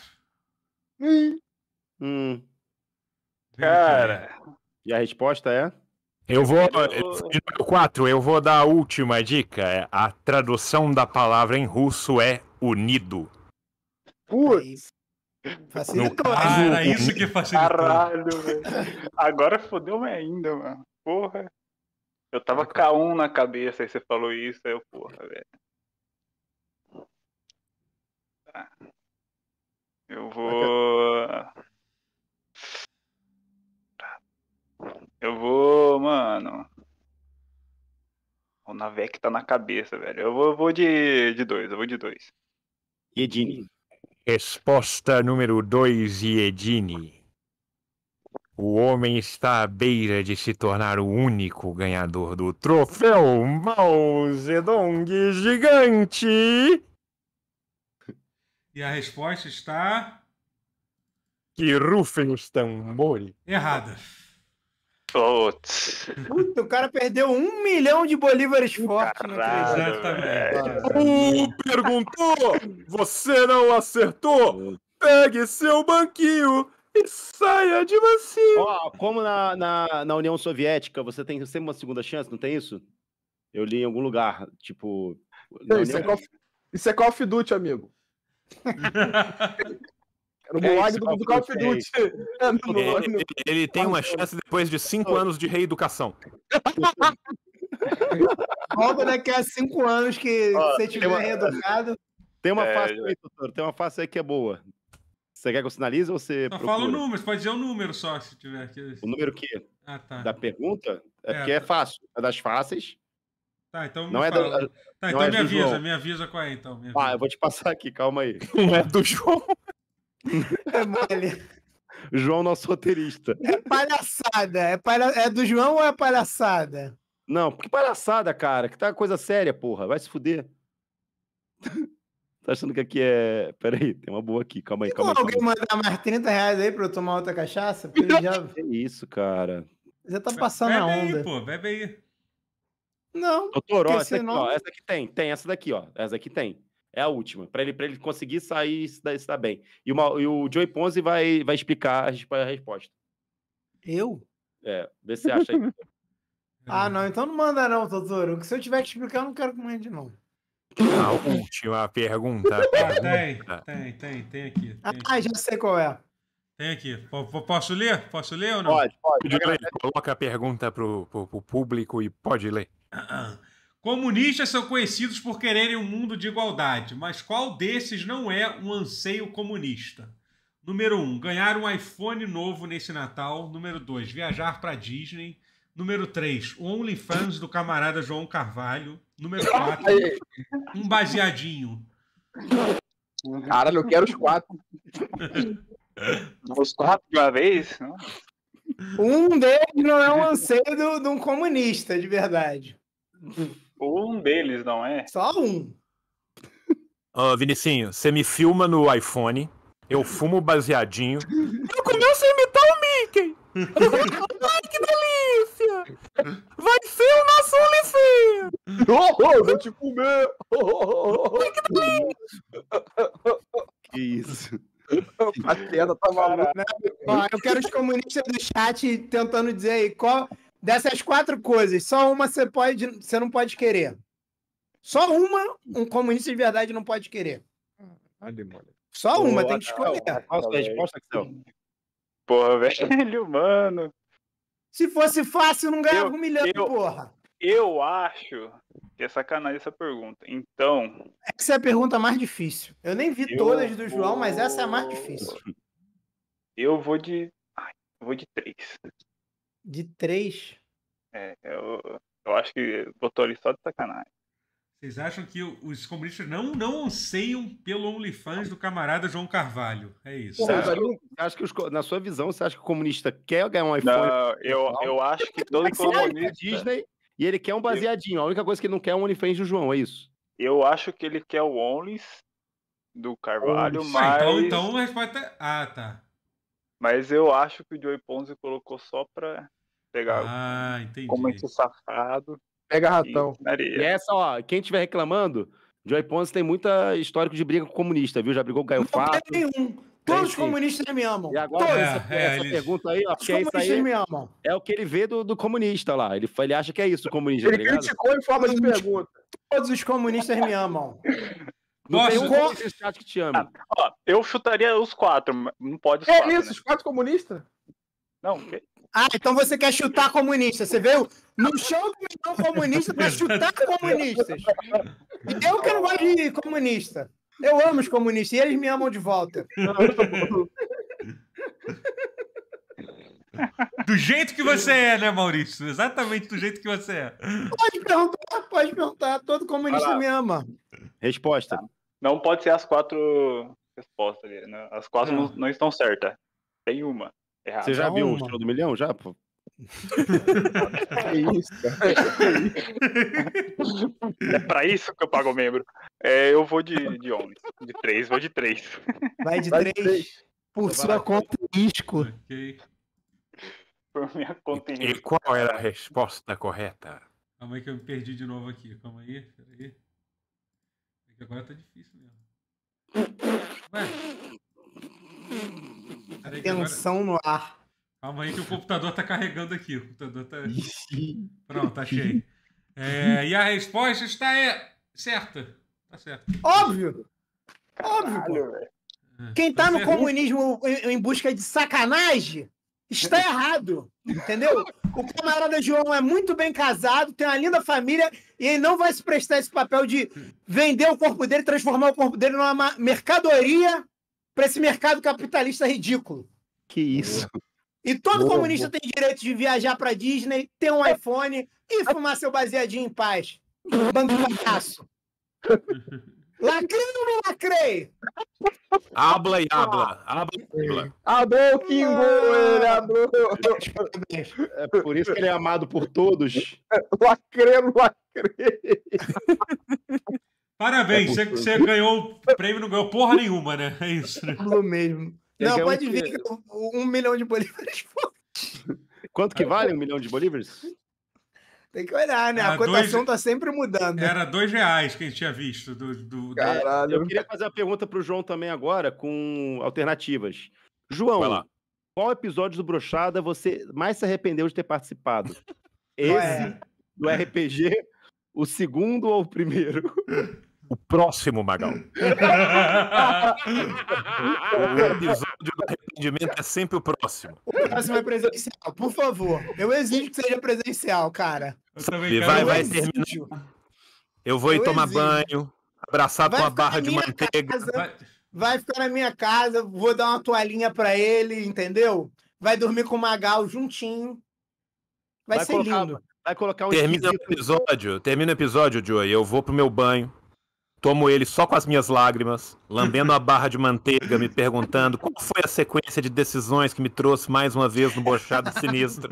[SPEAKER 8] Cara.
[SPEAKER 2] E a resposta é?
[SPEAKER 3] Eu vou de número 4, eu vou dar a última dica. A tradução da palavra em russo é unido.
[SPEAKER 5] Putz.
[SPEAKER 4] Facilitou.
[SPEAKER 1] Era isso que facilitou.
[SPEAKER 8] Caralho, velho. Agora fodeu mais ainda, mano. Porra. Eu tava K1 na cabeça, aí você falou isso, aí eu, porra, velho. Tá. Eu vou, mano. O Navek tá na cabeça, velho. Eu vou de 2, eu vou de 2.
[SPEAKER 2] Edine.
[SPEAKER 3] Resposta número 2, Edine. O homem está à beira de se tornar o único ganhador do troféu Mao Zedong gigante.
[SPEAKER 1] E a resposta está...
[SPEAKER 3] Que rufem os tambores.
[SPEAKER 1] errada.
[SPEAKER 8] Putz.
[SPEAKER 4] Puta, o cara perdeu 1 milhão de bolívares fortes.
[SPEAKER 1] Exatamente.
[SPEAKER 3] Perguntou, você não acertou? Pegue seu banquinho e saia de mansinho.
[SPEAKER 2] Ó, como na União Soviética você tem sempre uma segunda chance, não tem isso? Eu li em algum lugar, tipo...
[SPEAKER 5] Isso é Call of Duty, amigo. Era o Gulag do Call of Duty.
[SPEAKER 3] Ele tem uma chance depois de 5 anos de reeducação.
[SPEAKER 4] Volta daqui a 5 anos que você tiver reeducado.
[SPEAKER 2] Tem uma face aí, doutor. Tem uma face aí que é boa. Você quer que eu sinalize ou você
[SPEAKER 1] Não,
[SPEAKER 2] procura?
[SPEAKER 1] fala o número, você pode dizer o número só, se tiver aqui.
[SPEAKER 2] O número quê?
[SPEAKER 1] Ah, tá.
[SPEAKER 2] Da pergunta? Porque é fácil. É das fáceis.
[SPEAKER 1] Tá, então
[SPEAKER 2] Não é
[SPEAKER 1] fala. Tá, então me
[SPEAKER 2] é
[SPEAKER 1] avisa qual é, então.
[SPEAKER 2] Eu vou te passar aqui, calma aí.
[SPEAKER 3] Não é do João.
[SPEAKER 4] É mole.
[SPEAKER 2] João, nosso roteirista.
[SPEAKER 4] É palhaçada. É do João ou é palhaçada?
[SPEAKER 2] Não, porque palhaçada, cara. Que tá coisa séria, porra. Vai se fuder. Tá achando que aqui é... Pera aí, tem uma boa aqui. Calma aí, calma aí.
[SPEAKER 4] Alguém mandar mais 30 reais aí pra eu tomar outra cachaça? Porque ele já...
[SPEAKER 2] Que isso, cara.
[SPEAKER 4] Já tá passando a onda.
[SPEAKER 1] Aí, pô, bebe aí.
[SPEAKER 4] Não.
[SPEAKER 2] Doutor, ó,
[SPEAKER 4] porque
[SPEAKER 2] essa aqui,
[SPEAKER 4] senão-
[SPEAKER 2] ó. Essa aqui tem. Tem essa daqui, ó. Essa aqui tem. É a última. Pra ele conseguir sair e se dar bem. E o Joey Ponzi vai explicar a resposta.
[SPEAKER 4] Eu?
[SPEAKER 2] Vê se você acha aí.
[SPEAKER 4] Ah, não. Então não manda não, doutor. Se eu tiver que explicar, eu não quero que mande, não.
[SPEAKER 3] A última pergunta.
[SPEAKER 1] Tem aqui.
[SPEAKER 4] Já sei qual é.
[SPEAKER 1] Tem aqui. Posso ler? Posso ler ou não?
[SPEAKER 2] Pode.
[SPEAKER 3] Coloca a pergunta pro público e pode ler.
[SPEAKER 1] Comunistas são conhecidos por quererem um mundo de igualdade, mas qual desses não é um anseio comunista? Número 1, ganhar um iPhone novo nesse Natal. Número 2, viajar para Disney. Número 3, o OnlyFans do camarada João Carvalho. Número 4, um baseadinho.
[SPEAKER 5] Caralho, eu quero os 4.
[SPEAKER 8] Os 4 de uma vez? Não?
[SPEAKER 4] Um deles não é um anseio de um comunista, de verdade.
[SPEAKER 8] Um deles, não é?
[SPEAKER 4] Só um.
[SPEAKER 3] Ô, Vinicinho, você me filma no iPhone, eu fumo baseadinho. Eu começo a imitar o Mickey. Ai, que delícia! Vai ser o nosso OnlyFans!
[SPEAKER 5] Vou te comer!
[SPEAKER 2] Que isso?
[SPEAKER 5] A tela tá maluca.
[SPEAKER 4] Ó, eu quero os comunistas do chat tentando dizer aí qual dessas 4 coisas, só uma você não pode querer. Só uma um comunista de verdade não pode querer. Só uma, tem que escolher.
[SPEAKER 2] Qual a sua resposta, Axel?
[SPEAKER 8] Porra, velho, mano.
[SPEAKER 4] Se fosse fácil, não ganhava
[SPEAKER 8] Eu-
[SPEAKER 4] 1 milhão,
[SPEAKER 8] eu-
[SPEAKER 4] porra.
[SPEAKER 8] Eu acho que é sacanagem essa pergunta. Então,
[SPEAKER 4] Essa é a pergunta mais difícil. Eu nem vi
[SPEAKER 8] Eu
[SPEAKER 4] todas do João,
[SPEAKER 8] vou-
[SPEAKER 4] mas essa é a mais difícil.
[SPEAKER 8] eu vou de. Vou de 3.
[SPEAKER 4] De 3.
[SPEAKER 8] Eu acho que botou ali só de sacanagem.
[SPEAKER 1] Vocês acham que os comunistas não anseiam pelo OnlyFans do camarada João Carvalho? É isso.
[SPEAKER 2] Você acha que na sua visão, você acha que o comunista quer ganhar um iPhone?
[SPEAKER 8] Não, eu acho que todo
[SPEAKER 2] Ele quer a
[SPEAKER 8] comunista.
[SPEAKER 2] Disney e ele quer um baseadinho. A única coisa que ele não quer é um OnlyFans do João, é isso?
[SPEAKER 8] Eu acho que ele quer o Onlys do Carvalho,
[SPEAKER 1] Então a resposta é... Ah, tá.
[SPEAKER 8] mas eu acho que o Joey Ponzi colocou só pra pegar
[SPEAKER 1] Ah, entendi.
[SPEAKER 8] como esse safado.
[SPEAKER 5] Pega ratão.
[SPEAKER 2] E essa, ó, quem estiver reclamando, Joey Ponzi tem muita histórico de briga com comunista, viu? Já brigou com o Caio
[SPEAKER 4] Não
[SPEAKER 2] Fato.
[SPEAKER 4] tem nenhum. Todos os
[SPEAKER 2] sim.
[SPEAKER 4] comunistas me amam.
[SPEAKER 2] E agora,
[SPEAKER 4] Todos.
[SPEAKER 2] essa
[SPEAKER 1] eles-
[SPEAKER 2] pergunta aí, ó,
[SPEAKER 4] Os
[SPEAKER 2] porque isso
[SPEAKER 4] comunistas
[SPEAKER 2] aí
[SPEAKER 4] me amam.
[SPEAKER 2] é o que ele vê do comunista lá. Ele acha que é isso, o comunista, tá
[SPEAKER 5] Ele
[SPEAKER 2] ligado?
[SPEAKER 5] criticou em forma de pergunta.
[SPEAKER 4] Todos os comunistas me amam.
[SPEAKER 2] Não tem
[SPEAKER 1] Posso-
[SPEAKER 2] um comunista nesse chat que te ama.
[SPEAKER 8] Ó, eu chutaria os 4, mas não pode os
[SPEAKER 5] É
[SPEAKER 8] 4.
[SPEAKER 5] isso, os 4 comunistas?
[SPEAKER 8] Não,
[SPEAKER 4] Ah, então você quer chutar comunista. Você veio no show do Milhão Comunista pra chutar comunistas. E eu que não gosto de comunista. Eu amo os comunistas e eles me amam de volta.
[SPEAKER 1] Do jeito que você é, né, Maurício? Exatamente do jeito que você é.
[SPEAKER 4] Pode perguntar. Todo comunista me ama.
[SPEAKER 2] Resposta.
[SPEAKER 8] não pode ser as 4 respostas ali, né? As 4 não estão certas. Tem uma errada.
[SPEAKER 2] Você já viu o
[SPEAKER 4] Calma.
[SPEAKER 2] show do Milhão? Já, pô?
[SPEAKER 5] Que isso, cara.
[SPEAKER 8] É pra isso que eu pago o membro. Eu vou de 11. De 3, vou de 3.
[SPEAKER 4] Vai de
[SPEAKER 5] Vai de
[SPEAKER 4] 3 por sua conta e risco.
[SPEAKER 1] Ok.
[SPEAKER 8] Por minha conta em
[SPEAKER 3] E
[SPEAKER 8] risco.
[SPEAKER 3] qual era a resposta correta?
[SPEAKER 1] Calma aí que eu me perdi de novo aqui. Calma aí, peraí. É que agora tá difícil mesmo. Ué. Peraí que agora...
[SPEAKER 4] Tensão no ar.
[SPEAKER 1] Calma aí que o computador tá carregando aqui. O computador tá... Pronto, achei. E a resposta está certa. Tá certo.
[SPEAKER 4] Óbvio. Óbvio, pô.
[SPEAKER 8] Caralho, velho.
[SPEAKER 4] Quem tá no
[SPEAKER 1] certo.
[SPEAKER 4] comunismo em busca de sacanagem está errado, entendeu? O camarada João é muito bem casado, tem uma linda família e ele não vai se prestar esse papel de vender o corpo dele, transformar o corpo dele numa mercadoria para esse mercado capitalista ridículo.
[SPEAKER 2] Que isso?
[SPEAKER 4] E todo comunista tem direito de viajar para Disney, ter um iPhone e fumar seu baseadinho em paz. Bando de palhaço. Lacrei ou não lacrei?
[SPEAKER 3] Habla e habla. Habla e habla.
[SPEAKER 5] Abrou, Kingo! Ele abrou!
[SPEAKER 2] É por isso que ele é amado por todos.
[SPEAKER 5] Lacrei, lacrei!
[SPEAKER 1] Parabéns, você ganhou o prêmio, não ganhou porra nenhuma, né? É isso, né?
[SPEAKER 4] Falou mesmo.
[SPEAKER 2] Ele
[SPEAKER 4] Não,
[SPEAKER 2] ganhou
[SPEAKER 4] pode
[SPEAKER 2] o
[SPEAKER 4] vir
[SPEAKER 2] quê?
[SPEAKER 4] que 1 milhão de bolívares.
[SPEAKER 2] Quanto que vale 1 milhão de bolívares?
[SPEAKER 4] Tem que olhar, né?
[SPEAKER 1] Era
[SPEAKER 4] A cotação tá sempre mudando.
[SPEAKER 1] Era R$2 que a gente tinha visto.
[SPEAKER 5] Caralho.
[SPEAKER 2] Eu queria fazer a pergunta pro João também agora, com alternativas. João,
[SPEAKER 3] Vai lá.
[SPEAKER 2] qual episódio do Brochada você mais se arrependeu de ter participado?
[SPEAKER 4] Qual
[SPEAKER 2] Esse
[SPEAKER 4] é?
[SPEAKER 2] do RPG, o segundo ou o primeiro?
[SPEAKER 3] O próximo, Magal. O episódio do arrependimento é sempre o próximo.
[SPEAKER 4] O próximo é presencial, por favor. Eu exijo que seja presencial, cara.
[SPEAKER 1] Eu também
[SPEAKER 3] E
[SPEAKER 1] quero.
[SPEAKER 3] vai
[SPEAKER 4] Eu
[SPEAKER 3] terminar.
[SPEAKER 4] exijo.
[SPEAKER 3] Eu vou ir
[SPEAKER 4] Eu
[SPEAKER 3] tomar
[SPEAKER 4] exijo.
[SPEAKER 3] banho, abraçado com
[SPEAKER 4] Vai
[SPEAKER 3] uma
[SPEAKER 4] ficar
[SPEAKER 3] barra
[SPEAKER 4] na
[SPEAKER 3] de
[SPEAKER 4] minha
[SPEAKER 3] manteiga.
[SPEAKER 4] casa. Vai ficar na minha casa, vou dar uma toalhinha pra ele, entendeu? Vai dormir com o Magal juntinho. Vai ser lindo.
[SPEAKER 2] Vai colocar um
[SPEAKER 3] Termina o episódio, Joey. Eu vou pro meu banho, tomo ele só com as minhas lágrimas, lambendo a barra de manteiga, me perguntando qual foi a sequência de decisões que me trouxe mais uma vez no bochado sinistro.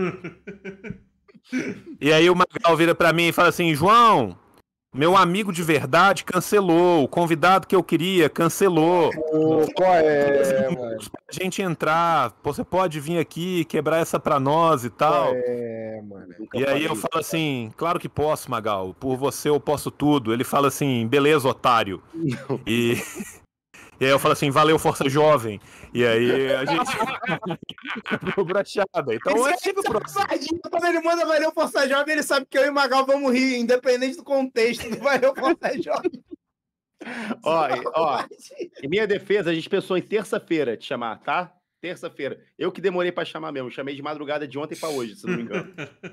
[SPEAKER 3] E aí o Magal vira pra mim e fala assim: João, meu amigo de verdade cancelou, o convidado que eu queria cancelou.
[SPEAKER 5] Qual é, mano?
[SPEAKER 3] Pra gente entrar, você pode vir aqui quebrar essa pra nós e tal.
[SPEAKER 5] Qual é, mano?
[SPEAKER 3] E aí eu falo assim, claro que posso, Magal, por você eu posso tudo. Ele fala assim, beleza, otário. E aí eu falo assim, valeu, Força Jovem. E aí a gente ficou brachada. Então é tipo o próximo.
[SPEAKER 4] Quando ele manda Valeu Força Jovem, ele sabe que eu e o Magal vamos rir, independente do contexto do Valeu Força Jovem.
[SPEAKER 2] Ó, em minha defesa, a gente pensou em terça-feira te chamar, tá? Terça-feira. Eu que demorei pra chamar mesmo. Chamei de madrugada de ontem pra hoje, se não me engano.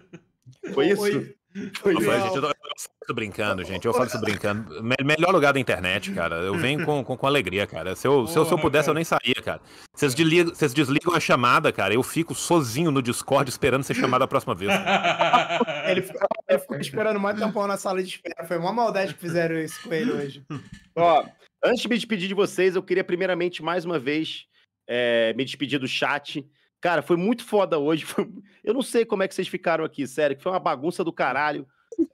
[SPEAKER 2] Foi isso? Foi
[SPEAKER 3] Gente,
[SPEAKER 2] isso.
[SPEAKER 3] eu tô brincando, gente. Eu falo isso brincando. Melhor lugar da internet, cara. Eu venho com alegria, cara. Se eu pudesse, eu nem saía, cara. Vocês desligam a chamada, cara. Eu fico sozinho no Discord esperando ser chamado a próxima vez.
[SPEAKER 4] Ele ficou esperando mais tempão na sala de espera. Foi uma maldade que fizeram isso com ele hoje.
[SPEAKER 2] Ó, antes de me despedir de vocês, eu queria primeiramente, mais uma vez, me despedir do chat. Cara, foi muito foda hoje. Eu não sei como é que vocês ficaram aqui, sério, que foi uma bagunça do caralho.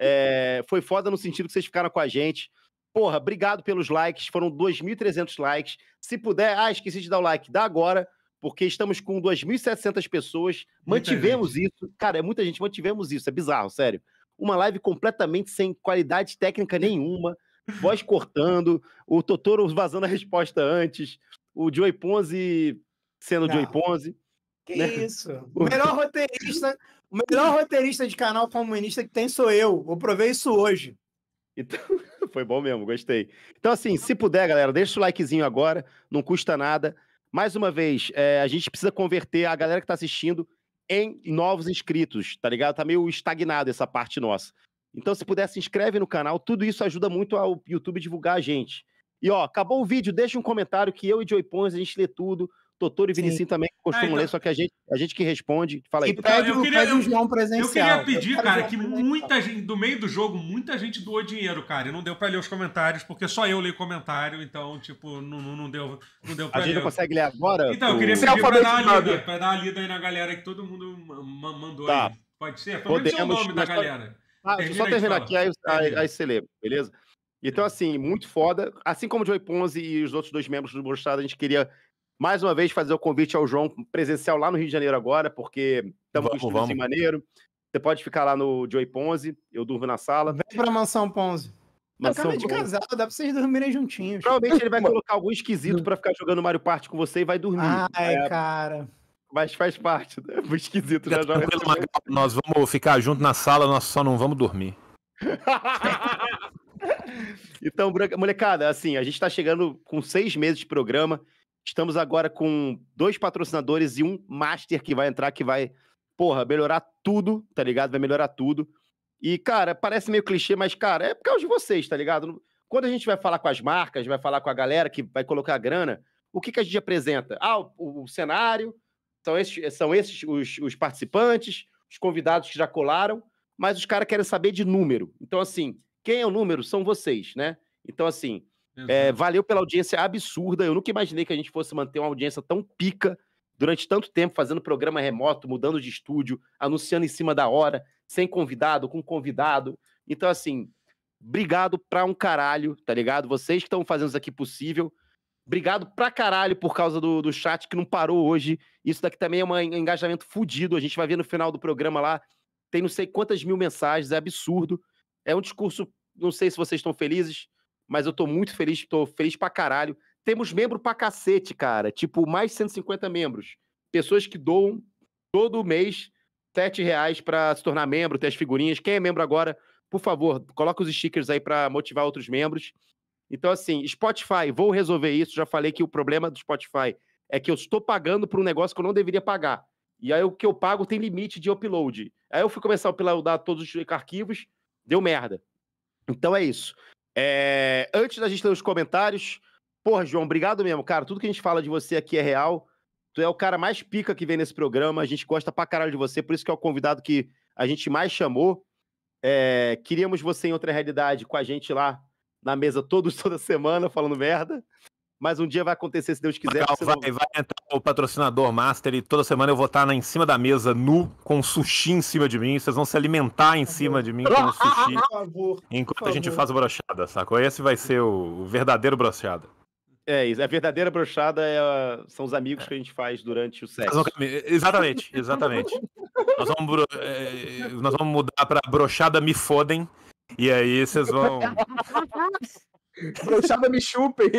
[SPEAKER 2] Foi foda no sentido que vocês ficaram com a gente. Porra, obrigado pelos likes. Foram 2.300 likes. Se puder, esqueci de dar o like, dá agora, porque estamos com 2.700 pessoas. Mantivemos isso. Cara, é muita gente, mantivemos isso. É bizarro, sério. Uma live completamente sem qualidade técnica nenhuma. Voz cortando, o Totoro vazando a resposta antes, o Joey Ponzi sendo Joey Ponzi.
[SPEAKER 4] Que isso? O melhor roteirista de canal comunista que tem sou eu. Vou prover isso hoje.
[SPEAKER 2] Então, foi bom mesmo, gostei. Então, assim, se puder, galera, deixa o likezinho agora, não custa nada. Mais uma vez, a gente precisa converter a galera que tá assistindo em novos inscritos, tá ligado? Tá meio estagnado essa parte nossa. Então, se puder, se inscreve no canal. Tudo isso ajuda muito ao YouTube divulgar a gente. E, ó, acabou o vídeo, deixa um comentário que eu e Joey Ponzi, a gente lê tudo. Totoro e Vinicinho também costumam ler, só que a gente que responde. Fala aí.
[SPEAKER 4] E pede o João presencial.
[SPEAKER 1] Eu queria pedir, cara, que muita gente, do meio do jogo, muita gente doou dinheiro, cara. E não deu pra ler os comentários, porque só eu leio comentário, então, tipo, não deu pra ler.
[SPEAKER 2] A gente não consegue ler agora?
[SPEAKER 1] Então, eu queria pedir pra dar uma lida aí na galera que todo mundo mandou aí. Pode ser? Pelo menos o nome da galera.
[SPEAKER 2] Só terminar aqui, aí você lê, beleza? Então, assim, muito foda. Assim como o Joey Ponzi e os outros 2 membros do Bochado, a gente queria mais uma vez fazer o convite ao João presencial lá no Rio de Janeiro agora, porque estamos com um estúdio maneiro. Você pode ficar lá no Joey Ponzi, eu durmo na sala.
[SPEAKER 4] Vem pra Mansão Ponzi. Mansão de casal, dá pra vocês dormirem juntinhos.
[SPEAKER 2] Provavelmente ele vai colocar algum esquisito pra ficar jogando Mario Party com você e vai dormir.
[SPEAKER 4] Cara.
[SPEAKER 2] Mas faz parte, né? O esquisito já joga.
[SPEAKER 3] Nós vamos ficar junto na sala, nós só não vamos dormir.
[SPEAKER 2] Então, molecada, assim, a gente tá chegando com 6 meses de programa. Estamos agora com 2 patrocinadores e um master que vai entrar, que vai, melhorar tudo, tá ligado? Vai melhorar tudo. E, cara, parece meio clichê, mas, cara, é por causa de vocês, tá ligado? Quando a gente vai falar com as marcas, vai falar com a galera que vai colocar a grana, o que a gente apresenta? O cenário, são esses os participantes, os convidados que já colaram, mas os caras querem saber de número. Então, assim, quem é o número são vocês, né? Então, assim, valeu pela audiência absurda. Eu nunca imaginei que a gente fosse manter uma audiência tão pica durante tanto tempo, fazendo programa remoto, mudando de estúdio, anunciando em cima da hora, sem convidado, com convidado. Então, assim, obrigado pra um caralho, tá ligado? Vocês que estão fazendo isso aqui possível. Obrigado pra caralho por causa do chat que não parou hoje. Isso daqui também é um engajamento fudido. A gente vai ver no final do programa lá. Tem não sei quantas mil mensagens, é absurdo. É um discurso, não sei se vocês estão felizes, mas eu tô muito feliz, tô feliz pra caralho. Temos membro pra cacete, cara. Tipo, mais de 150 membros. Pessoas que doam todo mês R$7 pra se tornar membro, ter as figurinhas. Quem é membro agora, por favor, coloca os stickers aí pra motivar outros membros. Então, assim, Spotify, vou resolver isso. Já falei que o problema do Spotify é que eu estou pagando por um negócio que eu não deveria pagar. E aí o que eu pago tem limite de upload. Aí eu fui começar a uploadar todos os arquivos, deu merda. Então é isso. Antes da gente ler os comentários, porra, João, obrigado mesmo, cara. Tudo que a gente fala de você aqui é real. Tu é o cara mais pica que vem nesse programa. A gente gosta pra caralho de você, por isso que é o convidado que a gente mais chamou. Queríamos você em outra realidade com a gente lá na mesa toda semana, falando merda. Mas um dia vai acontecer, se Deus quiser.
[SPEAKER 3] Vai entrar o patrocinador Master e toda semana eu vou estar em cima da mesa, nu, com sushi em cima de mim. Vocês vão se alimentar em cima de mim com sushi.
[SPEAKER 4] Por favor.
[SPEAKER 3] Enquanto a gente faz a brochada, sacou? Esse vai ser o verdadeiro brochada.
[SPEAKER 2] Isso. A verdadeira brochada são os amigos que a gente faz durante o sexo.
[SPEAKER 3] Exatamente. Nós vamos mudar pra brochada me fodem. E aí vocês vão...
[SPEAKER 5] Brochada me chupem.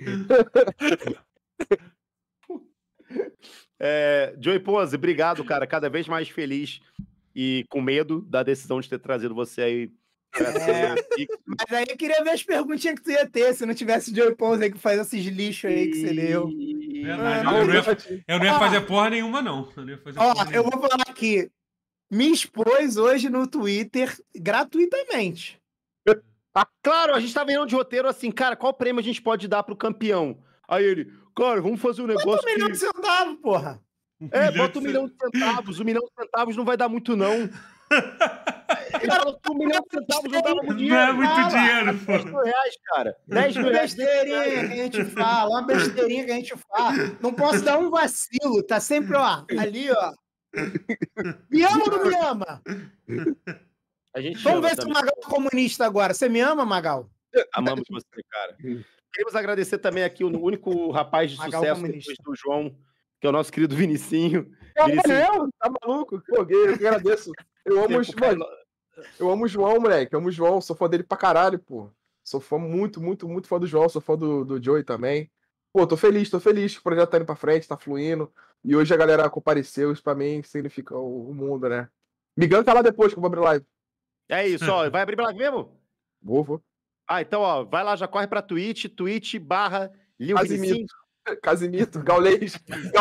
[SPEAKER 2] Joey Pose, obrigado, cara. Cada vez mais feliz e com medo da decisão de ter trazido você aí.
[SPEAKER 4] Mas aí eu queria ver as perguntinhas que tu ia ter se não tivesse Joey Pose aí que faz esses lixos aí que você deu.
[SPEAKER 1] Eu não ia fazer porra nenhuma, não.
[SPEAKER 4] Eu vou falar aqui. Me expôs hoje no Twitter gratuitamente.
[SPEAKER 2] Claro, a gente tava vendo de roteiro assim, cara, qual prêmio a gente pode dar pro campeão? Aí ele, cara, vamos fazer um negócio.
[SPEAKER 4] Bota 1 milhão de centavos, porra.
[SPEAKER 2] Bota 1 milhão de centavos. 1 milhão de centavos não vai dar muito, não. Cara, 1 milhão de centavos não dá muito dinheiro.
[SPEAKER 1] Não é muito dinheiro, pô.
[SPEAKER 2] 10 mil reais, cara. 10 mil reais.
[SPEAKER 4] Besteirinha que a gente fala, uma besteirinha que a gente fala. Não posso dar um vacilo, tá sempre, ó, ali, ó. Me ama ou não me ama? Vamos ver se o Magal é comunista agora. Você me ama, Magal?
[SPEAKER 2] Amamos você, cara. Queremos agradecer também aqui o único rapaz de
[SPEAKER 4] Magal
[SPEAKER 2] sucesso
[SPEAKER 4] comunista.
[SPEAKER 2] depois do João, que é o nosso querido Vinicinho.
[SPEAKER 5] Tá maluco? Pô, eu agradeço. Eu amo o João, moleque. Eu amo o João, sou fã dele pra caralho, pô. Sou fã muito, muito, muito fã do João, sou fã do Joey também. Pô, tô feliz que o projeto tá indo pra frente, tá fluindo. E hoje a galera compareceu, isso pra mim significa o mundo, né? Me ganca lá depois que eu vou abrir live.
[SPEAKER 2] É isso, ó. Vai abrir live mesmo?
[SPEAKER 5] Vou.
[SPEAKER 2] Então, ó, vai lá, já corre pra Twitch/Lil
[SPEAKER 5] Casimito, Gaulês.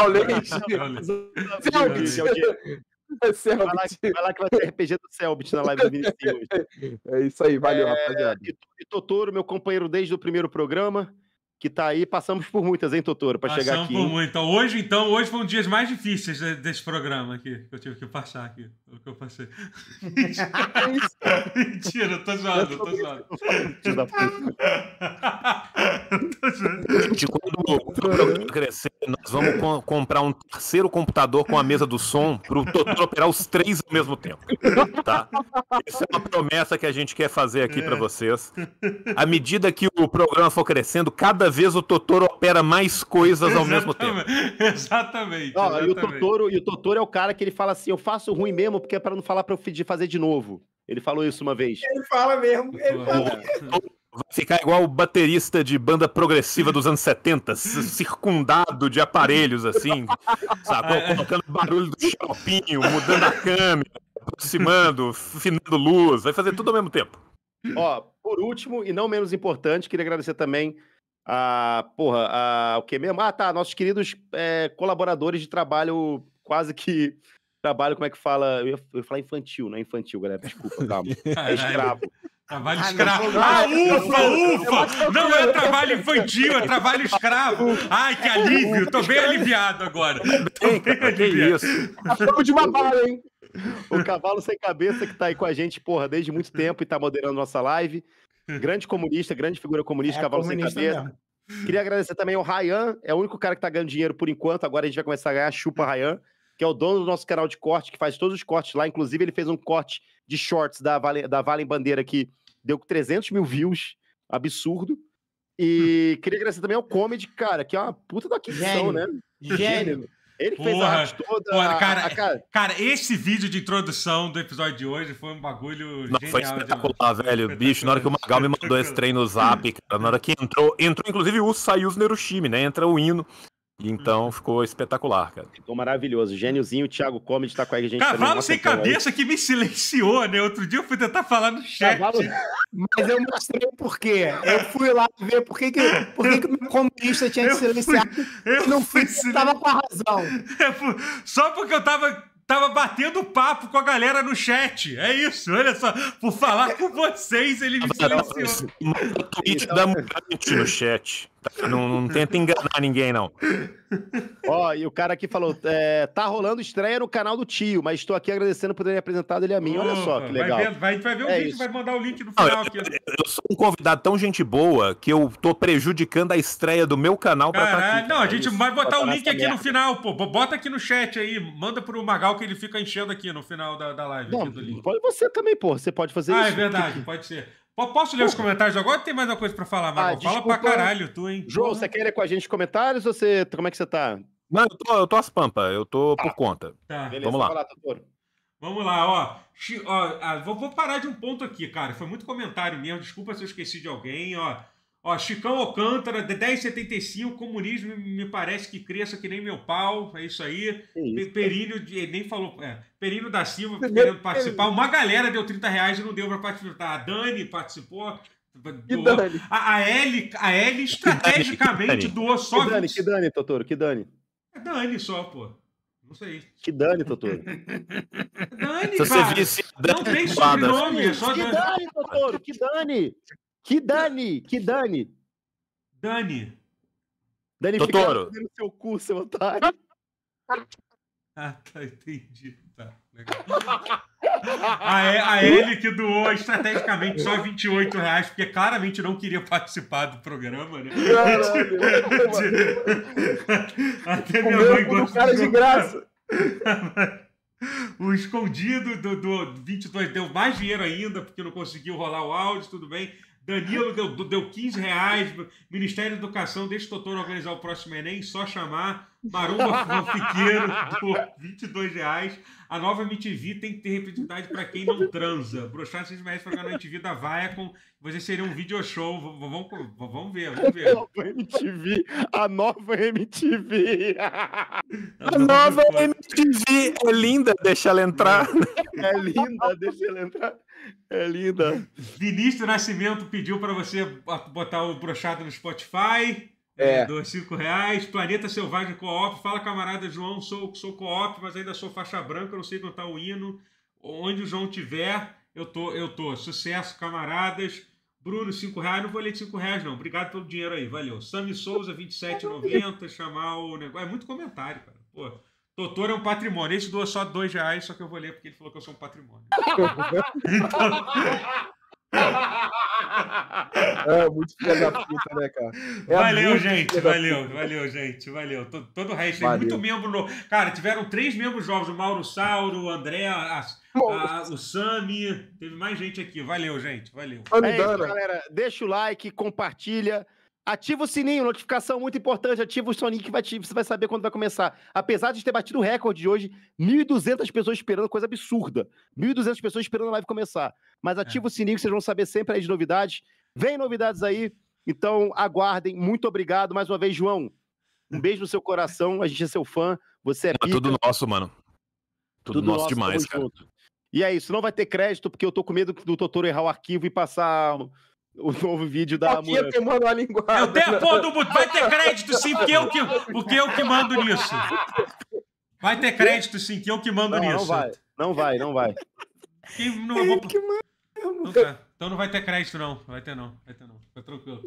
[SPEAKER 2] Vai lá que vai ter RPG do Selbit na live do Vinicius.
[SPEAKER 5] É isso aí, valeu, rapaziada.
[SPEAKER 2] E Totoro, meu companheiro desde o primeiro programa, que tá aí, passamos por muitas, hein, Totoro, pra chegar aqui.
[SPEAKER 1] Passamos por muito. Então, hoje foi um dos dias mais difíceis desse programa aqui, que eu tive que passar aqui, o que eu passei. Mentira, eu tô zoando.
[SPEAKER 3] Gente, quando o programa crescer, nós vamos comprar um terceiro computador com a mesa do som pro Totoro operar os 3 ao mesmo tempo, tá? Essa é uma promessa que a gente quer fazer aqui pra vocês. À medida que o programa for crescendo, cada vez o Totoro opera mais coisas ao mesmo tempo.
[SPEAKER 1] Exatamente.
[SPEAKER 2] E o Totoro é o cara que ele fala assim, eu faço ruim mesmo porque é pra não falar pra eu fazer de novo. Ele falou isso uma vez.
[SPEAKER 4] Ele fala mesmo.
[SPEAKER 3] Vai ficar igual o baterista de banda progressiva dos anos 70, circundado de aparelhos, assim, sacou? Colocando barulho do chopinho, mudando a câmera, aproximando, afinando luz, vai fazer tudo ao mesmo tempo.
[SPEAKER 2] Ó, por último, e não menos importante, queria agradecer também o que mesmo? Nossos queridos colaboradores de trabalho, quase que trabalho, como é que fala? Eu ia falar infantil, não é infantil, galera, desculpa, calma. É escravo.
[SPEAKER 1] Trabalho escravo. Ufa! Não é trabalho infantil, é trabalho escravo. Ai, que alívio. Tô bem aliviado agora.
[SPEAKER 3] Que isso?
[SPEAKER 5] Acabamos de uma bala, hein?
[SPEAKER 2] O Cavalo Sem Cabeça que tá aí com a gente, porra, desde muito tempo e tá moderando nossa live. Grande comunista, grande figura comunista, Cavalo Sem Cabeça. Mesmo. Queria agradecer também ao Ryan, é o único cara que tá ganhando dinheiro por enquanto, agora a gente vai começar a ganhar, chupa Ryan, que é o dono do nosso canal de corte, que faz todos os cortes lá, inclusive ele fez um corte de shorts da Valen Bandeira que deu 300 mil views, absurdo. E queria agradecer também ao Comedy, cara, que é uma puta da aquisição, né?
[SPEAKER 4] Gênio.
[SPEAKER 2] Ele que fez a arte toda.
[SPEAKER 1] Cara, esse vídeo de introdução do episódio de hoje foi um bagulho genial.
[SPEAKER 3] Foi espetacular, velho. Bicho, na hora que o Magal me mandou esse trem no zap, cara, na hora que entrou inclusive o Sayus Nerushimi, né? Entra o hino. Então ficou espetacular, cara.
[SPEAKER 2] Ficou maravilhoso. Gêniozinho, o Thiago Comedy tá com a gente.
[SPEAKER 1] Cavalo Sem Cabeça que me silenciou, né? Outro dia eu fui tentar falar no chat.
[SPEAKER 4] Mas eu mostrei por quê. Eu fui lá ver por que o meu comunista tinha silenciado. Eu não fui, tava com a razão.
[SPEAKER 1] Só porque eu tava tava batendo papo com a galera no chat. É isso, olha só. Por falar com vocês, ele me silenciou.
[SPEAKER 3] Manda tweet da Mutante no chat. Não tenta enganar ninguém, não.
[SPEAKER 2] Ó, e o cara aqui falou, tá rolando estreia no canal do tio, mas estou aqui agradecendo por terem apresentado ele a mim. Olha só, que legal.
[SPEAKER 1] Vai ver o vídeo,
[SPEAKER 2] isso.
[SPEAKER 1] vai mandar o link no final aqui.
[SPEAKER 3] Eu sou um convidado tão gente boa que eu tô prejudicando a estreia do meu canal pra estar aqui.
[SPEAKER 1] Não, a gente vai botar o link
[SPEAKER 2] nessa
[SPEAKER 1] aqui
[SPEAKER 2] merda.
[SPEAKER 1] no final, pô. Bota aqui no chat aí, manda pro Magal que ele fica enchendo aqui no final da live.
[SPEAKER 2] Não,
[SPEAKER 1] aqui do link.
[SPEAKER 2] pode você também, pô. Você pode fazer isso.
[SPEAKER 1] É verdade, pode ser. Posso ler os comentários agora ou tem mais uma coisa pra falar, Magal? Fala
[SPEAKER 2] desculpa.
[SPEAKER 1] pra caralho, tu, hein?
[SPEAKER 2] João, você quer ler com a gente os comentários ou você... Como é que você tá?
[SPEAKER 3] Não, eu tô às pampas, eu tô por conta.
[SPEAKER 1] Tá.
[SPEAKER 2] Beleza,
[SPEAKER 3] Vamos lá.
[SPEAKER 2] vai lá, Totoro.
[SPEAKER 1] Vamos lá, ó. Vou parar de um ponto aqui, cara. Foi muito comentário mesmo. Desculpa se eu esqueci de alguém, ó. Ó, Chicão Alcântara, de 10,75, comunismo me parece que cresça que nem meu pau. É isso aí. Períneo, ele nem falou. Períneo da Silva querendo participar. Uma galera deu R$30 e não deu pra participar. A Dani participou.
[SPEAKER 5] Dani?
[SPEAKER 1] A Ellie estrategicamente doou só.
[SPEAKER 2] Que Dani, Totoro? Que Dani?
[SPEAKER 1] É Dani só, pô. Não sei.
[SPEAKER 2] Que Dani, Totoro?
[SPEAKER 1] Dani,
[SPEAKER 3] Se você
[SPEAKER 1] cara.
[SPEAKER 3] visse
[SPEAKER 1] Não tem sobrenome, é só
[SPEAKER 2] Que
[SPEAKER 1] Dani.
[SPEAKER 2] Dani, Totoro? Que Dani? Que Dani? Que Dani?
[SPEAKER 1] Dani.
[SPEAKER 2] Dani
[SPEAKER 3] Totoro.
[SPEAKER 2] fica no seu cu, seu otário.
[SPEAKER 1] Ah, tá, entendi. Tá, legal. A Ellie que doou estrategicamente só R$28, porque claramente não queria participar do programa, né? Até minha mãe gosta
[SPEAKER 5] cara de graça.
[SPEAKER 1] O escondido do 22 deu mais dinheiro ainda, porque não conseguiu rolar o áudio, tudo bem. Danilo deu R$15. Ministério da Educação, deixa o Totoro organizar o próximo Enem, só chamar. Marumba Fanfiqueiro deu R$22. A nova MTV tem que ter representatividade para quem não transa. Broxar R$6 para na MTV da Viacom. Você seria um video show. Vamos ver.
[SPEAKER 2] A nova MTV.
[SPEAKER 3] A nova MTV é linda, deixa ela entrar.
[SPEAKER 2] É linda, deixa ela entrar. É linda.
[SPEAKER 1] Vinícius Nascimento pediu para você botar o brochado no Spotify. Dou R$5. Planeta Selvagem Co-op. Fala, camarada João, sou co-op, mas ainda sou faixa branca, não sei cantar o hino. Onde o João tiver, eu tô. Sucesso, camaradas. Bruno, R$5. Não vou ler de R$5, não. Obrigado pelo dinheiro aí, valeu. Sami Souza, R$27,90. Chamar o negócio. É muito comentário, cara. Pô, Totoro é um patrimônio. Esse doa só R$2, só que eu vou ler porque ele falou que eu sou um patrimônio.
[SPEAKER 5] É muito filho da puta, né, cara?
[SPEAKER 1] Valeu, gente. Valeu. Todo o resto. Tem muito membro novo. Cara, tiveram 3 membros novos. O Mauro Sauro, o André, o Sami. Teve mais gente aqui. Valeu, gente. Valeu.
[SPEAKER 2] É isso, galera. Deixa o like, compartilha. Ativa o sininho, notificação muito importante. Ativa o sininho que você vai saber quando vai começar. Apesar de ter batido o recorde de hoje, 1.200 pessoas esperando, coisa absurda. 1.200 pessoas esperando a live começar. Mas ativa o sininho que vocês vão saber sempre as novidades. Vem novidades aí, então aguardem. Muito obrigado mais uma vez, João. Um beijo no seu coração, a gente é seu fã. Você é pica.
[SPEAKER 3] Tudo nosso, mano. Tudo nosso demais, cara.
[SPEAKER 2] Junto. E é isso, não vai ter crédito, porque eu tô com medo do Totoro errar o arquivo e passar o novo vídeo da
[SPEAKER 5] Aqui tem uma linguagem.
[SPEAKER 1] Eu tenho, pô, vai ter crédito sim, porque eu que mando nisso. Vai ter crédito sim, que eu que mando nisso.
[SPEAKER 2] Não vai.
[SPEAKER 1] Então não vai ter crédito, não. Vai ter não. Fica tranquilo.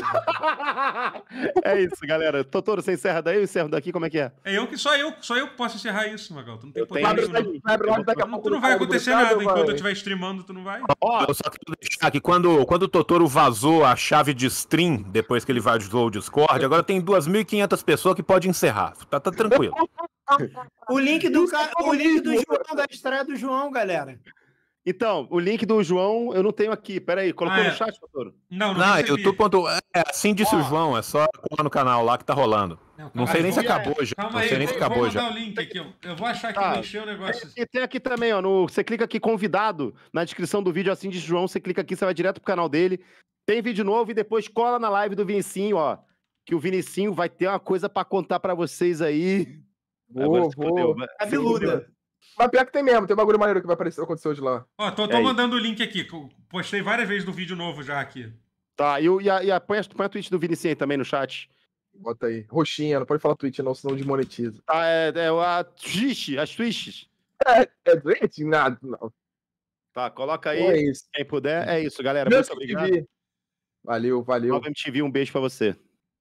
[SPEAKER 2] É isso, galera. Totoro, você encerra daí ou encerra daqui? Como é que é?
[SPEAKER 1] Só eu que posso encerrar isso, Magal. Tu não tem poder nenhum. Tu não vai acontecer nada enquanto eu estiver streamando, tu não vai.
[SPEAKER 3] Eu só quero deixar que quando o Totoro vazou a chave de stream, depois que ele vazou o Discord, agora tem 2.500 pessoas que podem encerrar. Tá tranquilo.
[SPEAKER 4] O link do João, da estreia do João, galera.
[SPEAKER 2] Então, o link do João eu não tenho aqui. Pera aí, colocou no chat, Totoro?
[SPEAKER 1] Não,
[SPEAKER 3] assim disse o João, é só colar no canal lá que tá rolando. Não sei nem se acabou já.
[SPEAKER 1] Calma aí, vou mandar o link aqui. Eu vou achar que vai encher o negócio.
[SPEAKER 2] Tem aqui também, ó. Você clica aqui, convidado, na descrição do vídeo, assim diz João, você clica aqui, você vai direto pro canal dele. Tem vídeo novo e depois cola na live do Vinicinho, ó. Que o Vinicinho vai ter uma coisa pra contar pra vocês aí.
[SPEAKER 5] Vou.
[SPEAKER 4] Cabeluda.
[SPEAKER 5] Mas pior que tem mesmo, tem um bagulho maneiro que vai acontecer hoje lá.
[SPEAKER 1] Ó, tô mandando o link aqui. Postei várias vezes no vídeo novo já aqui.
[SPEAKER 2] Tá, põe a tweet do Vinicinho aí também no chat.
[SPEAKER 5] Bota aí. Roxinha, não pode falar Twitch não, senão desmonetiza.
[SPEAKER 2] Tá, as Twitches.
[SPEAKER 5] É doente? Nada, não.
[SPEAKER 2] Tá, coloca
[SPEAKER 5] Então é
[SPEAKER 2] aí.
[SPEAKER 5] isso.
[SPEAKER 2] Quem puder, é isso, galera.
[SPEAKER 5] Deus
[SPEAKER 2] Muito
[SPEAKER 5] que te
[SPEAKER 2] obrigado.
[SPEAKER 5] vi. Valeu, valeu.
[SPEAKER 2] Nova MTV, um beijo pra você.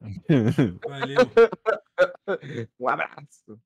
[SPEAKER 1] Valeu.
[SPEAKER 5] Um abraço.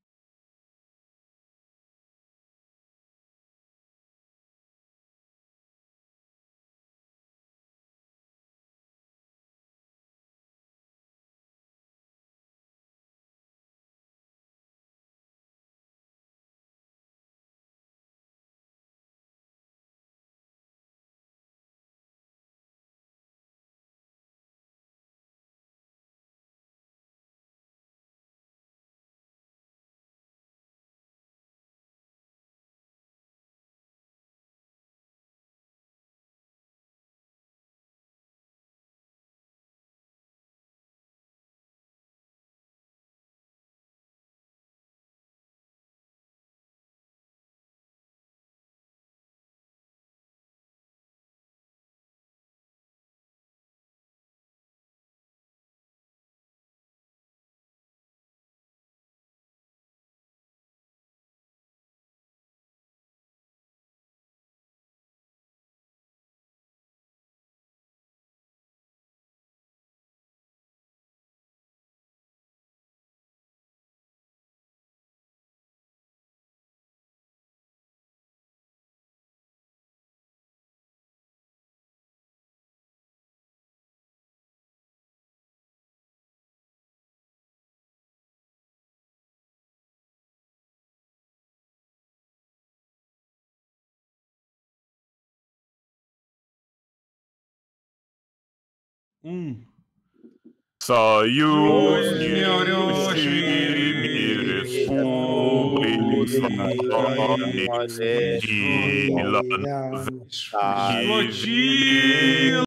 [SPEAKER 1] Explodiu.